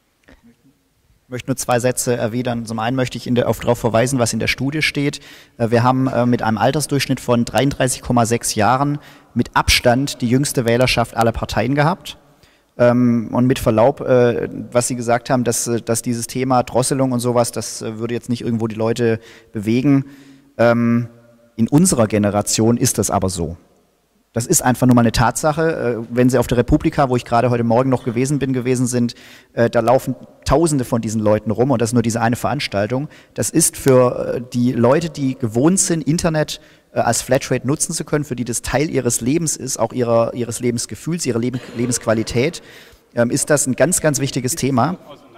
E: Ich möchte nur zwei Sätze erwidern. Zum einen möchte ich in der, auf darauf verweisen, was in der Studie steht. Wir haben äh, mit einem Altersdurchschnitt von dreiunddreißig Komma sechs Jahren mit Abstand die jüngste Wählerschaft aller Parteien gehabt. Ähm, und mit Verlaub, äh, was Sie gesagt haben, dass, dass dieses Thema Drosselung und sowas, das äh, würde jetzt nicht irgendwo die Leute bewegen. Ähm, in unserer Generation ist das aber so. Das ist einfach nur mal eine Tatsache. Wenn Sie auf der Republika, wo ich gerade heute Morgen noch gewesen bin, gewesen sind, da laufen Tausende von diesen Leuten rum und das ist nur diese eine Veranstaltung. Das ist für die Leute, die gewohnt sind, Internet als Flatrate nutzen zu können, für die das Teil ihres Lebens ist, auch ihrer, ihres Lebensgefühls, ihrer Leben, Lebensqualität, ist das ein ganz, ganz wichtiges Thema.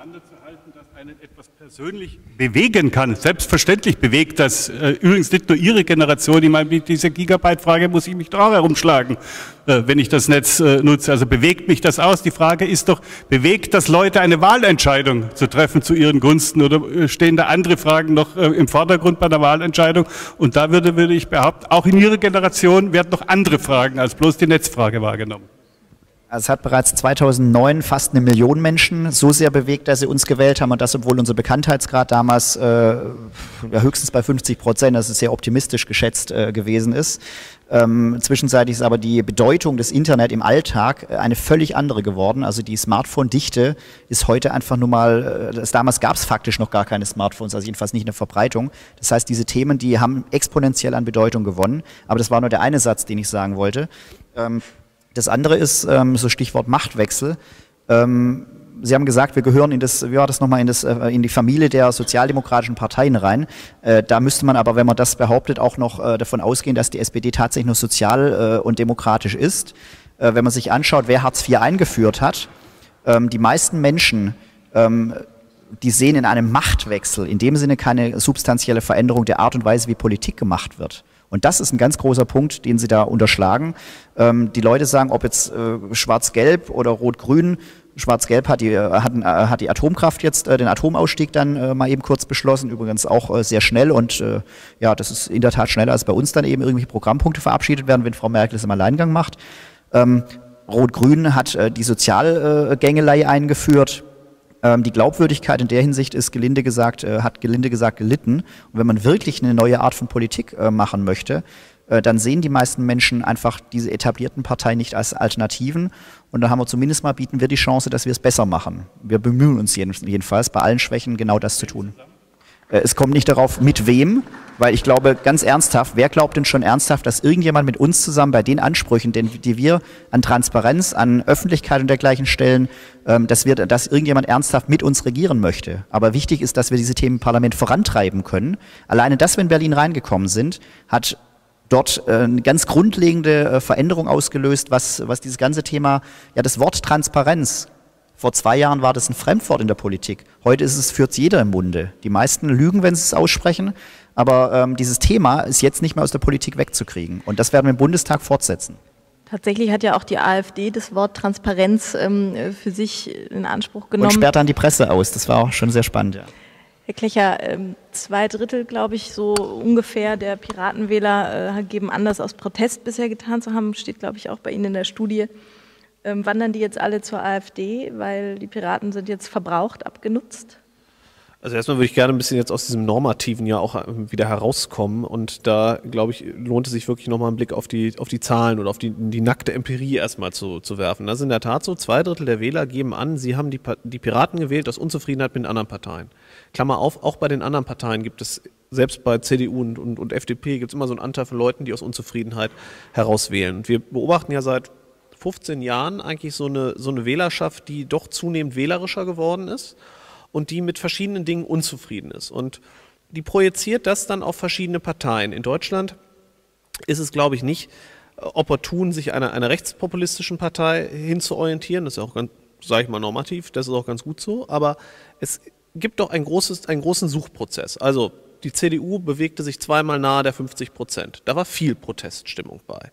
G: Persönlich bewegen kann. Selbstverständlich bewegt das äh, übrigens nicht nur Ihre Generation. Ich meine, mit dieser Gigabyte-Frage muss ich mich doch auch herumschlagen, äh, wenn ich das Netz äh, nutze. Also bewegt mich das aus? Die Frage ist doch, bewegt das Leute, eine Wahlentscheidung zu treffen zu ihren Gunsten oder äh, stehen da andere Fragen noch äh, im Vordergrund bei der Wahlentscheidung? Und da würde, würde ich behaupten, auch in Ihrer Generation werden noch andere Fragen als bloß die Netzfrage wahrgenommen.
E: Also es hat bereits zweitausendneun fast eine Million Menschen so sehr bewegt, dass sie uns gewählt haben und das, obwohl unser Bekanntheitsgrad damals äh, ja, höchstens bei fünfzig Prozent, das ist sehr optimistisch geschätzt äh, gewesen ist. Ähm, zwischenzeitlich ist aber die Bedeutung des Internet im Alltag eine völlig andere geworden. Also die Smartphone-Dichte ist heute einfach nur mal, äh, das, damals gab es faktisch noch gar keine Smartphones, also jedenfalls nicht eine Verbreitung. Das heißt, diese Themen, die haben exponentiell an Bedeutung gewonnen. Aber das war nur der eine Satz, den ich sagen wollte. Ähm, Das andere ist, ähm, so Stichwort Machtwechsel. Ähm, Sie haben gesagt, wir gehören in das, wie war das nochmal, in, das, äh, in die Familie der sozialdemokratischen Parteien rein. Äh, da müsste man aber, wenn man das behauptet, auch noch äh, davon ausgehen, dass die S P D tatsächlich nur sozial äh, und demokratisch ist. Äh, wenn man sich anschaut, wer Hartz vier eingeführt hat, ähm, die meisten Menschen, ähm, die sehen in einem Machtwechsel in dem Sinne keine substanzielle Veränderung der Art und Weise, wie Politik gemacht wird. Und das ist ein ganz großer Punkt, den Sie da unterschlagen. Ähm, die Leute sagen, ob jetzt äh, Schwarz-Gelb oder Rot-Grün, Schwarz-Gelb hat die, hat, äh, hat die Atomkraft jetzt äh, den Atomausstieg dann äh, mal eben kurz beschlossen, übrigens auch äh, sehr schnell und äh, ja, das ist in der Tat schneller, als bei uns dann eben irgendwelche Programmpunkte verabschiedet werden, wenn Frau Merkel das im Alleingang macht. Ähm, Rot-Grün hat äh, die Sozialgängelei eingeführt. Die Glaubwürdigkeit in der Hinsicht ist gelinde gesagt, äh, hat gelinde gesagt gelitten. Und wenn man wirklich eine neue Art von Politik äh, machen möchte, äh, dann sehen die meisten Menschen einfach diese etablierten Parteien nicht als Alternativen. Und dann haben wir zumindest mal, bieten wir die Chance, dass wir es besser machen. Wir bemühen uns jedenfalls, bei allen Schwächen genau das zu tun. Äh, es kommt nicht darauf, mit wem, weil ich glaube ganz ernsthaft, wer glaubt denn schon ernsthaft, dass irgendjemand mit uns zusammen bei den Ansprüchen, die wir an Transparenz, an Öffentlichkeit und dergleichen stellen, dass wir, dass irgendjemand ernsthaft mit uns regieren möchte. Aber wichtig ist, dass wir diese Themen im Parlament vorantreiben können. Alleine das, wenn Berlin reingekommen sind, hat dort eine ganz grundlegende Veränderung ausgelöst, was, was dieses ganze Thema, ja das Wort Transparenz, vor zwei Jahren war das ein Fremdwort in der Politik. Heute ist es, führt es jeder im Munde. Die meisten lügen, wenn sie es aussprechen. Aber ähm, dieses Thema ist jetzt nicht mehr aus der Politik wegzukriegen. Und das werden wir im Bundestag fortsetzen.
B: Tatsächlich hat ja auch die AfD das Wort Transparenz ähm, für sich in Anspruch genommen.
E: Und sperrt dann die Presse aus. Das war auch schon sehr spannend, ja.
B: Herr Klecher, ähm, zwei Drittel, glaube ich, so ungefähr der Piratenwähler äh, geben an, das aus Protest bisher getan zu haben. Steht, glaube ich, auch bei Ihnen in der Studie. Ähm, wandern die jetzt alle zur AfD, weil die Piraten sind jetzt verbraucht, abgenutzt?
F: Also erstmal würde ich gerne ein bisschen jetzt aus diesem Normativen ja auch wieder herauskommen und da, glaube ich, lohnt es sich wirklich nochmal einen Blick auf die, auf die Zahlen oder auf die, die nackte Empirie erstmal zu, zu werfen. Das ist in der Tat so, zwei Drittel der Wähler geben an, sie haben die, die Piraten gewählt aus Unzufriedenheit mit den anderen Parteien. Klammer auf, auch bei den anderen Parteien gibt es, selbst bei C D U und, und, und F D P gibt es immer so einen Anteil von Leuten, die aus Unzufriedenheit herauswählen. Und wir beobachten ja seit fünfzehn Jahren eigentlich so eine, so eine Wählerschaft, die doch zunehmend wählerischer geworden ist und die mit verschiedenen Dingen unzufrieden ist. Und die projiziert das dann auf verschiedene Parteien. In Deutschland ist es, glaube ich, nicht opportun, sich einer, einer rechtspopulistischen Partei hinzuorientieren. Das ist auch ganz, sage ich mal, normativ, das ist auch ganz gut so. Aber es gibt doch ein großes, einen großen Suchprozess. Also die C D U bewegte sich zweimal nahe der fünfzig Prozent. Da war viel Proteststimmung bei.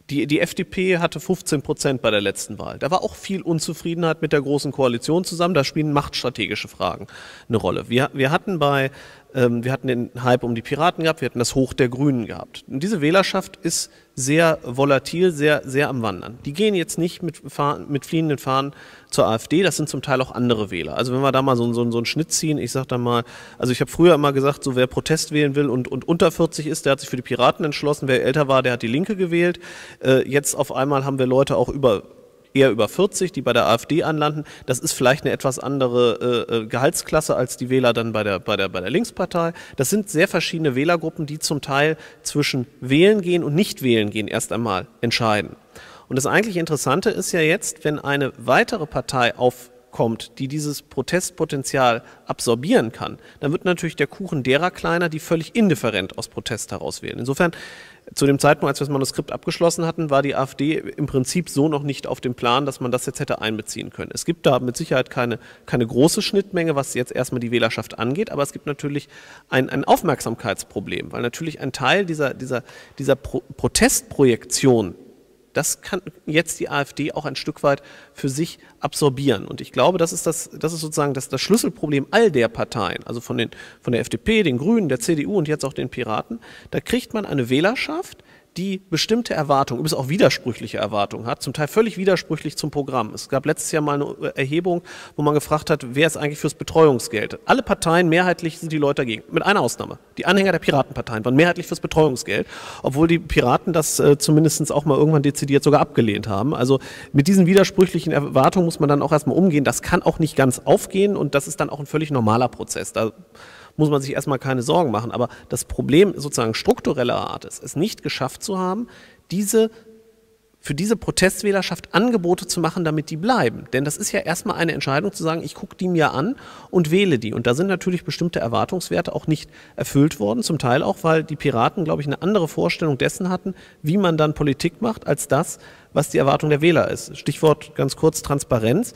F: Die, die F D P hatte fünfzehn Prozent bei der letzten Wahl. Da war auch viel Unzufriedenheit mit der Großen Koalition zusammen. Da spielen machtstrategische Fragen eine Rolle. Wir, wir hatten bei, ähm, wir hatten den Hype um die Piraten gehabt, wir hatten das Hoch der Grünen gehabt. Und diese Wählerschaft ist sehr volatil, sehr, sehr am Wandern. Die gehen jetzt nicht mit, mit fliehenden Fahnen zur AfD, das sind zum Teil auch andere Wähler. Also wenn wir da mal so, so, so einen Schnitt ziehen, ich sag da mal, also ich habe früher immer gesagt, so wer Protest wählen will und, und unter vierzig ist, der hat sich für die Piraten entschlossen, wer älter war, der hat die Linke gewählt. Äh, jetzt auf einmal haben wir Leute auch über eher über vierzig, die bei der AfD anlanden. Das ist vielleicht eine etwas andere äh, Gehaltsklasse als die Wähler dann bei der, bei der, bei der Linkspartei. Das sind sehr verschiedene Wählergruppen, die zum Teil zwischen Wählen gehen und nicht wählen gehen erst einmal entscheiden. Und das eigentlich Interessante ist ja jetzt, wenn eine weitere Partei aufkommt, die dieses Protestpotenzial absorbieren kann, dann wird natürlich der Kuchen derer kleiner, die völlig indifferent aus Protest heraus wählen. Insofern, zu dem Zeitpunkt, als wir das Manuskript abgeschlossen hatten, war die AfD im Prinzip so noch nicht auf dem Plan, dass man das jetzt hätte einbeziehen können. Es gibt da mit Sicherheit keine, keine große Schnittmenge, was jetzt erstmal die Wählerschaft angeht, aber es gibt natürlich ein, ein Aufmerksamkeitsproblem, weil natürlich ein Teil dieser, dieser, dieser Pro- Protestprojektion, das kann jetzt die AfD auch ein Stück weit für sich absorbieren. Und ich glaube, das ist, das, das ist sozusagen das, das Schlüsselproblem all der Parteien, also von, den, von der F D P, den Grünen, der C D U und jetzt auch den Piraten. Da kriegt man eine Wählerschaft, die bestimmte Erwartungen, übrigens auch widersprüchliche Erwartungen hat, zum Teil völlig widersprüchlich zum Programm. Es gab letztes Jahr mal eine Erhebung, wo man gefragt hat, wer ist eigentlich fürs Betreuungsgeld? Alle Parteien, mehrheitlich sind die Leute dagegen, mit einer Ausnahme. Die Anhänger der Piratenparteien waren mehrheitlich fürs Betreuungsgeld, obwohl die Piraten das äh, zumindest auch mal irgendwann dezidiert sogar abgelehnt haben. Also mit diesen widersprüchlichen Erwartungen muss man dann auch erstmal umgehen. Das kann auch nicht ganz aufgehen und das ist dann auch ein völlig normaler Prozess. Da muss man sich erstmal keine Sorgen machen. Aber das Problem sozusagen struktureller Art ist, es nicht geschafft zu haben, diese, für diese Protestwählerschaft Angebote zu machen, damit die bleiben. Denn das ist ja erstmal eine Entscheidung zu sagen, ich gucke die mir an und wähle die. Und da sind natürlich bestimmte Erwartungswerte auch nicht erfüllt worden, zum Teil auch, weil die Piraten, glaube ich, eine andere Vorstellung dessen hatten, wie man dann Politik macht, als das, was die Erwartung der Wähler ist. Stichwort ganz kurz Transparenz.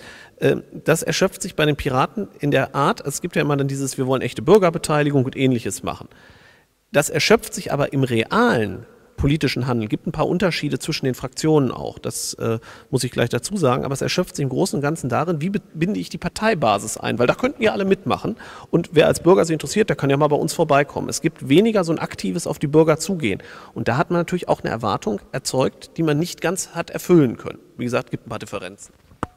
F: Das erschöpft sich bei den Piraten in der Art, es gibt ja immer dann dieses, wir wollen echte Bürgerbeteiligung und Ähnliches machen. Das erschöpft sich aber im realen politischen Handeln. Es gibt ein paar Unterschiede zwischen den Fraktionen auch, das äh, muss ich gleich dazu sagen, aber es erschöpft sich im Großen und Ganzen darin, wie binde ich die Parteibasis ein, weil da könnten ja alle mitmachen und wer als Bürger sich interessiert, der kann ja mal bei uns vorbeikommen. Es gibt weniger so ein aktives auf die Bürger zugehen und da hat man natürlich auch eine Erwartung erzeugt, die man nicht ganz hat erfüllen können. Wie gesagt, es gibt ein paar Differenzen.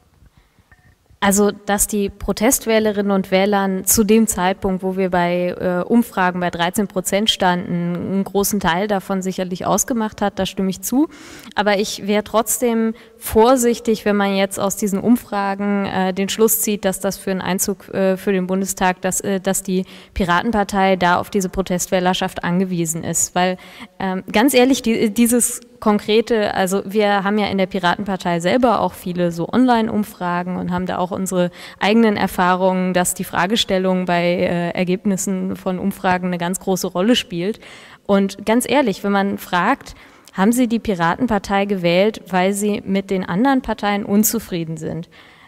D: Also, dass die Protestwählerinnen und Wähler zu dem Zeitpunkt, wo wir bei äh, Umfragen bei dreizehn Prozent standen, einen großen Teil davon sicherlich ausgemacht hat, da stimme ich zu. Aber ich wäre trotzdem vorsichtig, wenn man jetzt aus diesen Umfragen äh, den Schluss zieht, dass das für einen Einzug äh, für den Bundestag, dass, äh, dass die Piratenpartei da auf diese Protestwählerschaft angewiesen ist. Weil, ähm, ganz ehrlich, die, dieses konkrete, also wir haben ja in der Piratenpartei selber auch viele so Online-Umfragen und haben da auch unsere eigenen Erfahrungen, dass die Fragestellung bei äh, Ergebnissen von Umfragen eine ganz große Rolle spielt. Und ganz ehrlich, wenn man fragt, haben Sie die Piratenpartei gewählt, weil Sie mit den anderen Parteien unzufrieden sind?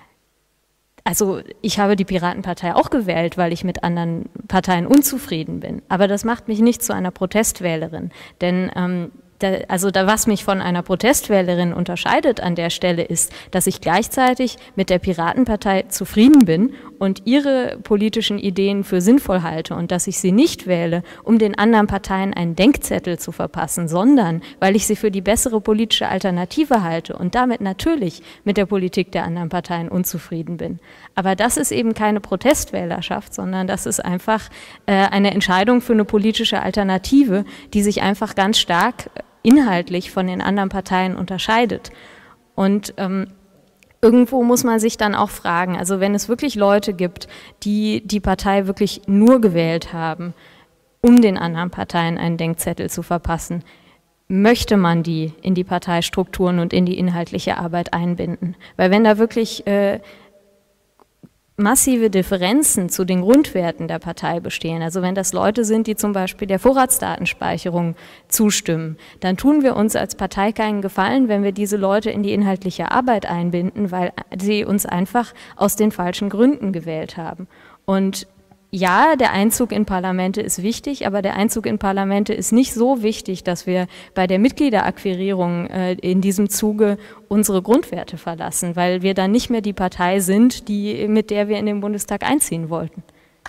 D: Also ich habe die Piratenpartei auch gewählt, weil ich mit anderen Parteien unzufrieden bin. Aber das macht mich nicht zu einer Protestwählerin, denn ähm, Da, also da, was mich von einer Protestwählerin unterscheidet an der Stelle ist, dass ich gleichzeitig mit der Piratenpartei zufrieden bin und ihre politischen Ideen für sinnvoll halte und dass ich sie nicht wähle, um den anderen Parteien einen Denkzettel zu verpassen, sondern weil ich sie für die bessere politische Alternative halte und damit natürlich mit der Politik der anderen Parteien unzufrieden bin. Aber das ist eben keine Protestwählerschaft, sondern das ist einfach äh, eine Entscheidung für eine politische Alternative, die sich einfach ganz stark inhaltlich von den anderen Parteien unterscheidet. Und ähm, irgendwo muss man sich dann auch fragen, also wenn es wirklich Leute gibt, die die Partei wirklich nur gewählt haben, um den anderen Parteien einen Denkzettel zu verpassen, möchte man die in die Parteistrukturen und in die inhaltliche Arbeit einbinden? Weil wenn da wirklich äh, massive Differenzen zu den Grundwerten der Partei bestehen, also wenn das Leute sind, die zum Beispiel der Vorratsdatenspeicherung zustimmen, dann tun wir uns als Partei keinen Gefallen, wenn wir diese Leute in die inhaltliche Arbeit einbinden, weil sie uns einfach aus den falschen Gründen gewählt haben. Und ja, der Einzug in Parlamente ist wichtig, aber der Einzug in Parlamente ist nicht so wichtig, dass wir bei der Mitgliederakquirierung äh, in diesem Zuge unsere Grundwerte verlassen, weil wir dann nicht mehr die Partei sind, die, mit der wir in den Bundestag einziehen wollten.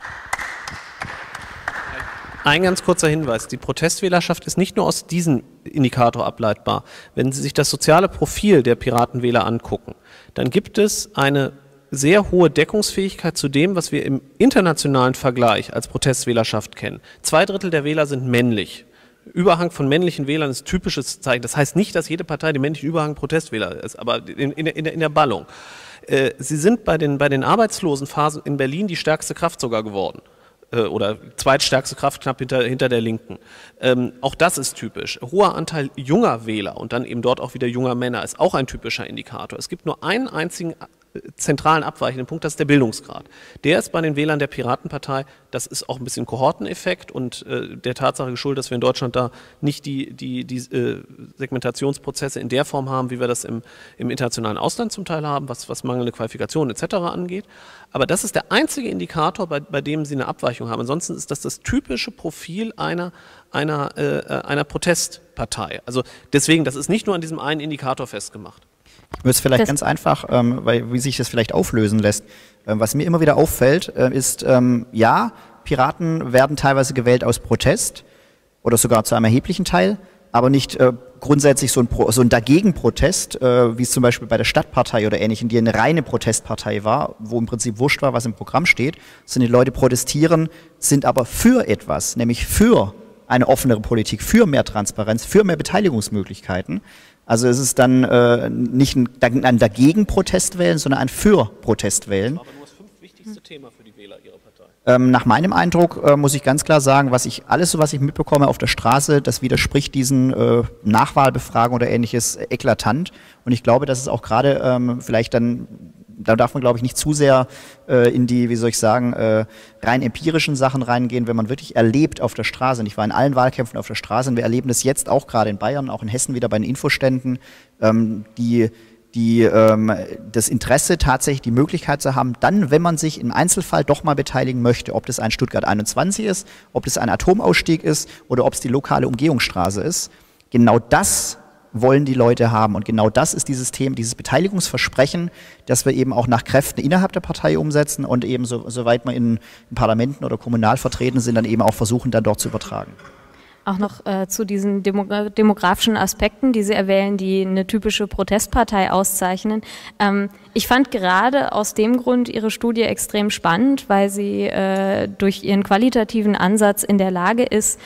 F: Ein ganz kurzer Hinweis, die Protestwählerschaft ist nicht nur aus diesem Indikator ableitbar. Wenn Sie sich das soziale Profil der Piratenwähler angucken, dann gibt es eine sehr hohe Deckungsfähigkeit zu dem, was wir im internationalen Vergleich als Protestwählerschaft kennen. Zwei Drittel der Wähler sind männlich. Überhang von männlichen Wählern ist typisches Zeichen. Das heißt nicht, dass jede Partei den männlichen Überhang Protestwähler ist, aber in, in, in, der, in der Ballung. Äh, sie sind bei den, bei den Arbeitslosenphasen in Berlin die stärkste Kraft sogar geworden. Oder zweitstärkste Kraft knapp hinter, hinter der Linken. Ähm, auch das ist typisch. Hoher Anteil junger Wähler und dann eben dort auch wieder junger Männer ist auch ein typischer Indikator. Es gibt nur einen einzigen zentralen abweichenden Punkt, das ist der Bildungsgrad. Der ist bei den Wählern der Piratenpartei, das ist auch ein bisschen Kohorteneffekt und äh, der Tatsache geschuldet, dass wir in Deutschland da nicht die, die, die äh, Segmentationsprozesse in der Form haben, wie wir das im, im internationalen Ausland zum Teil haben, was, was mangelnde Qualifikationen et cetera angeht. Aber das ist der einzige Indikator, bei, bei dem Sie eine Abweichung haben. Ansonsten ist das das typische Profil einer, einer, äh, einer Protestpartei. Also deswegen, das ist nicht nur an diesem einen Indikator festgemacht.
E: Ich würde es vielleicht das ganz einfach, ähm, weil, wie sich das vielleicht auflösen lässt. Ähm, was mir immer wieder auffällt, äh, ist, ähm, ja, Piraten werden teilweise gewählt aus Protest oder sogar zu einem erheblichen Teil, aber nicht äh, grundsätzlich so ein, Pro, so ein Dagegen-Protest, äh, wie es zum Beispiel bei der Stadtpartei oder Ähnlichem, die eine reine Protestpartei war, wo im Prinzip wurscht war, was im Programm steht, sondern die Leute protestieren, sind aber für etwas, nämlich für eine offenere Politik, für mehr Transparenz, für mehr Beteiligungsmöglichkeiten. Also es ist dann äh, nicht ein, ein Dagegen-Protest wählen, sondern ein Für-Protest wählen.
F: Das war aber nur das fünf wichtigste Thema für die Wähler Ihrer Partei.
E: Ähm, nach meinem Eindruck äh, muss ich ganz klar sagen, was ich alles so, was ich mitbekomme auf der Straße, das widerspricht diesen äh, Nachwahlbefragungen oder Ähnliches eklatant. Und ich glaube, dass es auch gerade ähm, vielleicht dann, da darf man, glaube ich, nicht zu sehr äh, in die, wie soll ich sagen, äh, rein empirischen Sachen reingehen, wenn man wirklich erlebt auf der Straße. Und ich war in allen Wahlkämpfen auf der Straße und wir erleben das jetzt auch gerade in Bayern, auch in Hessen wieder bei den Infoständen, ähm, die, die, ähm, das Interesse tatsächlich die Möglichkeit zu haben, dann, wenn man sich im Einzelfall doch mal beteiligen möchte, ob das ein Stuttgart einundzwanzig ist, ob das ein Atomausstieg ist oder ob es die lokale Umgehungsstraße ist. Genau das wollen die Leute haben. Und genau das ist dieses Thema, dieses Beteiligungsversprechen, das wir eben auch nach Kräften innerhalb der Partei umsetzen und eben, so, soweit wir in, in Parlamenten oder kommunal vertreten sind, dann eben auch versuchen, dann dort zu übertragen.
D: Auch noch äh, zu diesen Demo- demografischen Aspekten, die Sie erwähnen, die eine typische Protestpartei auszeichnen. Ähm, ich fand gerade aus dem Grund Ihre Studie extrem spannend, weil sie äh, durch ihren qualitativen Ansatz in der Lage ist,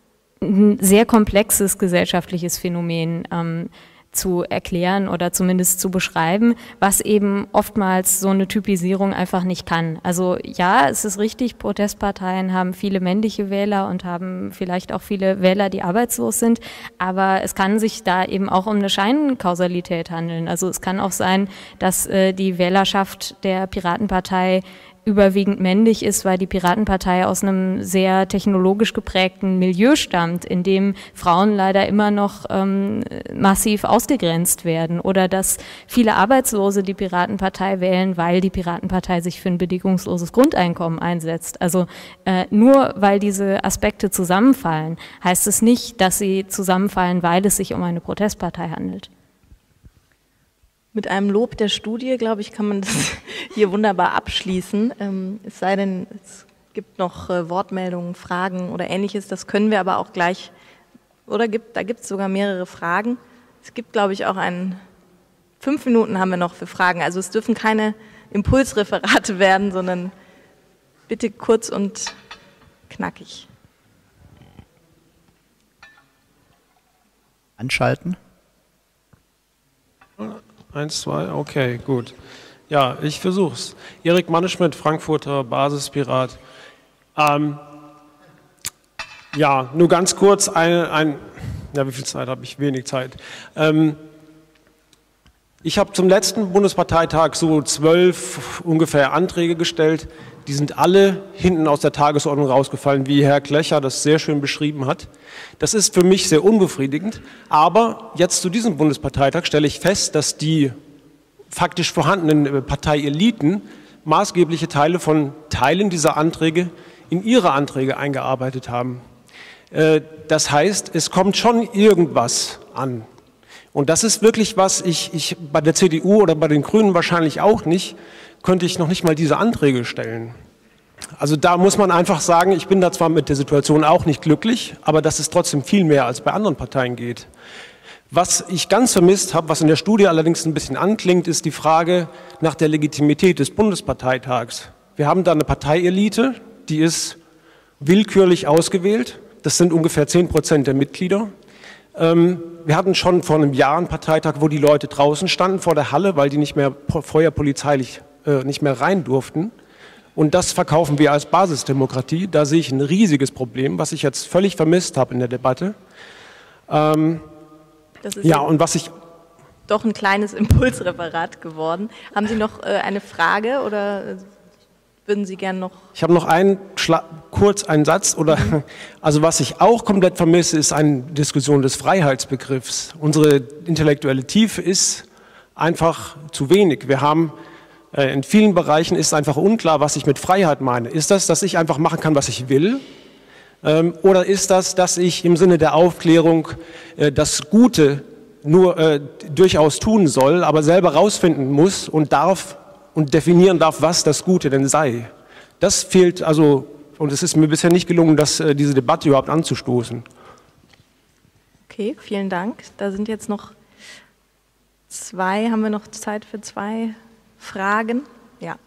D: ein sehr komplexes gesellschaftliches Phänomen ähm, zu erklären oder zumindest zu beschreiben, was eben oftmals so eine Typisierung einfach nicht kann. Also ja, es ist richtig, Protestparteien haben viele männliche Wähler und haben vielleicht auch viele Wähler, die arbeitslos sind, aber es kann sich da eben auch um eine Scheinkausalität handeln. Also es kann auch sein, dass äh, die Wählerschaft der Piratenpartei überwiegend männlich ist, weil die Piratenpartei aus einem sehr technologisch geprägten Milieu stammt, in dem Frauen leider immer noch ähm, massiv ausgegrenzt werden, oder dass viele Arbeitslose die Piratenpartei wählen, weil die Piratenpartei sich für ein bedingungsloses Grundeinkommen einsetzt. Also äh, nur weil diese Aspekte zusammenfallen, heißt es nicht, dass sie zusammenfallen, weil es sich um eine Protestpartei handelt.
B: Mit einem Lob der Studie, glaube ich, kann man das hier wunderbar abschließen. Ähm, es sei denn, es gibt noch äh, Wortmeldungen, Fragen oder Ähnliches. Das können wir aber auch gleich, oder gibt, da gibt es sogar mehrere Fragen. Es gibt, glaube ich, auch einen, fünf Minuten haben wir noch für Fragen. Also es dürfen keine Impulsreferate werden, sondern bitte kurz und knackig.
E: Anschalten.
H: Eins, zwei, okay, gut. Ja, ich versuch's. Erik Manneschmidt, Frankfurter Basispirat. Ähm, ja, nur ganz kurz, ein, ein, ja, wie viel Zeit habe ich? Wenig Zeit. Ähm, ich habe zum letzten Bundesparteitag so zwölf ungefähr Anträge gestellt. Die sind alle hinten aus der Tagesordnung rausgefallen, wie Herr Klecher das sehr schön beschrieben hat. Das ist für mich sehr unbefriedigend. Aber jetzt zu diesem Bundesparteitag stelle ich fest, dass die faktisch vorhandenen Parteieliten maßgebliche Teile von Teilen dieser Anträge in ihre Anträge eingearbeitet haben. Das heißt, es kommt schon irgendwas an. Und das ist wirklich was, ich, ich bei der C D U oder bei den Grünen wahrscheinlich auch nicht, könnte ich noch nicht mal diese Anträge stellen. Also da muss man einfach sagen, ich bin da zwar mit der Situation auch nicht glücklich, aber das ist trotzdem viel mehr, als bei anderen Parteien geht. Was ich ganz vermisst habe, was in der Studie allerdings ein bisschen anklingt, ist die Frage nach der Legitimität des Bundesparteitags. Wir haben da eine Parteielite, die ist willkürlich ausgewählt. Das sind ungefähr zehn Prozent der Mitglieder. Ähm, wir hatten schon vor einem Jahr einen Parteitag, wo die Leute draußen standen vor der Halle, weil die nicht mehr vorher polizeilich äh, nicht mehr rein durften. Und das verkaufen wir als Basisdemokratie. Da sehe ich ein riesiges Problem, was ich jetzt völlig vermisst habe in der Debatte. Ähm,
B: das ist
H: ja, und was ich...
B: Doch ein kleines Impulsreferat geworden. Haben Sie noch äh, eine Frage oder... Würden Sie gerne noch... Ich
H: habe noch einen, kurz einen Satz. Oder, mhm. Also was ich auch komplett vermisse, ist eine Diskussion des Freiheitsbegriffs. Unsere intellektuelle Tiefe ist einfach zu wenig. Wir haben, äh, in vielen Bereichen ist einfach unklar, was ich mit Freiheit meine. Ist das, dass ich einfach machen kann, was ich will? Ähm, oder ist das, dass ich im Sinne der Aufklärung äh, das Gute nur äh, durchaus tun soll, aber selber rausfinden muss und darf, und definieren darf, was das Gute denn sei. Das fehlt also, und es ist mir bisher nicht gelungen, das, äh, diese Debatte überhaupt anzustoßen.
B: Okay, vielen Dank. Da sind jetzt noch zwei, haben wir noch Zeit für zwei Fragen? Ja.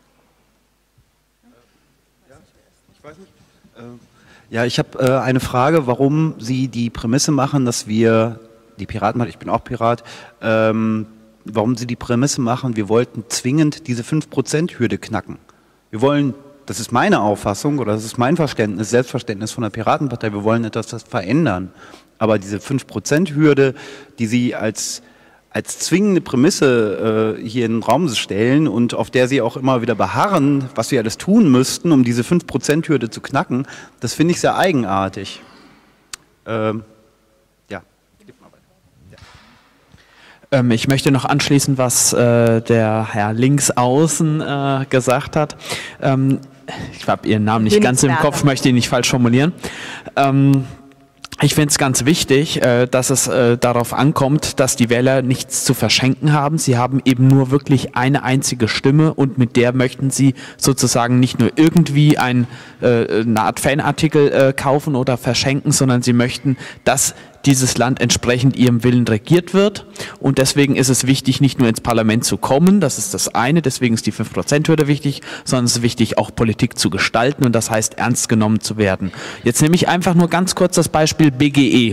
I: Ich weiß nicht. Ja, ich habe äh, eine Frage, warum Sie die Prämisse machen, dass wir, die Piraten, ich bin auch Pirat, ähm, warum Sie die Prämisse machen, wir wollten zwingend diese fünf Prozent Hürde knacken. Wir wollen, das ist meine Auffassung oder das ist mein Verständnis, Selbstverständnis von der Piratenpartei, wir wollen etwas das verändern. Aber diese fünf Prozent Hürde, die Sie als, als zwingende Prämisse äh, hier in den Raum stellen und auf der Sie auch immer wieder beharren, was wir alles tun müssten, um diese fünf Prozent Hürde zu knacken, das finde ich sehr eigenartig. Ähm,
J: Ähm, ich möchte noch anschließen, was äh, der Herr links außen äh, gesagt hat. Ähm, ich habe Ihren Namen nicht ganz im Kopf, möchte ihn nicht falsch formulieren. Ähm, Ich finde es ganz wichtig, äh, dass es äh, darauf ankommt, dass die Wähler nichts zu verschenken haben. Sie haben eben nur wirklich eine einzige Stimme und mit der möchten sie sozusagen nicht nur irgendwie ein, äh, eine Art Fanartikel äh, kaufen oder verschenken, sondern sie möchten, dass dieses Land entsprechend ihrem Willen regiert wird. Und deswegen ist es wichtig, nicht nur ins Parlament zu kommen, das ist das eine, deswegen ist die fünf Prozent Hürde wichtig, sondern es ist wichtig, auch Politik zu gestalten und das heißt, ernst genommen zu werden. Jetzt nehme ich einfach nur ganz kurz das Beispiel B G E.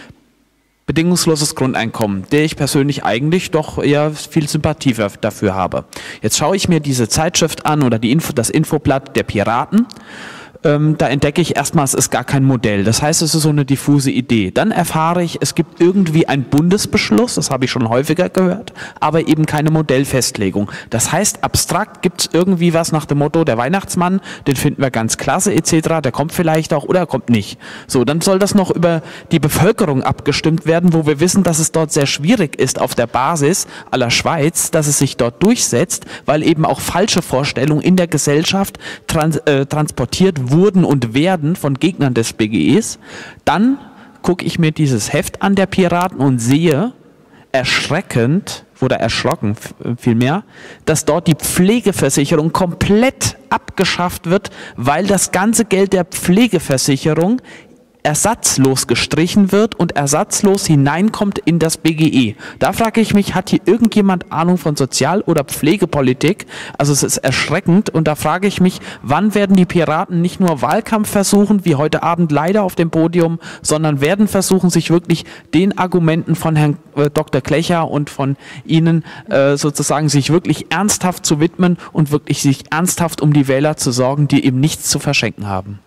J: Bedingungsloses Grundeinkommen, der ich persönlich eigentlich doch eher viel Sympathie dafür habe. Jetzt schaue ich mir diese Zeitschrift an oder die Info, das Infoblatt der Piraten. Ähm, da entdecke ich erstmal, es ist gar kein Modell. Das heißt, es ist so eine diffuse Idee. Dann erfahre ich, es gibt irgendwie einen Bundesbeschluss, das habe ich schon häufiger gehört, aber eben keine Modellfestlegung. Das heißt, abstrakt gibt es irgendwie was nach dem Motto, der Weihnachtsmann, den finden wir ganz klasse et cetera, der kommt vielleicht auch oder er kommt nicht. So, dann soll das noch über die Bevölkerung abgestimmt werden, wo wir wissen, dass es dort sehr schwierig ist auf der Basis aller Schweiz, dass es sich dort durchsetzt, weil eben auch falsche Vorstellungen in der Gesellschaft trans äh, transportiert wurden und werden von Gegnern des B G Es. Dann gucke ich mir dieses Heft an der Piraten und sehe erschreckend oder erschrocken vielmehr, dass dort die Pflegeversicherung komplett abgeschafft wird, weil das ganze Geld der Pflegeversicherung ersatzlos gestrichen wird und ersatzlos hineinkommt in das B G E. Da frage ich mich, hat hier irgendjemand Ahnung von Sozial- oder Pflegepolitik? Also es ist erschreckend und da frage ich mich, wann werden die Piraten nicht nur Wahlkampf versuchen, wie heute Abend leider auf dem Podium, sondern werden versuchen, sich wirklich den Argumenten von Herrn äh, Doktor Klecher und von Ihnen äh, sozusagen sich wirklich ernsthaft zu widmen und wirklich sich ernsthaft um die Wähler zu sorgen, die eben nichts zu verschenken haben.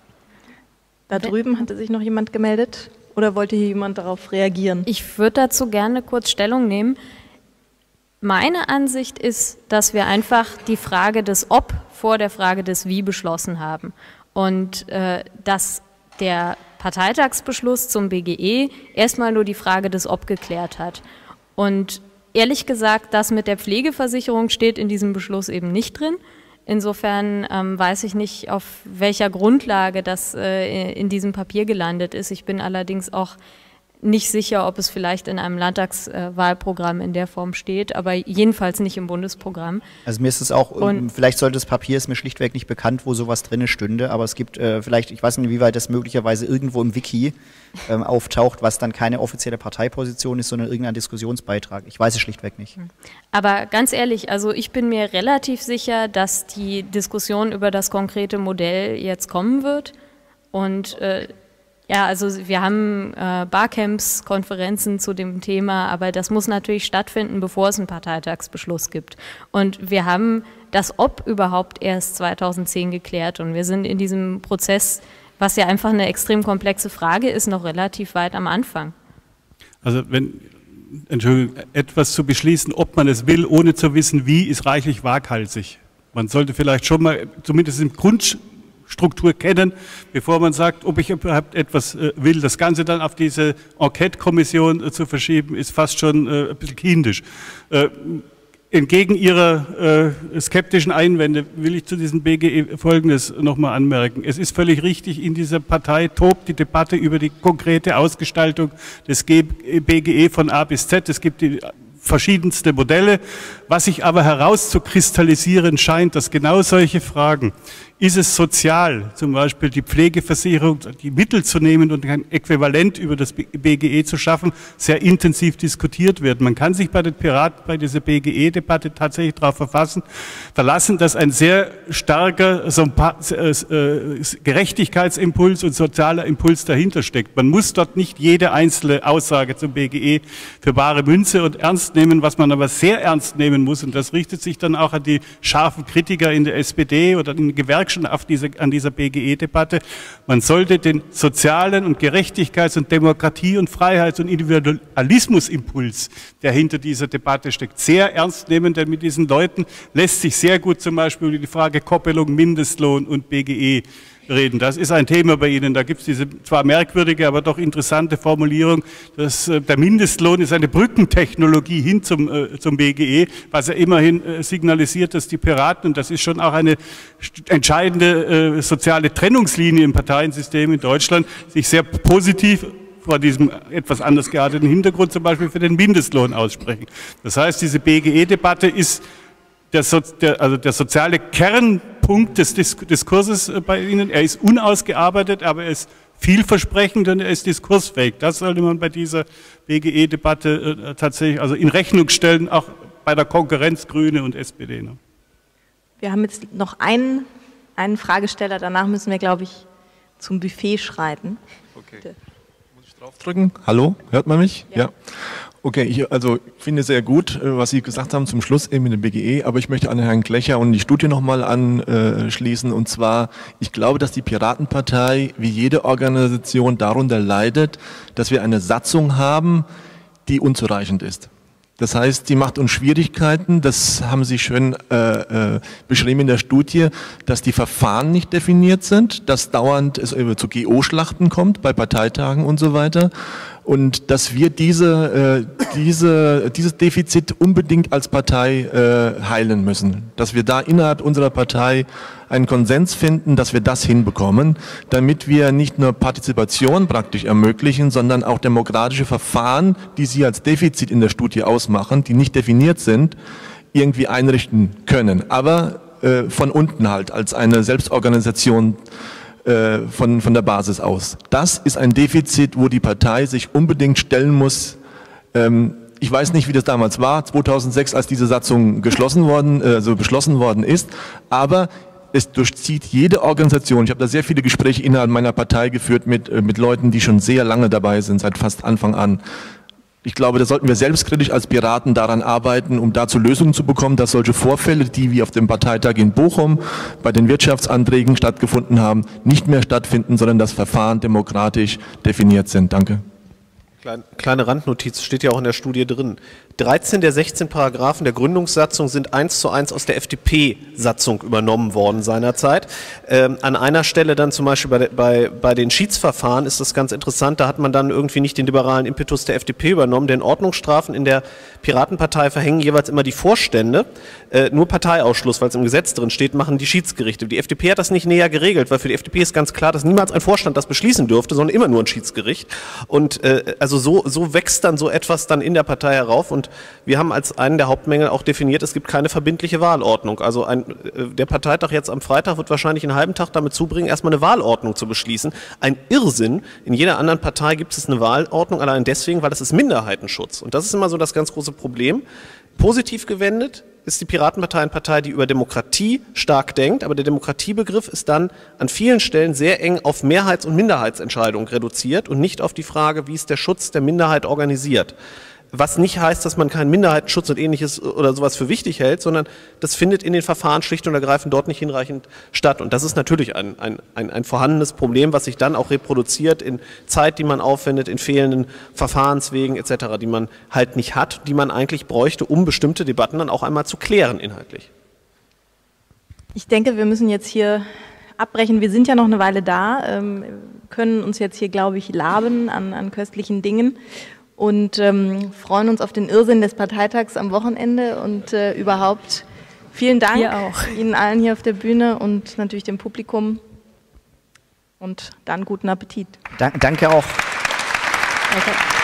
B: Da drüben hatte sich noch jemand gemeldet oder wollte hier jemand darauf reagieren?
D: Ich würde dazu gerne kurz Stellung nehmen. Meine Ansicht ist, dass wir einfach die Frage des Ob vor der Frage des Wie beschlossen haben und äh, dass der Parteitagsbeschluss zum B G E erstmal nur die Frage des Ob geklärt hat. Und ehrlich gesagt, das mit der Pflegeversicherung steht in diesem Beschluss eben nicht drin. Insofern ähm, weiß ich nicht, auf welcher Grundlage das äh, in diesem Papier gelandet ist. Ich bin allerdings auch nicht sicher, ob es vielleicht in einem Landtagswahlprogramm in der Form steht, aber jedenfalls nicht im Bundesprogramm.
E: Also mir ist es auch,
D: Und
E: vielleicht sollte das Papier, ist mir schlichtweg nicht bekannt, wo sowas drin stünde, aber es gibt äh, vielleicht, ich weiß nicht, inwieweit das möglicherweise irgendwo im Wiki ähm, auftaucht, was dann keine offizielle Parteiposition ist, sondern irgendein Diskussionsbeitrag. Ich weiß es schlichtweg nicht.
D: Aber ganz ehrlich, also ich bin mir relativ sicher, dass die Diskussion über das konkrete Modell jetzt kommen wird und äh, ja, also wir haben äh, Barcamps, Konferenzen zu dem Thema, aber das muss natürlich stattfinden, bevor es einen Parteitagsbeschluss gibt. Und wir haben das Ob überhaupt erst zweitausendzehn geklärt und wir sind in diesem Prozess, was ja einfach eine extrem komplexe Frage ist, noch relativ weit am Anfang.
G: Also wenn, Entschuldigung, etwas zu beschließen, ob man es will, ohne zu wissen, wie, ist reichlich waghalsig. Man sollte vielleicht schon mal, zumindest im Grund Struktur kennen, bevor man sagt, ob ich überhaupt etwas äh, will. Das Ganze dann auf diese Enquete-Kommission äh, zu verschieben, ist fast schon äh, ein bisschen kindisch. Äh, entgegen Ihrer äh, skeptischen Einwände will ich zu diesem B G E Folgendes nochmal anmerken. Es ist völlig richtig, in dieser Partei tobt die Debatte über die konkrete Ausgestaltung des B G E von A bis Z. Es gibt die verschiedenste Modelle. Was sich aber herauszukristallisieren scheint, dass genau solche Fragen, ist es sozial, zum Beispiel die Pflegeversicherung, die Mittel zu nehmen und ein Äquivalent über das B G E zu schaffen, sehr intensiv diskutiert wird. Man kann sich bei den Piraten bei dieser B G E-Debatte tatsächlich darauf verfassen, verlassen, dass ein sehr starker Gerechtigkeitsimpuls und sozialer Impuls dahinter steckt. Man muss dort nicht jede einzelne Aussage zum B G E für bare Münze und ernst nehmen, was man aber sehr ernst nehmen muss, und das richtet sich dann auch an die scharfen Kritiker in der S P D oder in den Gewerkschaften auf diese, an dieser B G E-Debatte. Man sollte den sozialen und Gerechtigkeits- und Demokratie- und Freiheits- und Individualismusimpuls, der hinter dieser Debatte steckt, sehr ernst nehmen, denn mit diesen Leuten lässt sich sehr gut zum Beispiel über die Frage Koppelung, Mindestlohn und B G E reden. Das ist ein Thema bei Ihnen. Da gibt es diese zwar merkwürdige, aber doch interessante Formulierung, dass äh, der Mindestlohn ist eine Brückentechnologie hin zum, äh, zum B G E, was ja immerhin äh, signalisiert, dass die Piraten, und das ist schon auch eine entscheidende äh, soziale Trennungslinie im Parteiensystem in Deutschland, sich sehr positiv vor diesem etwas anders gearteten Hintergrund zum Beispiel für den Mindestlohn aussprechen. Das heißt, diese B G E-Debatte ist Der, so, der, also der soziale Kernpunkt des Dis Diskurses bei Ihnen. Er ist unausgearbeitet, aber er ist vielversprechend und er ist diskursfähig. Das sollte man bei dieser B G E-Debatte äh, tatsächlich also in Rechnung stellen, auch bei der Konkurrenz Grüne und S P D. Ne?
B: Wir haben jetzt noch einen, einen Fragesteller, danach müssen wir, glaube ich, zum Buffet schreiten.
K: Okay. Bitte. Muss ich draufdrücken? Hallo, hört man mich? Ja. ja. Okay, ich also finde sehr gut, was Sie gesagt haben zum Schluss eben mit dem B G E, aber ich möchte an Herrn Klecher und die Studie nochmal anschließen, und zwar, ich glaube, dass die Piratenpartei wie jede Organisation darunter leidet, dass wir eine Satzung haben, die unzureichend ist. Das heißt, die macht uns Schwierigkeiten, das haben Sie schön äh, äh, beschrieben in der Studie, dass die Verfahren nicht definiert sind, dass dauernd es zu G O-Schlachten kommt bei Parteitagen und so weiter. Und dass wir diese, äh, diese, dieses Defizit unbedingt als Partei äh, heilen müssen. Dass wir da innerhalb unserer Partei einen Konsens finden, dass wir das hinbekommen, damit wir nicht nur Partizipation praktisch ermöglichen, sondern auch demokratische Verfahren, die Sie als Defizit in der Studie ausmachen, die nicht definiert sind, irgendwie einrichten können. Aber äh, von unten halt, als eine Selbstorganisation Von, von der Basis aus. Das ist ein Defizit, wo die Partei sich unbedingt stellen muss. Ähm, ich weiß nicht, wie das damals war, zweitausendsechs, als diese Satzung geschlossen worden, äh, so beschlossen worden ist, aber es durchzieht jede Organisation. Ich habe da sehr viele Gespräche innerhalb meiner Partei geführt mit, äh, mit Leuten, die schon sehr lange dabei sind, seit fast Anfang an. Ich glaube, da sollten wir selbstkritisch als Piraten daran arbeiten, um dazu Lösungen zu bekommen, dass solche Vorfälle, die wie auf dem Parteitag in Bochum bei den Wirtschaftsanträgen stattgefunden haben, nicht mehr stattfinden, sondern dass Verfahren demokratisch definiert sind. Danke.
F: Kleine Randnotiz, steht ja auch in der Studie drin. dreizehn der sechzehn Paragraphen der Gründungssatzung sind eins zu eins aus der F D P-Satzung übernommen worden seinerzeit. Ähm, an einer Stelle dann zum Beispiel bei, bei, bei den Schiedsverfahren ist das ganz interessant, da hat man dann irgendwie nicht den liberalen Impetus der F D P übernommen, denn Ordnungsstrafen in der Piratenpartei verhängen jeweils immer die Vorstände, äh, nur Parteiausschluss, weil es im Gesetz drin steht, machen die Schiedsgerichte. Die F D P hat das nicht näher geregelt, weil für die F D P ist ganz klar, dass niemals ein Vorstand das beschließen dürfte, sondern immer nur ein Schiedsgericht. Und äh, also so, so wächst dann so etwas dann in der Partei herauf. Und wir haben als einen der Hauptmängel auch definiert, es gibt keine verbindliche Wahlordnung. Also ein, der Parteitag jetzt am Freitag wird wahrscheinlich einen halben Tag damit zubringen, erstmal eine Wahlordnung zu beschließen. Ein Irrsinn. In jeder anderen Partei gibt es eine Wahlordnung, allein deswegen, weil das ist Minderheitenschutz. Und das ist immer so das ganz große Problem. Positiv gewendet ist die Piratenpartei eine Partei, die über Demokratie stark denkt, aber der Demokratiebegriff ist dann an vielen Stellen sehr eng auf Mehrheits- und Minderheitsentscheidungen reduziert und nicht auf die Frage, wie ist der Schutz der Minderheit organisiert. Was nicht heißt, dass man keinen Minderheitenschutz und Ähnliches oder sowas für wichtig hält, sondern das findet in den Verfahren schlicht und ergreifend dort nicht hinreichend statt. Und das ist natürlich ein, ein, ein, ein vorhandenes Problem, was sich dann auch reproduziert in Zeit, die man aufwendet, in fehlenden Verfahrenswegen et cetera, die man halt nicht hat, die man eigentlich bräuchte, um bestimmte Debatten dann auch einmal zu klären inhaltlich.
B: Ich denke, wir müssen jetzt hier abbrechen. Wir sind ja noch eine Weile da, ähm, können uns jetzt hier, glaube ich, laben an, an köstlichen Dingen. Und ähm, freuen uns auf den Irrsinn des Parteitags am Wochenende und äh, überhaupt vielen Dank Ihnen allen hier auf der Bühne und natürlich dem Publikum und dann guten Appetit.
E: Da, danke auch.
B: Okay.